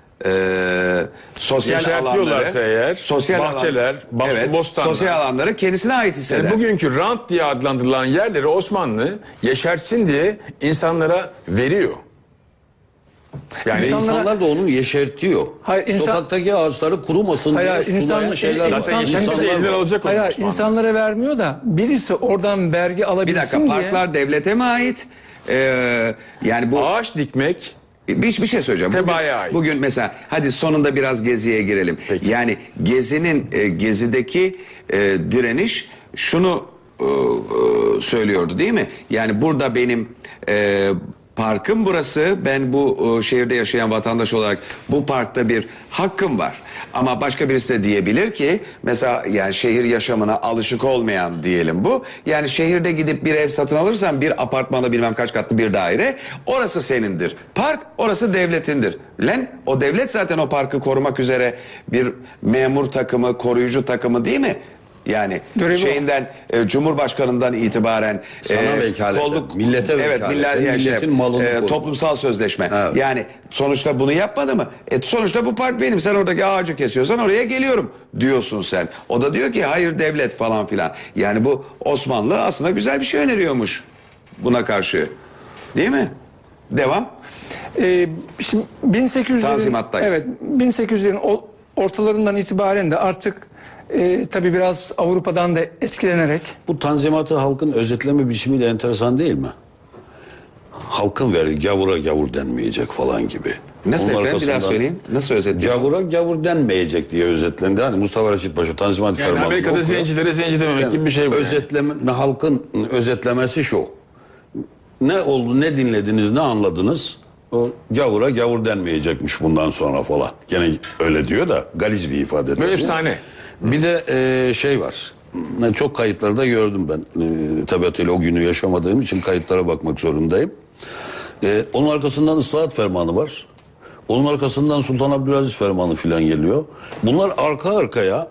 [SPEAKER 6] sosyal
[SPEAKER 4] Yeşertiyorlarsa
[SPEAKER 6] alanları,
[SPEAKER 4] eğer, bahçeler, bostanlar.
[SPEAKER 6] sosyal alanları kendisine ait hisseder.
[SPEAKER 4] Yani bugünkü rant diye adlandırılan yerleri Osmanlı yeşertsin diye insanlara veriyor. Yani
[SPEAKER 5] İnsanlar da onu yeşertiyor.
[SPEAKER 3] Hayır,
[SPEAKER 5] Sokaktaki ağaçları kurumasın
[SPEAKER 3] Hayır,
[SPEAKER 5] diye sulayan şeyler var.
[SPEAKER 4] zaten yeşilse elinden alacak
[SPEAKER 3] Hayır,
[SPEAKER 4] Osmanlı.
[SPEAKER 3] insanlara vermiyor da birisi oradan vergi
[SPEAKER 6] bir
[SPEAKER 3] alabilsin
[SPEAKER 6] dakika,
[SPEAKER 3] diye.
[SPEAKER 6] parklar devlete mi ait? Yani bu
[SPEAKER 4] ağaç dikmek
[SPEAKER 6] bir şey söyleyeceğim.
[SPEAKER 4] Tebaaya ait.
[SPEAKER 6] Bugün mesela hadi sonunda biraz Gezi'ye girelim.
[SPEAKER 4] Peki.
[SPEAKER 6] Yani Gezi'deki direniş şunu söylüyordu değil mi? Yani burada benim parkım burası. Ben bu şehirde yaşayan vatandaş olarak bu parkta bir hakkım var. Ama başka birisi de diyebilir ki mesela yani şehir yaşamına alışık olmayan diyelim bu. Yani şehirde gidip bir ev satın alırsan bir apartmanda bilmem kaç katlı bir daire orası senindir. Park orası devletindir. Lan o devlet zaten o parkı korumak üzere bir memur takımı, koruyucu takımı değil mi? Yani
[SPEAKER 3] Görevi
[SPEAKER 6] şeyinden Cumhurbaşkanından itibaren
[SPEAKER 5] Sana vekaleten, millete vekaleten, milletin malını korumak.
[SPEAKER 6] toplumsal sözleşme.
[SPEAKER 5] Evet.
[SPEAKER 6] Yani sonuçta bunu yapmadı mı? Sonuçta bu park benim. Sen oradaki ağacı kesiyorsan oraya geliyorum diyorsun sen. O da diyor ki hayır devlet falan filan. Yani bu Osmanlı aslında güzel bir şey öneriyormuş buna karşı. Değil mi? Devam.
[SPEAKER 3] Şimdi 1800'lerin
[SPEAKER 6] Tanzimat'tayız.
[SPEAKER 3] evet 1800'lerin ortalarından itibaren de artık tabii biraz Avrupa'dan da etkilenerek
[SPEAKER 5] Bu tanzimatı halkın özetleme biçimi de enteresan değil mi? Halkın gavura gavur denmeyecek falan gibi.
[SPEAKER 6] Nasıl
[SPEAKER 5] Onun
[SPEAKER 6] efendim bir daha
[SPEAKER 5] arkasından
[SPEAKER 6] söyleyeyim. Nasıl özetliyor?
[SPEAKER 5] Gavura gavur denmeyecek diye özetlendi. Hani Mustafa Reşit Paşa Tanzimat
[SPEAKER 4] Yani
[SPEAKER 5] Fermanı'nı
[SPEAKER 4] Amerika'da
[SPEAKER 5] okuyor.
[SPEAKER 4] zencilere zenci dememek gibi bir şey bu. yani.
[SPEAKER 5] Halkın özetlemesi şu. Ne oldu, ne dinlediniz, ne anladınız? O gavura gavur denmeyecekmiş bundan sonra falan. Gene öyle diyor da galiz bir ifade.
[SPEAKER 4] Ve
[SPEAKER 5] tabii.
[SPEAKER 4] efsane.
[SPEAKER 5] Bir de şey var. Çok kayıtlarda gördüm ben. Tabiatıyla o günü yaşamadığım için kayıtlara bakmak zorundayım. Onun arkasından ıslahat fermanı var. Onun arkasından Sultan Abdülaziz fermanı filan geliyor. Bunlar arka arkaya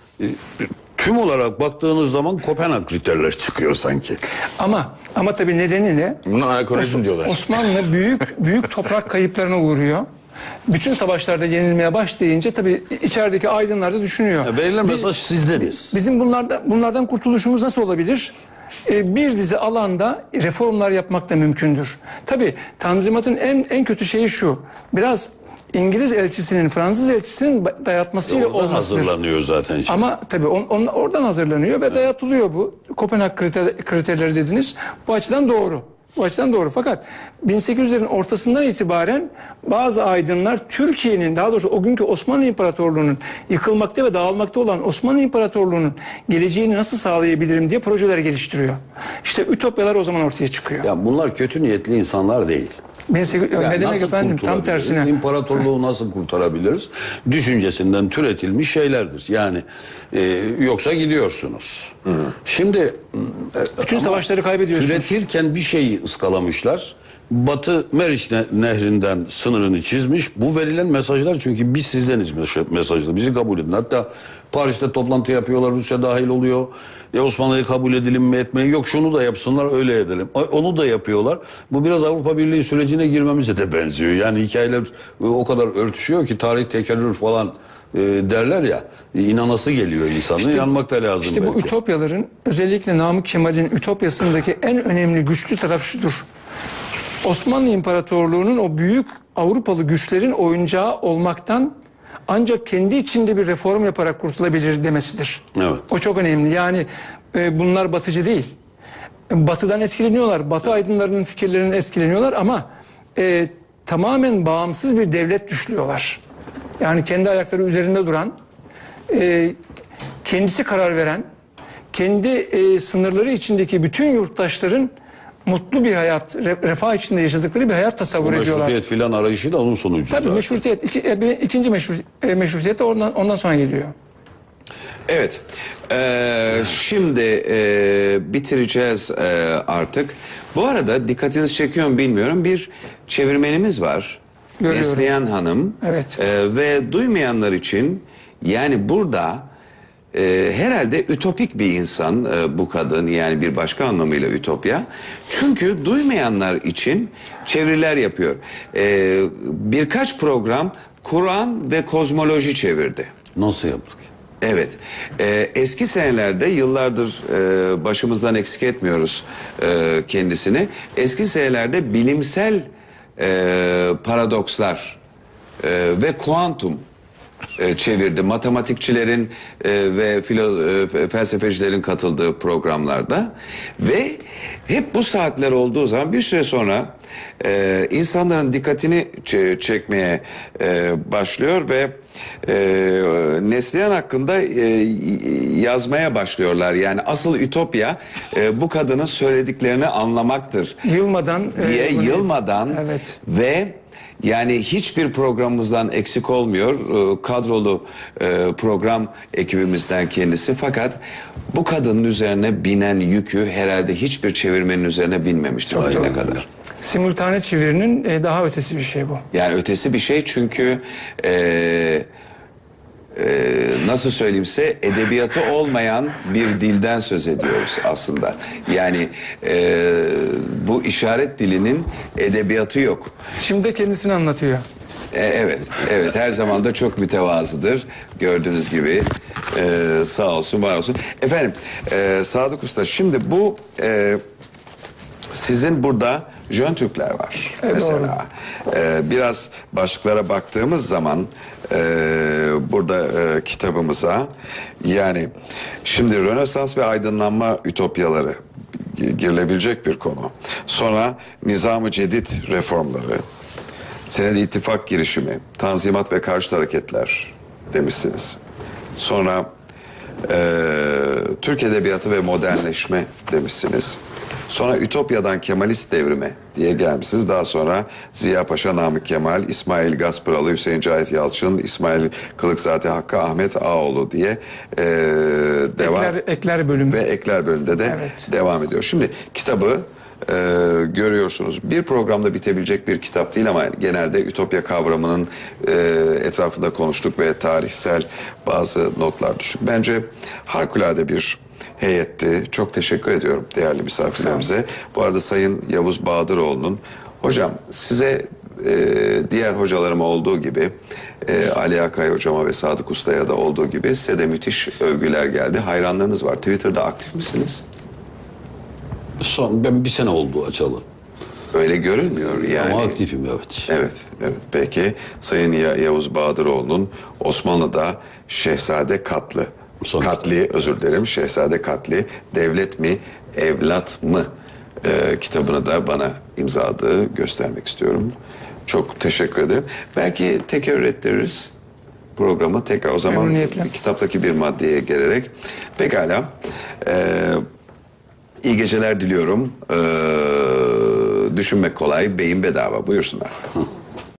[SPEAKER 5] tüm olarak baktığınız zaman Kopenhag kriterleri çıkıyor sanki.
[SPEAKER 3] ama tabii nedeni ne?
[SPEAKER 4] Buna anakronizm diyorlar.
[SPEAKER 3] Osmanlı büyük toprak kayıplarına uğruyor. Bütün savaşlarda yenilmeye başlayınca tabii içerideki aydınlar da düşünüyor.
[SPEAKER 5] Verilen mesaj sizdeniz.
[SPEAKER 3] Bizim bunlardan kurtuluşumuz nasıl olabilir? Bir dizi alanda reformlar yapmak da mümkündür. Tabii Tanzimat'ın en kötü şeyi şu. Biraz İngiliz elçisinin, Fransız elçisinin dayatmasıyla
[SPEAKER 5] Oradan
[SPEAKER 3] olmasıdır.
[SPEAKER 5] hazırlanıyor zaten. Şimdi.
[SPEAKER 3] Ama tabii oradan hazırlanıyor ve dayatılıyor bu. Kopenhag kriterleri dediniz. Bu açıdan doğru. Bu açıdan doğru. Fakat 1800'lerin ortasından itibaren bazı aydınlar Türkiye'nin, daha doğrusu o günkü Osmanlı İmparatorluğu'nun yıkılmakta ve dağılmakta olan Osmanlı İmparatorluğu'nun geleceğini nasıl sağlayabilirim diye projeler geliştiriyor. İşte ütopyalar o zaman ortaya çıkıyor.
[SPEAKER 5] Ya bunlar kötü niyetli insanlar değil.
[SPEAKER 3] Ne demek
[SPEAKER 5] nasıl
[SPEAKER 3] efendim? Tam
[SPEAKER 5] kurtulabiliriz?
[SPEAKER 3] tersine.
[SPEAKER 5] İmparatorluğu nasıl kurtarabiliriz? Düşüncesinden türetilmiş şeylerdir. Yani yoksa gidiyorsunuz. Şimdi
[SPEAKER 3] Bütün savaşları kaybediyorsunuz.
[SPEAKER 5] türetirken bir şeyi ıskalamışlar. Batı Meriç Nehri'nden sınırını çizmiş. Bu verilen mesajlar çünkü biz sizdeniz mesajlar. Bizi kabul edin. Hatta Paris'te toplantı yapıyorlar. Rusya dahil oluyor. Ya Osmanlı'yı kabul edelim mi etmeyin. Yok şunu da yapsınlar öyle edelim. Onu da yapıyorlar. Bu biraz Avrupa Birliği sürecine girmemize de benziyor. Yani hikayeler o kadar örtüşüyor ki tarih tekerrür falan derler ya. İnanası geliyor insanın. İnanmak da lazım
[SPEAKER 3] İşte
[SPEAKER 5] belki.
[SPEAKER 3] bu ütopyaların, özellikle Namık Kemal'in ütopyasındaki en önemli güçlü taraf şudur. Osmanlı İmparatorluğu'nun o büyük Avrupalı güçlerin oyuncağı olmaktan ancak kendi içinde bir reform yaparak kurtulabilir demesidir.
[SPEAKER 5] Evet.
[SPEAKER 3] O çok önemli. Yani bunlar batıcı değil. Batı'dan etkileniyorlar. Batı aydınlarının fikirlerinden etkileniyorlar ama tamamen bağımsız bir devlet düşlüyorlar. Yani kendi ayakları üzerinde duran, kendisi karar veren, kendi sınırları içindeki bütün yurttaşların mutlu bir hayat, refah içinde yaşadıkları bir hayat tasavvur ediyorlar.
[SPEAKER 5] Meşrutiyet filan arayışı da onun sonucu.
[SPEAKER 3] Tabii
[SPEAKER 5] zaten.
[SPEAKER 3] meşrutiyet. İkinci meşrutiyet de ondan sonra geliyor.
[SPEAKER 6] Evet. Şimdi bitireceğiz artık. Bu arada dikkatinizi çekiyor mu bilmiyorum. Bir çevirmenimiz var.
[SPEAKER 3] Görüyorum.
[SPEAKER 6] Neslihan Hanım.
[SPEAKER 3] Evet.
[SPEAKER 6] Ve duymayanlar için yani burada herhalde ütopik bir insan bu kadın, yani bir başka anlamıyla ütopya. Çünkü duymayanlar için çeviriler yapıyor. Birkaç program Kur'an ve kozmoloji çevirdi.
[SPEAKER 5] Nasıl yaptık?
[SPEAKER 6] Evet. Eski senelerde yıllardır başımızdan eksik etmiyoruz kendisini. Eski senelerde bilimsel paradokslar ve kuantum çevirdi. Matematikçilerin ve felsefecilerin katıldığı programlarda ve hep bu saatler olduğu zaman bir süre sonra insanların dikkatini çekmeye başlıyor ve Neslihan hakkında yazmaya başlıyorlar. Yani asıl ütopya bu kadının söylediklerini anlamaktır
[SPEAKER 3] Yılmadan
[SPEAKER 6] diye
[SPEAKER 3] bunu-
[SPEAKER 6] yılmadan
[SPEAKER 3] Evet.
[SPEAKER 6] ve yani hiçbir programımızdan eksik olmuyor. Kadrolu program ekibimizden kendisi. Fakat bu kadının üzerine binen yükü herhalde hiçbir çevirmenin üzerine binmemiştir bugüne kadar.
[SPEAKER 3] Simultane çevirinin daha ötesi bir şey bu.
[SPEAKER 6] Yani ötesi bir şey çünkü nasıl söyleyeyimse edebiyatı olmayan bir dilden söz ediyoruz aslında. Yani bu işaret dilinin edebiyatı yok.
[SPEAKER 3] Şimdi de kendisini anlatıyor.
[SPEAKER 6] Evet, evet her zaman da çok mütevazıdır. Gördüğünüz gibi sağ olsun, var olsun. Efendim, Sadık Usta şimdi bu sizin burada Jön Türkler var mesela. Biraz başlıklara baktığımız zaman burada kitabımıza yani şimdi Rönesans ve aydınlanma ütopyaları girilebilecek bir konu. Sonra Nizam-ı Cedid reformları, Senedi ittifak girişimi, tanzimat ve karşıt hareketler demişsiniz. Sonra Türk edebiyatı ve modernleşme demişsiniz. Sonra Ütopya'dan Kemalist devrime diye gelmişsiniz. Daha sonra Ziya Paşa, Namık Kemal, İsmail Gaspıralı, Hüseyin Cahit Yalçın, İsmail Kılıkzade Hakkı, Ahmet Ağoğlu diye devam.
[SPEAKER 3] Ekler bölümü.
[SPEAKER 6] Ve ekler bölümünde de
[SPEAKER 3] Evet.
[SPEAKER 6] devam ediyor. Şimdi kitabı görüyorsunuz. Bir programda bitebilecek bir kitap değil ama genelde ütopya kavramının etrafında konuştuk ve tarihsel bazı notlar düştük. Bence harikulade bir heyetti. Çok teşekkür ediyorum değerli misafirlerimize. Bu arada Sayın Yavuz Bahadıroğlu'nun hocam size diğer hocalarıma olduğu gibi Ali Akay hocama ve Sadık Usta'ya da olduğu gibi size de müthiş övgüler geldi. Hayranlarınız var. Twitter'da aktif misiniz?
[SPEAKER 5] Ben bir sene oldu açalı.
[SPEAKER 6] Öyle görünmüyor yani.
[SPEAKER 5] Ama aktifim evet.
[SPEAKER 6] Evet, evet. Peki Sayın Yavuz Bahadıroğlu'nun Osmanlı'da Şehzade Katlı,
[SPEAKER 5] Son
[SPEAKER 6] Katli özür dilerim, Şehzade Katli, Devlet mi, Evlat mı kitabını da bana imzaladığı göstermek istiyorum. Çok teşekkür ederim. Belki tekrar ettiririz programı tekrar o zaman
[SPEAKER 3] Memnuniyetle.
[SPEAKER 6] kitaptaki bir maddeye gelerek. Pekala. İyi geceler diliyorum. Düşünmek kolay, beyin bedava. Buyursunlar.